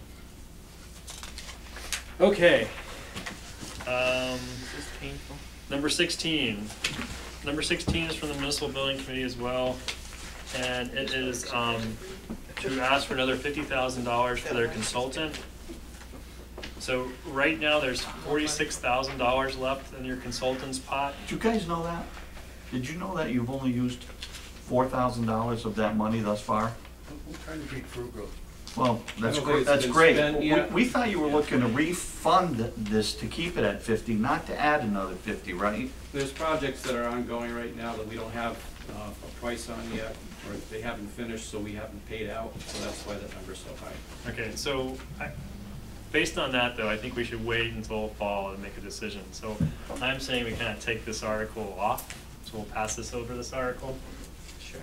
Okay. This is painful. Number 16. Number 16 is from the Municipal Building Committee as well. And it is to ask for another $50,000 for their consultant. So right now, there's $46,000 left in your consultant's pot. Did you guys know that? Did you know that you've only used $4,000 of that money thus far? We're trying to be frugal. Well, that's don't think great, it's that's been great. spent yet. We thought you were looking to refund this to keep it at 50, not to add another 50, right? There's projects that are ongoing right now that we don't have a price on yet, or they haven't finished, so we haven't paid out, so that's why that number's so high. Okay, so based on that, though, I think we should wait until fall and make a decision. So I'm saying we kind of take this article off, so we'll pass this over this article. Sure.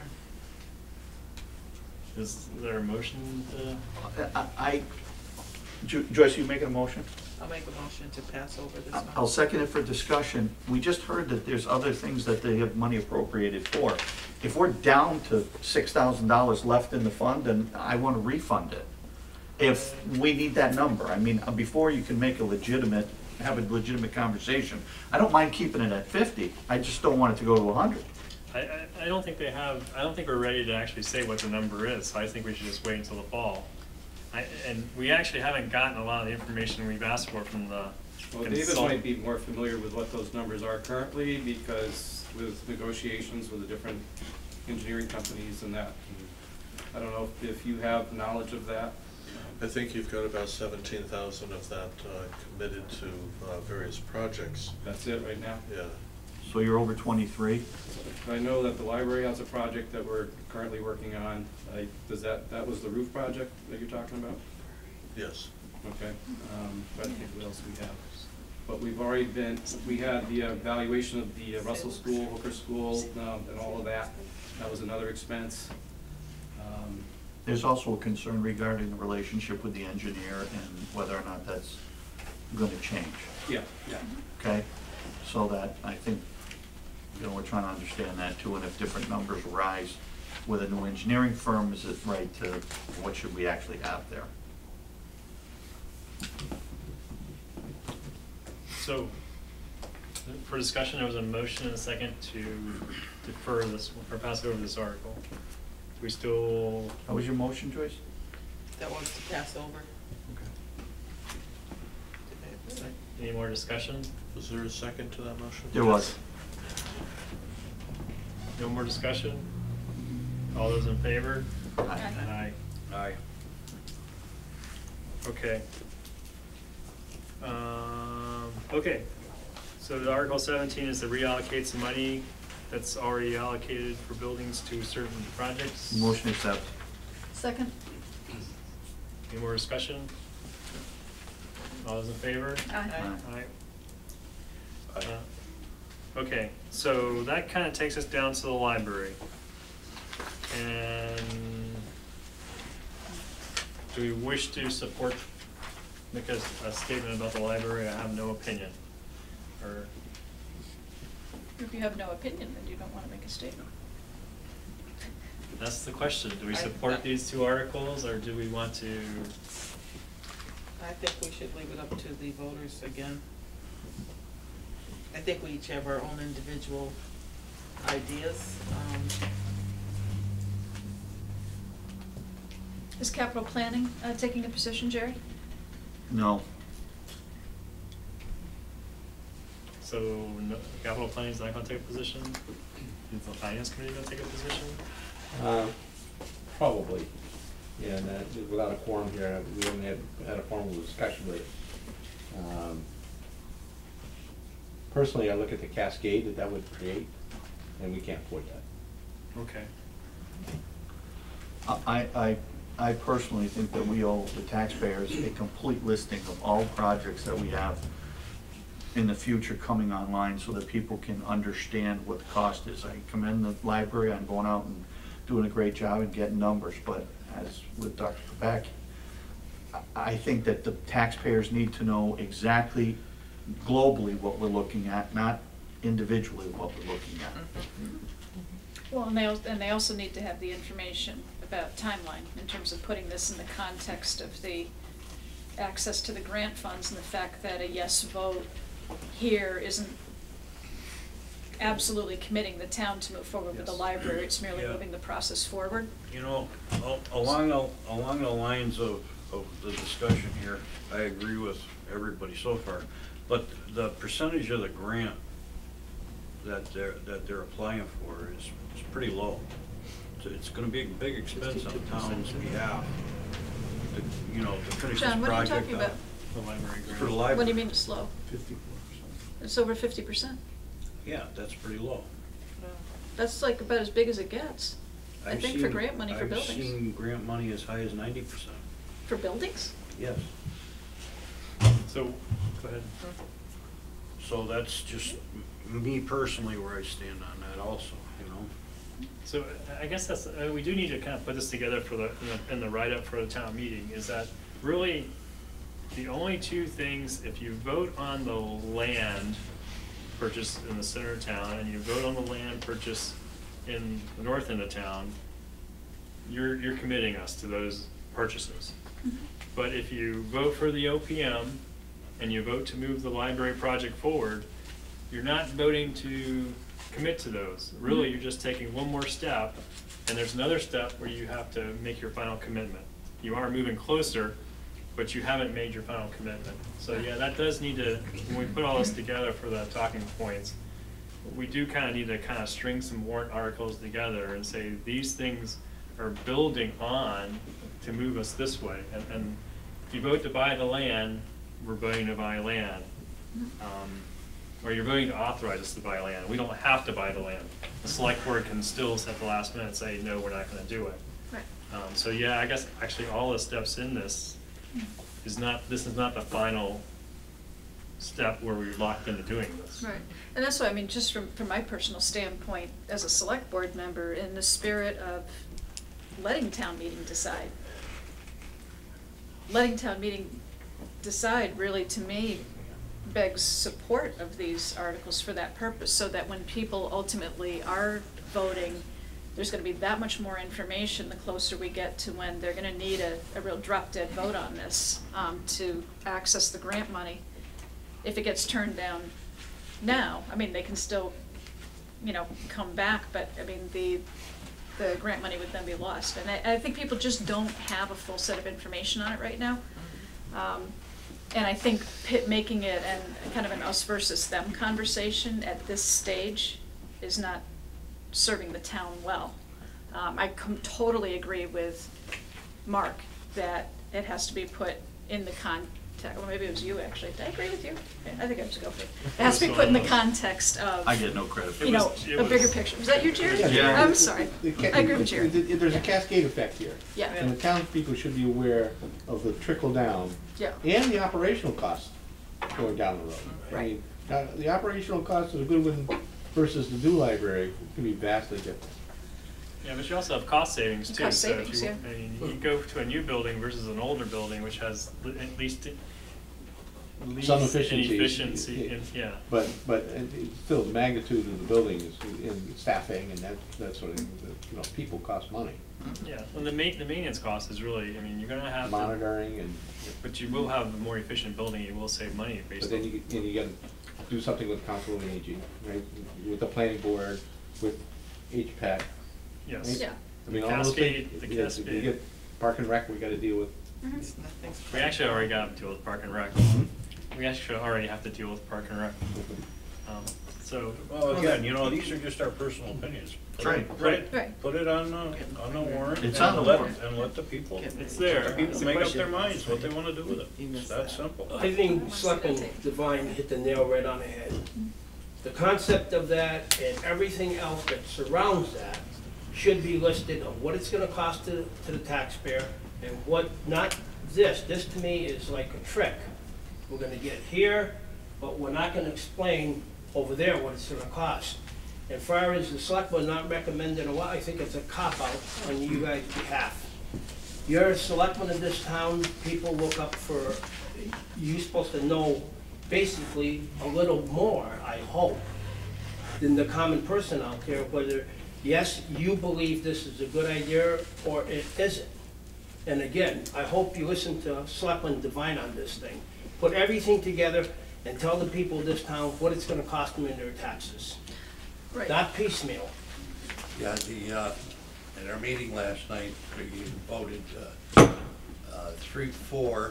Is there a motion to? Joyce, you making a motion? I'll make a motion to pass over this one. I'll second it for discussion. We just heard that there's other things that they have money appropriated for. If we're down to $6,000 left in the fund, then I want to refund it. If we need that number, I mean, before you can make have a legitimate conversation. I don't mind keeping it at 50, I just don't want it to go to 100. I don't think they have, I don't think we're ready to actually say what the number is, so I think we should just wait until the fall. And we actually haven't gotten a lot of the information we've asked for from the Well, David consultant. might be more familiar with what those numbers are currently, because with negotiations with the different engineering companies and that. I don't know if you have knowledge of that. I think you've got about 17,000 of that committed to various projects. That's it right now? Yeah. So you're over 23? I know that the library has a project that we're currently working on. That was the roof project that you're talking about? Yes. Okay, I think what else we have. But we've already we had the evaluation of the Russell School, Hooker School, and all of that. That was another expense. There's also a concern regarding the relationship with the engineer and whether or not that's gonna change, Yeah, yeah. okay? So that, I think, you know, we're trying to understand that too, and if different numbers rise with a new engineering firm, is it right to, what should we actually have there? So, for discussion, there was a motion and a second to defer this, or pass over this article. We still, That was your motion, Joyce? That was to pass over. any more discussion? Was there a second to that motion? There was. No more discussion? All those in favor? Aye. Aye. Okay. Okay, so the Article 17 is to reallocate some money that's already allocated for buildings to certain projects. Motion accept. Second? Any more discussion? All those in favor? Aye. Aye. Okay, so that kind of takes us down to the library. And do we wish to make a statement about the library? I have no opinion. Or, If you have no opinion, then you don't want to make a statement. that's the question. Do we support these two articles, or do we want to? I think we should leave it up to the voters again. I think we each have our own individual ideas. Is capital planning taking a position, Jerry? No. So, no, capital planning is not gonna take a position? Is the finance committee gonna take a position? Probably. Yeah, and without a quorum here, we haven't had a formal discussion with it. Personally, I look at the cascade that would create, and we can't afford that. Okay. I personally think that we owe the taxpayers a complete listing of all projects that we have in the future coming online so that people can understand what the cost is. I commend the library on going out and doing a great job and getting numbers, but as with Dr. Kopacki, I think that the taxpayers need to know exactly globally what we're looking at, not individually what we're looking at. Well, and they also need to have the information about timeline in terms of putting this in the context of the access to the grant funds and the fact that a yes vote here isn't absolutely committing the town to move forward with the Yes. library, it's merely Yeah. moving the process forward. You know, along the lines of the discussion here, I agree with everybody so far, but the percentage of the grant that they're applying for is pretty low. It's gonna be a big expense on the town's behalf to, you know, to finish this John, what are you project talking out. about? The library grant. For the library. What do you mean it's low? 54%. It's over 50%. Yeah, that's pretty low. That's like about as big as it gets, I I've think, for seen- grant money for I've buildings. seen grant money as high as 90%. For buildings? Yes. So, go ahead. So that's just me personally where I stand on that also, you know? So I guess that's, we do need to kind of put this together for in the write-up for the town meeting, is that really the only two things, if you vote on the land purchase in the center of town and you vote on the land purchase in the north end of town, you're committing us to those purchases. But if you vote for the OPM and you vote to move the library project forward, you're not voting to commit to those. Really, you're just taking one more step, and there's another step where you have to make your final commitment. You are moving closer, but you haven't made your final commitment. So yeah, that does need to, when we put all this together for the talking points, we do kind of need to kind of string some warrant articles together and say, these things are building on to move us this way. And if you vote to buy the land, we're voting to buy land. Or you're voting to authorize us to buy land. We don't have to buy the land. The select board can still at the last minute say, no, we're not gonna do it. Right. So yeah, I guess actually all the steps in this is not the final step where we're locked into doing this. Right, and that's why, I mean, just from my personal standpoint, as a select board member, in the spirit of letting town meeting decide. Letting town meeting decide really, to me, begs support of these articles for that purpose, so that when people ultimately are voting, there's gonna be that much more information the closer we get to when they're gonna need a real drop-dead vote on this, to access the grant money. If it gets turned down now, I mean, they can still, you know, come back, but, I mean, the grant money would then be lost. And I think people just don't have a full set of information on it right now. And I think making it kind of an us versus them conversation at this stage is not serving the town well. I totally agree with Mark that it has to be put in the context, well, maybe it was you actually. Did I agree with you? I think I was going for it. It has to be put in the context of, I get no credit for you know, a bigger picture. Was that you, Jerry? Yeah. I'm sorry. I agree with Jerry. There's a cascade effect here. Yeah. And the townspeople should be aware of the trickle down. Yeah. And the operational costs going down the road. I Right. mean, the operational cost of the Goodwin versus the new library can be vastly different. Yeah, but you also have cost savings too. Cost So if savings, you, yeah. I mean, you go to a new building versus an older building, which has at least Some efficiency. efficiency, yeah. But still, the magnitude of the building is in staffing and that sort of thing. You know, people cost money. Yeah, well, the maintenance cost is really, I mean, you're gonna have to, Monitoring and, but you will have a more efficient building, you will save money based but then on. you gotta do something with council on aging, right? With the planning board, with HPAC. Yes. right? Yeah. I mean, all those Cascade, things. the You cascade. get Park and Rec, we gotta deal with. We actually already got to deal with Park and Rec. We actually already have to deal with Park and Rec. So. Well, again, you know, these are just our personal opinions. Right. Right. Put it on the warrant. It's and on the let- warrant. And let the people. It's there. Let the It's people a make up question. their minds what they wanna do with it. It's that simple. I think Selectman Devine hit the nail right on the head. The concept of that and everything else that surrounds that should be listed on what it's gonna cost to the taxpayer and what, not this to me is like a trick. We're gonna get here, but we're not gonna explain over there what it's gonna cost. As far as the selectman not recommending, well, I think it's a cop-out on you guys' behalf. You're a selectman of this town, people look up for, you're supposed to know basically a little more, I hope, than the common person out there, whether, yes, you believe this is a good idea or it isn't. And again, I hope you listen to Selectman Devine on this thing. Put everything together and tell the people of this town what it's gonna cost them in their taxes. Right. Not piecemeal. Yeah, at our meeting last night, we voted 3-4,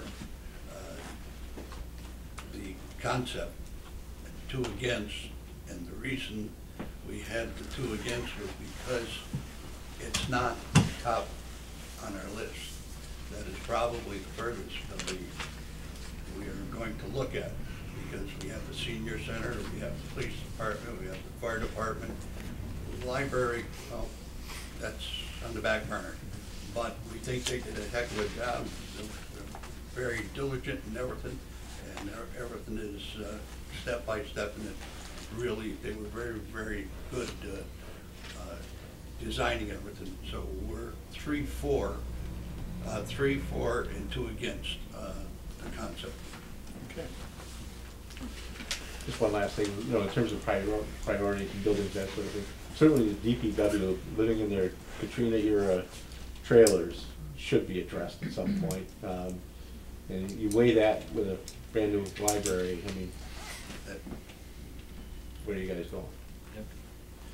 the concept, 2 against, and the reason we had the 2 against was because it's not top on our list. That is probably the furthest that we are going to look at, because we have the senior center, we have the police department, we have the fire department, the library, well, that's on the back burner. But we think they did a heck of a job. They're very diligent in everything, and everything is step by step, and it really, they were very, very good designing everything. So we're 3-4, 3-4 and 2 against the concept. Okay. Just one last thing, you know, in terms of priorities and buildings, that sort of thing. Certainly the DPW, living in their Katrina era trailers, should be addressed at some point. And you weigh that with a brand new library, I mean, where are you guys going? Yep.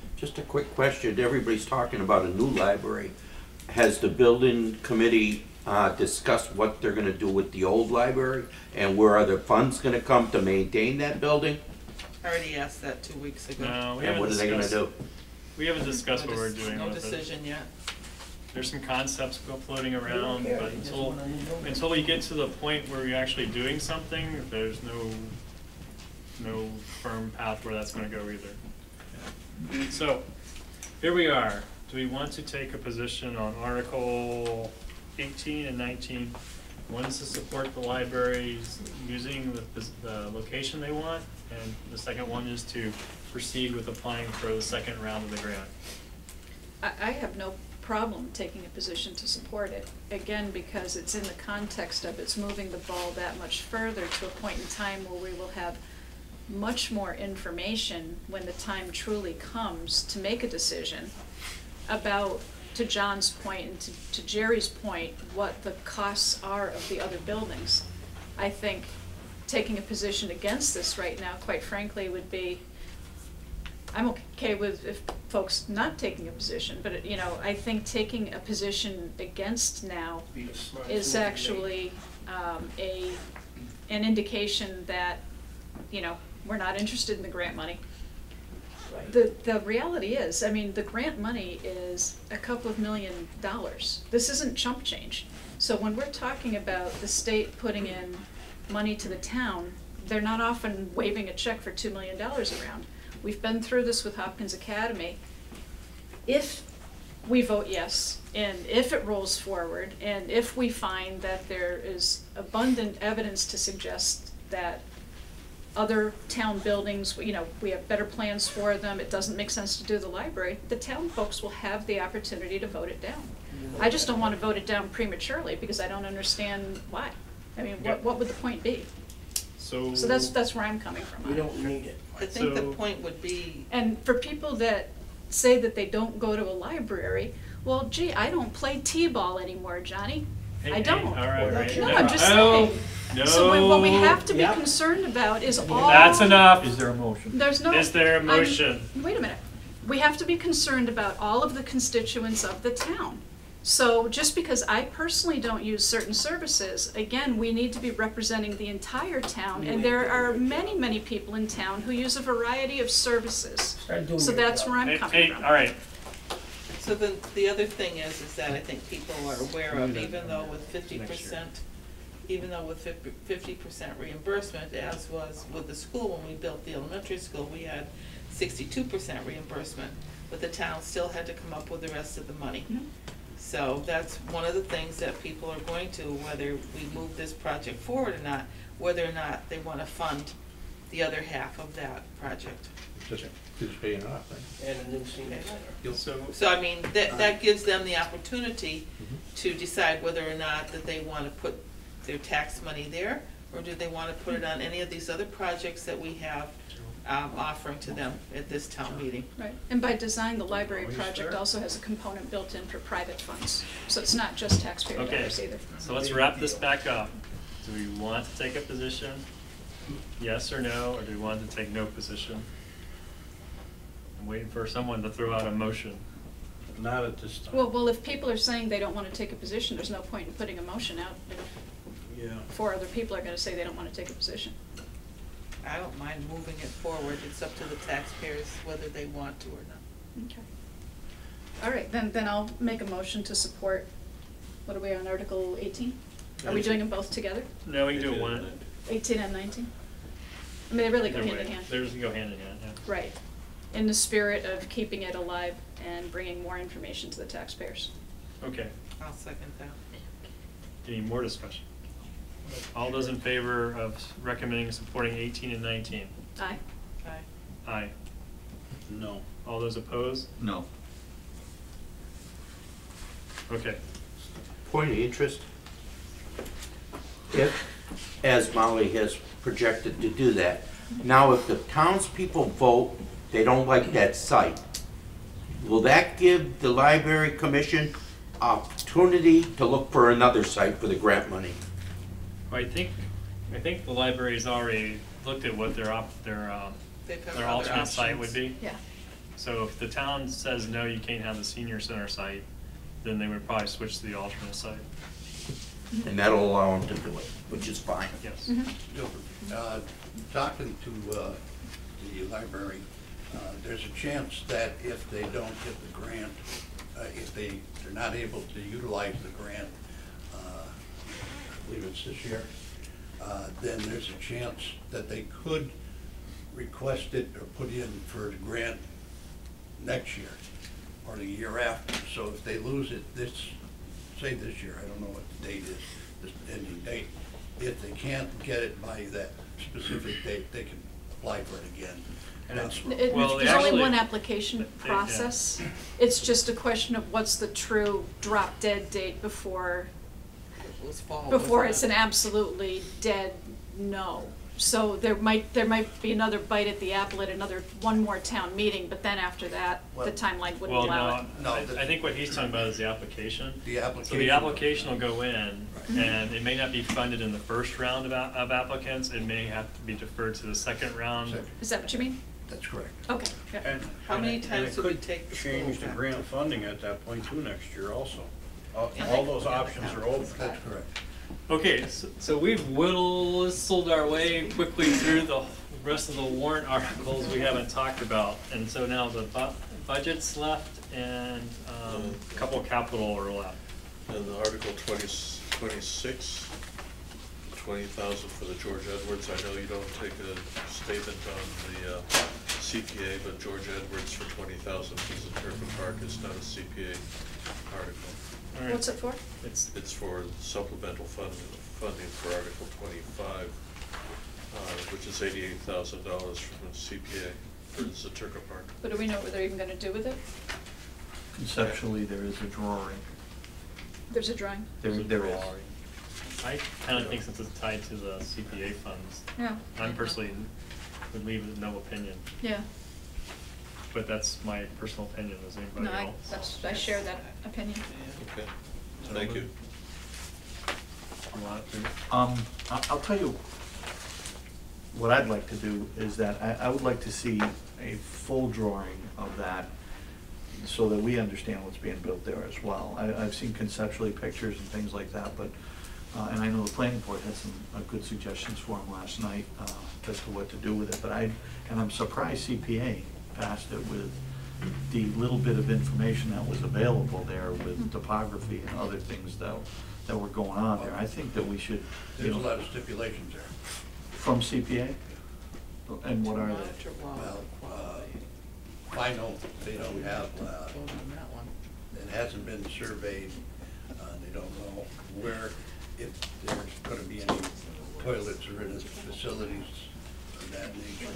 Just a quick question, everybody's talking about a new library. Has the building committee discussed what they're gonna do with the old library? And where are the funds gonna come to maintain that building? I already asked that 2 weeks ago. No, we And haven't what are they gonna discussed, do? we haven't discussed No what we're dec- doing No with it. decision yet. There's some concepts floating around, but until we get to the point where we're actually doing something, there's no firm path where that's gonna go either. So, here we are. Do we want to take a position on Article 18 and 19? One is to support the libraries using the location they want, and the second one is to proceed with applying for the second round of the grant. I have no problem taking a position to support it, again, because it's in the context of it's moving the ball that much further to a point in time where we will have much more information when the time truly comes to make a decision about, to John's point and to Jerry's point, what the costs are of the other buildings. I think taking a position against this right now, quite frankly, would be, I'm okay with if folks not taking a position, but, you know, I think taking a position against now Be the smartest is move to make. actually an indication that, you know, we're not interested in the grant money. Right. The reality is, I mean, the grant money is a couple of $1 million. This isn't chump change. So when we're talking about the state putting in money to the town, they're not often waving a check for $2 million around. We've been through this with Hopkins Academy. If we vote yes, and if it rolls forward, and if we find that there is abundant evidence to suggest that other town buildings, you know, we have better plans for them, it doesn't make sense to do the library, the town folks will have the opportunity to vote it down. I just don't want to vote it down prematurely because I don't understand why. I mean, what would the point be? So that's where I'm coming from. We don't need it. I think the So- point would be, And for people that say that they don't go to a library, well, gee, I don't play t-ball anymore, Johnny. Hey, I hey, don't. all right, all right. No, No, I'm just no, saying. No. So what we have to be Yep. concerned about is all. That's enough. Is there a motion? There's no. Is there a I'm- motion? Wait a minute. We have to be concerned about all of the constituents of the town. So just because I personally don't use certain services, again, we need to be representing the entire town. And there are many, many people in town who use a variety of services. Start doing So your that's job. where I'm Hey, coming hey, from. all right. so the other thing is that I think people are aware of, even though with 50%, even though with 50% reimbursement, as was with the school, when we built the elementary school, we had 62% reimbursement, but the town still had to come up with the rest of the money. Mhm. So that's one of the things that people are going to, whether we move this project forward or not, whether or not they wanna fund the other half of that project. Just paying it off, right? And a new senior center. So I mean, that gives them the opportunity to decide whether or not that they wanna put their tax money there, or do they wanna put it on any of these other projects that we have, offering to them at this town meeting. Right, and by design, the library project also has a component built in for private funds. So it's not just taxpayer Okay, dollars either. so let's wrap this back up. Do we want to take a position? Yes or no, or do we want to take no position? I'm waiting for someone to throw out a motion. Not at this time. Well, if people are saying they don't want to take a position, there's no point in putting a motion out if Yeah. 4 other people are going to say they don't want to take a position. I don't mind moving it forward, it's up to the taxpayers whether they want to or not. Okay. All right, then I'll make a motion to support, what are we on, Article 18? Are we doing them both together? No, we can do one. 18 and 19? I mean, they really go Either hand in way. hand. Theirs go hand in hand, yeah. Right, in the spirit of keeping it alive and bringing more information to the taxpayers. Okay, I'll second that. any more discussion? All those in favor of recommending supporting 18 and 19? Aye. Aye. Aye. No. All those opposed? No. Okay. Point of interest, if, as Molly has projected to do that, now if the townspeople vote, they don't like that site, will that give the library commission opportunity to look for another site for the grant money? I think the library's already looked at what their They've got their other alternate site would options. be. Yeah. So if the town says, no, you can't have the senior center site, then they would probably switch to the alternate site. And that'll allow them to do it, which is fine. Yes. Talking to the library, there's a chance that if they don't get the grant, if they're not able to utilize the grant, I believe it's this year, then there's a chance that they could request it or put in for the grant next year or the year after. So if they lose it say this year, I don't know what the date is, this ending date, if they can't get it by that specific date, they can apply for it again. And it's, There's only actually- one application process. It's just a question of what's the true drop dead date before It was fall. before wasn't it's it? an absolutely dead no. So there might be another bite at the apple at one more town meeting, but then after that, the Well- timeline wouldn't Well, allow it. No, I think what he's talking about is the application. The application. So the application will go in, and it may not be funded in the first round of applicants. It may have to be deferred to the second round. Is that what you mean? That's correct. Okay, yeah. And- How many and times it would we could take the change school the back grant to- funding at that point too next year also. Yeah. All those options are open. That's correct. Okay, so we've whistled our way quickly through the rest of the warrant articles we haven't talked about. And so now the budget's left and a couple of capital are left. And the Article 26, 20,000 for the George Edwards. I know you don't take a statement on the CPA, but George Edwards for 20,000 because the Turf and Park is not a CPA article. All right. What's it for? It's for supplemental funding for Article 25, which is $88,000 from the CPA for the Zaturka Park. But do we know what they're even gonna do with it? Conceptually, there is a drawing. There's a drawing? There is. I kind of think since it's tied to the CPA funds, Yeah. I'm personally would leave it no opinion. Yeah. But that's my personal opinion. Is anybody No, else? I share that opinion. Okay, thank you. You want it to? I'll tell you, what I'd like to do is that I would like to see a full drawing of that so that we understand what's being built there as well. I've seen conceptually pictures and things like that, but, and I know the planning board had some good suggestions for him last night as to what to do with it, but and I'm surprised CPA passed it with the little bit of information that was available there with topography and other things that were going on there. I think that we should, There's a lot of stipulations there. from CPA? And what are they? Monitor wall Well, quality. Final, they don't have, Vote on that one. it hasn't been surveyed, they don't know where, if there's gonna be any toilets or any facilities of that nature.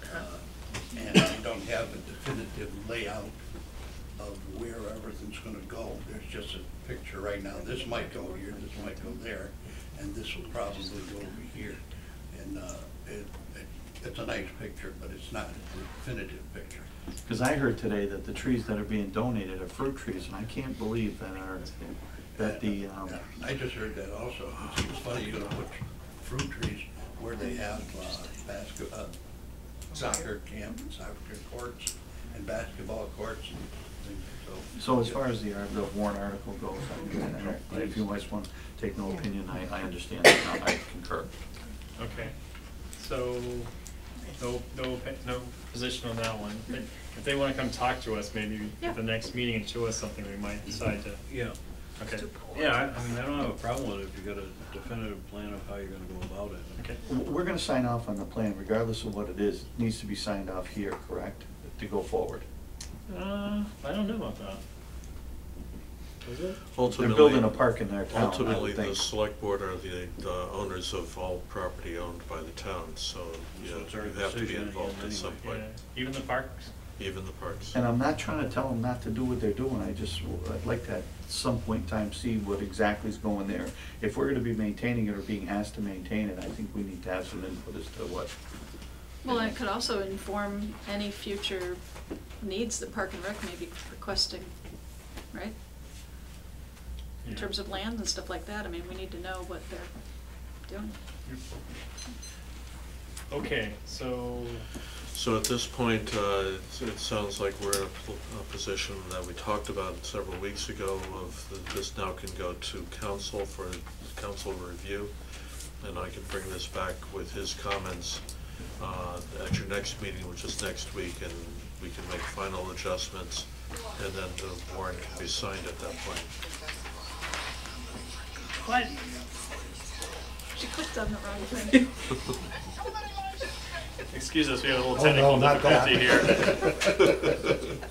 And they don't have a definitive layout of where everything's gonna go. There's just a picture right now, this might go here, this might go there, and this will probably go over here. And, it's a nice picture, but it's not a definitive picture. Because I heard today that the trees that are being donated are fruit trees, and I can't believe that the, Yeah, I just heard that also. It's funny, you're gonna put fruit trees where they have soccer camp and soccer courts and basketball courts and things, so as far as the warrant article goes, if you guys want to take no opinion, I understand, I concur. Okay, so, no position on that one. If they wanna come talk to us, maybe Yeah. at the next meeting and show us something, we might decide to, Yeah. okay. Yeah, I mean, I don't have a problem with it if you got a definitive plan of how you're gonna go about it. Okay. We're going to sign off on the plan regardless of what it is. It needs to be signed off here, correct, to go forward? I don't know about that. Is it? They're building a park in their town, I would Ultimately, the think. select board are the owners of all property owned by the town, so So it's our you have to be decision involved again at some anyway. point, Yeah, even the parks? even the parks. And I'm not trying to tell them not to do what they're doing, I'd like to at some point in time see what exactly is going there. If we're gonna be maintaining it or being asked to maintain it, I think we need to have some input as to what. Well, and it could also inform any future needs that Park and Rec may be requesting, right? In Yeah. terms of land and stuff like that, I mean, we need to know what they're doing. Okay, so, So at this point, it sounds like we're in a position that we talked about several weeks ago of this now can go to council for council review. And I can bring this back with his comments at your next meeting, which is next week, and we can make final adjustments, and then the warrant can be signed at that point. What? She clicked on the wrong thing. excuse us, we have a little Oh, technical no, not that. difficulty here.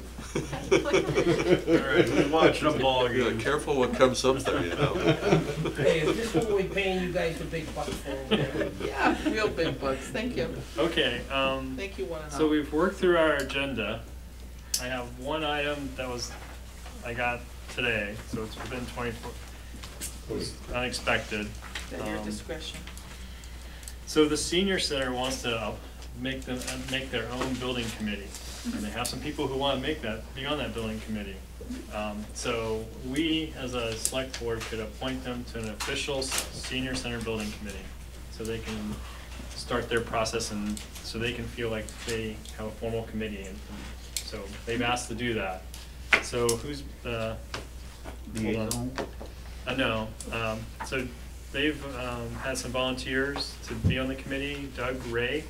All right, who's watching a ball Yeah, game? careful what comes up there, you know. Hey, is this what we're paying you guys the big bucks for over there? Yeah, real big bucks, thank you. Okay, Thank you, one and all. so we've worked through our agenda. I have one item that I got today, so it's within 24, it was unexpected. At your discretion. So the senior center wants to make their own building committee. And they have some people who want to be on that building committee. So we, as a select board, could appoint them to an official senior center building committee. So they can start their process and so they can feel like they have a formal committee. And so they've asked to do that. So who's, hold on. No, so they've had some volunteers to be on the committee. Doug Ray,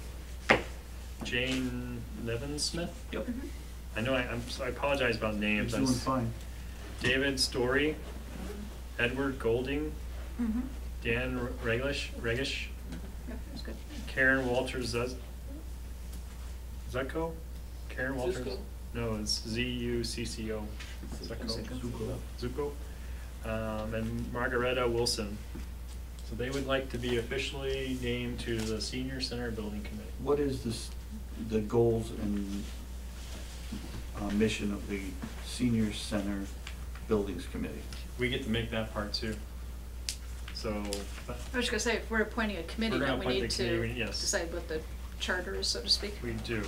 Jane Nevin-Smith. Yep. I know I apologize about names. He's doing fine. David Story, Edward Golding, Mhm. Dan Regish, Yep, that's good. Karen Walters Zucco? Karen Walters? Zucco? No, it's Z-U-C-C-O. Zucco. And Margareta Wilson. So they would like to be officially named to the Senior Center Building Committee. What is the goals and mission of the Senior Center Buildings Committee? We get to make that part too. So, but I was gonna say, if we're appointing a committee, We're gonna then we appoint need the to committee, yes. decide what the charter is, so to speak. we do.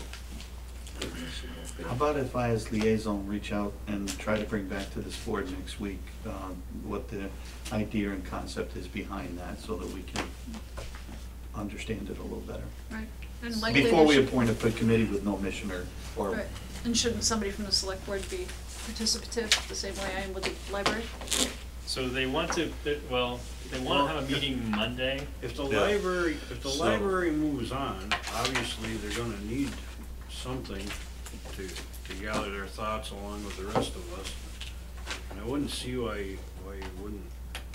How about if I, as liaison, reach out and try to bring back to this board next week what the idea and concept is behind that, so that we can understand it a little better. Right. And likely Before we should- appoint a committee with no mission or. Right. And shouldn't somebody from the select board be participative the same way I am with the library? So they want to, they want to have a meeting Monday. If the Yeah. So- library moves on, obviously they're gonna need something to gather their thoughts along with the rest of us. And I wouldn't see why you wouldn't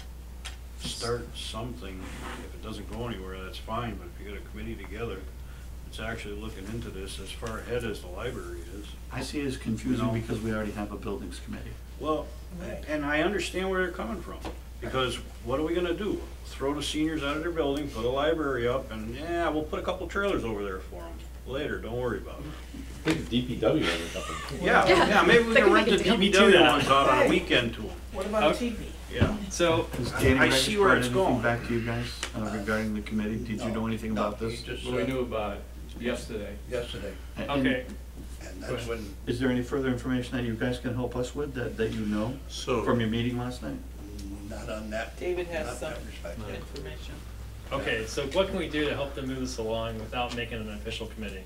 start something. If it doesn't go anywhere, that's fine, but if you get a committee together, it's actually looking into this as far ahead as the library is. I see it as confusing No. because we already have a buildings committee. Well, and I understand where they're coming from, because what are we gonna do? Throw the seniors out of their building, put a library up, and yeah, we'll put a couple trailers over there for them later, don't worry about it. Put DPW on or something. Yeah, maybe we They can can rent the make a deal. Do DPW that. ones out on a Hey. weekend to them, What about a Okay. TV? yeah. So, Has I Danny see Regish where brought it's anything going. back to you guys regarding the committee? Did you know anything about this? Well, we knew about it yesterday. Yesterday, And okay, and that's when, Is there any further information that you guys can help us with that you know So. from your meeting last night? not on that, David has not some that respect. information. okay, so what can we do to help them move this along without making an official committee?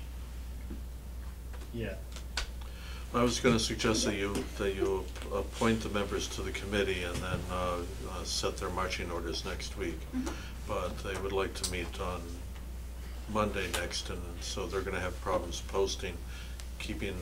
Yeah, I was gonna suggest that you appoint the members to the committee and then set their marching orders next week. But they would like to meet on Monday next, and so they're gonna have problems posting, keeping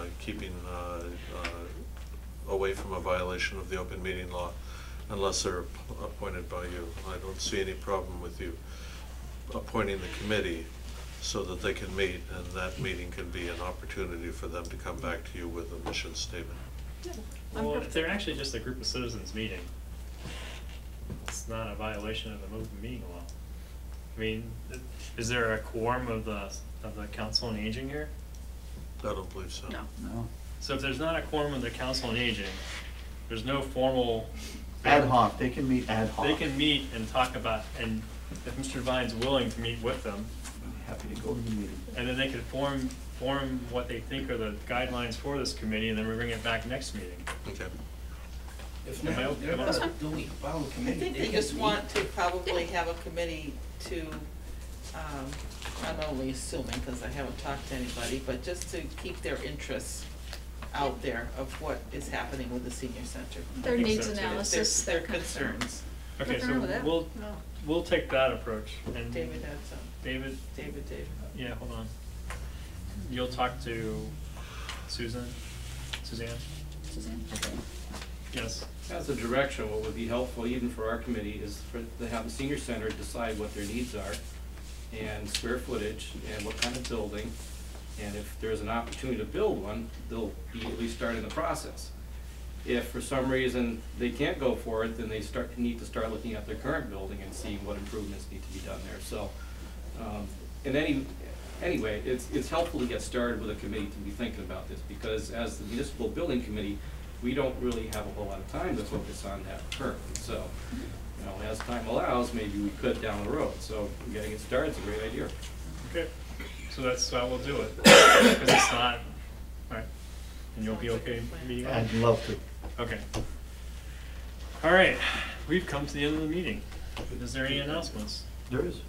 away from a violation of the open meeting law unless they're appointed by you. I don't see any problem with you appointing the committee so that they can meet, and that meeting can be an opportunity for them to come back to you with a mission statement. well, if they're actually just a group of citizens meeting, it's not a violation of the open meeting law. I mean, is there a quorum of the council on aging here? I don't believe so. No. No. So if there's not a quorum of the council on aging, there's no formal. Ad hoc, they can meet ad hoc. They can meet and talk about, and if Mr. Vine's willing to meet with them, Happy to go to the meeting. and then they could form what they think are the guidelines for this committee, and then we bring it back next meeting. Okay. If Am I not, okay? they're That's not fine. doing a follow I committee. think They they can just meet. want to probably have a committee to I'm only assuming, because I haven't talked to anybody, but just to keep their interests out there of what is happening with the senior center. Their I think needs so, too. analysis, Their that kind of thing. concerns. Okay, Nothing wrong with so that. No, we'll take that approach, and David had some, David, David. yeah, hold on. You'll talk to Suzanne? Suzanne? Okay. Yes, As a direction, what would be helpful even for our committee is to have the senior center decide what their needs are and square footage and what kind of building. And if there's an opportunity to build one, they'll be at least starting the process. If for some reason they can't go for it, then they need to start looking at their current building and seeing what improvements need to be done there. So, anyway, it's helpful to get started with a committee to be thinking about this, because as the municipal building committee, we don't really have a whole lot of time to focus on that currently. So, you know, as time allows, maybe we could down the road. So getting it started is a great idea. okay, so that's how we'll do it, because it's not, all right, and you'll be okay meeting on? I'd love to. Okay. All right, we've come to the end of the meeting. Is there any announcements? There is.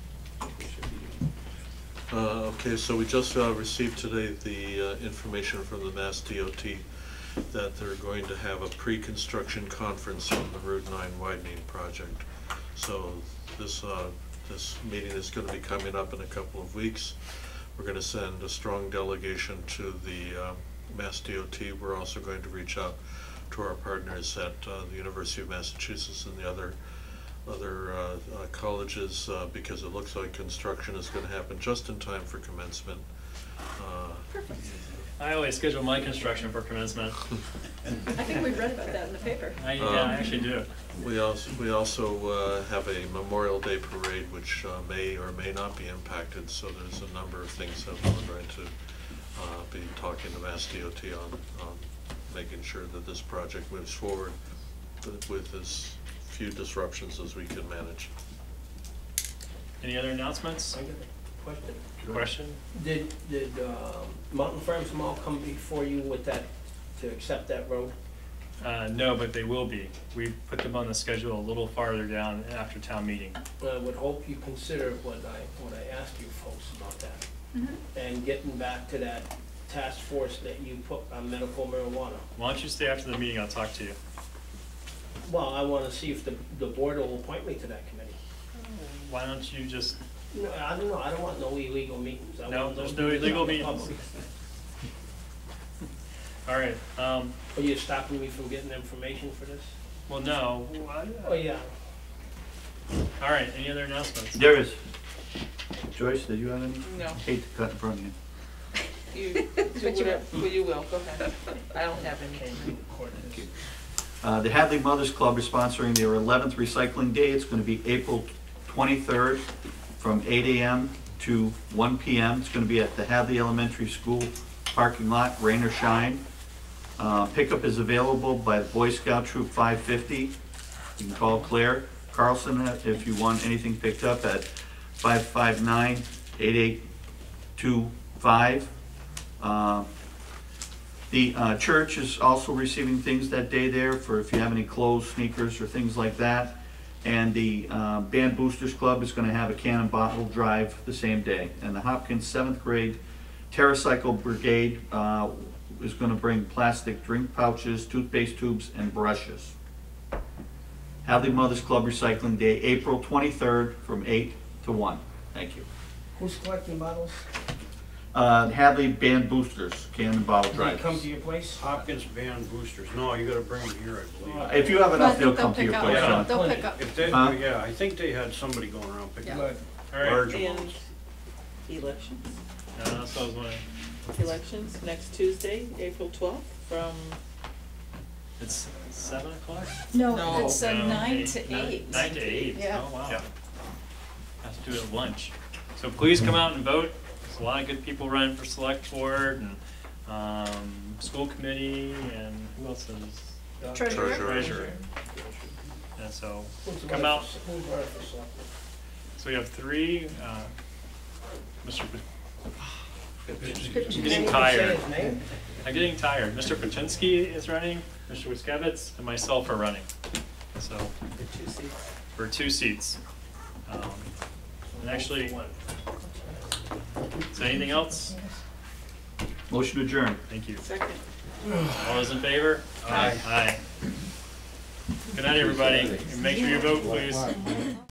Okay, so we just received today the information from the Mass DOT that they're going to have a pre-construction conference on the Route 9 widening project. So this meeting is going to be coming up in a couple of weeks. We're going to send a strong delegation to the Mass DOT. We're also going to reach out to our partners at the University of Massachusetts and the other colleges, because it looks like construction is going to happen just in time for commencement. Perfect. I always schedule my construction for commencement. I think we read about that in the paper. Yeah, I actually do. We also have a Memorial Day parade, which may or may not be impacted, so there's a number of things that we're going to be talking to Mass DOT on making sure that this project moves forward with as few disruptions as we can manage. Any other announcements? I got a question. Question? Did Mountain Farms Mall come before you with that, to accept that road? No, but they will be. We put them on the schedule a little farther down after town meeting. I would hope you consider what I asked you folks about that. And getting back to that task force that you put on medical marijuana. Why don't you stay after the meeting, I'll talk to you. Well, I wanna see if the board will appoint me to that committee. Why don't you just, No, I don't know, I don't want no illegal meetings. I No, want there's those no illegal meetings out in meetings. public. all right, Are you stopping me from getting information for this? well, no. Oh, yeah. All right, any other announcements? There is. Joyce, did you have any? No, Hate to cut in front of you. you do whatever, well, you will, go ahead. I don't have anything. The Hadley Mothers Club is sponsoring their 11th Recycling Day. It's going to be April 23rd from 8 a.m. to 1 p.m. It's going to be at the Hadley Elementary School parking lot, rain or shine. Pickup is available by the Boy Scout Troop 550. You can call Claire Carlson if you want anything picked up at 559-8825. The church is also receiving things that day there for if you have any clothes, sneakers, or things like that. And the Band Boosters Club is going to have a cannon bottle drive the same day. And the Hopkins 7th grade TerraCycle Brigade is going to bring plastic drink pouches, toothpaste tubes, and brushes. Hadley Mothers Club Recycling Day, April 23rd from 8 to 1. Thank you. Who's collecting bottles? Hadley Band Boosters, cannon bottle Do they drive. come to your place? Hopkins Band Boosters, no, you gotta bring them here, I believe. If you have Well, I enough, think they'll come to pick your up. place, Yeah. John. They'll pick up. If they, Huh? yeah, I think they had somebody going around picking Yeah. up All right, large And amounts. elections, that's what I was wondering. elections next Tuesday, April 12th, from, It's 7 o'clock? No, No. it's No, 9 to 8. 9 to 8, Yeah. oh, wow. Have to do it at lunch. So please come out and vote. There's a lot of good people running for select board and school committee and who else is? Treasurer. Treasurer. And so Who's come running out. for- Who's running for selectman? So we have 3, Mr. I'm Can getting you tired. say his name? I'm getting tired. Mr. Paczynski is running, Mr. Wiskevitz, and myself are running. So the 2 seats. for 2 seats. And actually, is there anything else? Motion adjourned. Thank you. Second. All those in favor? Aye. Good night, everybody. And make sure you vote, please.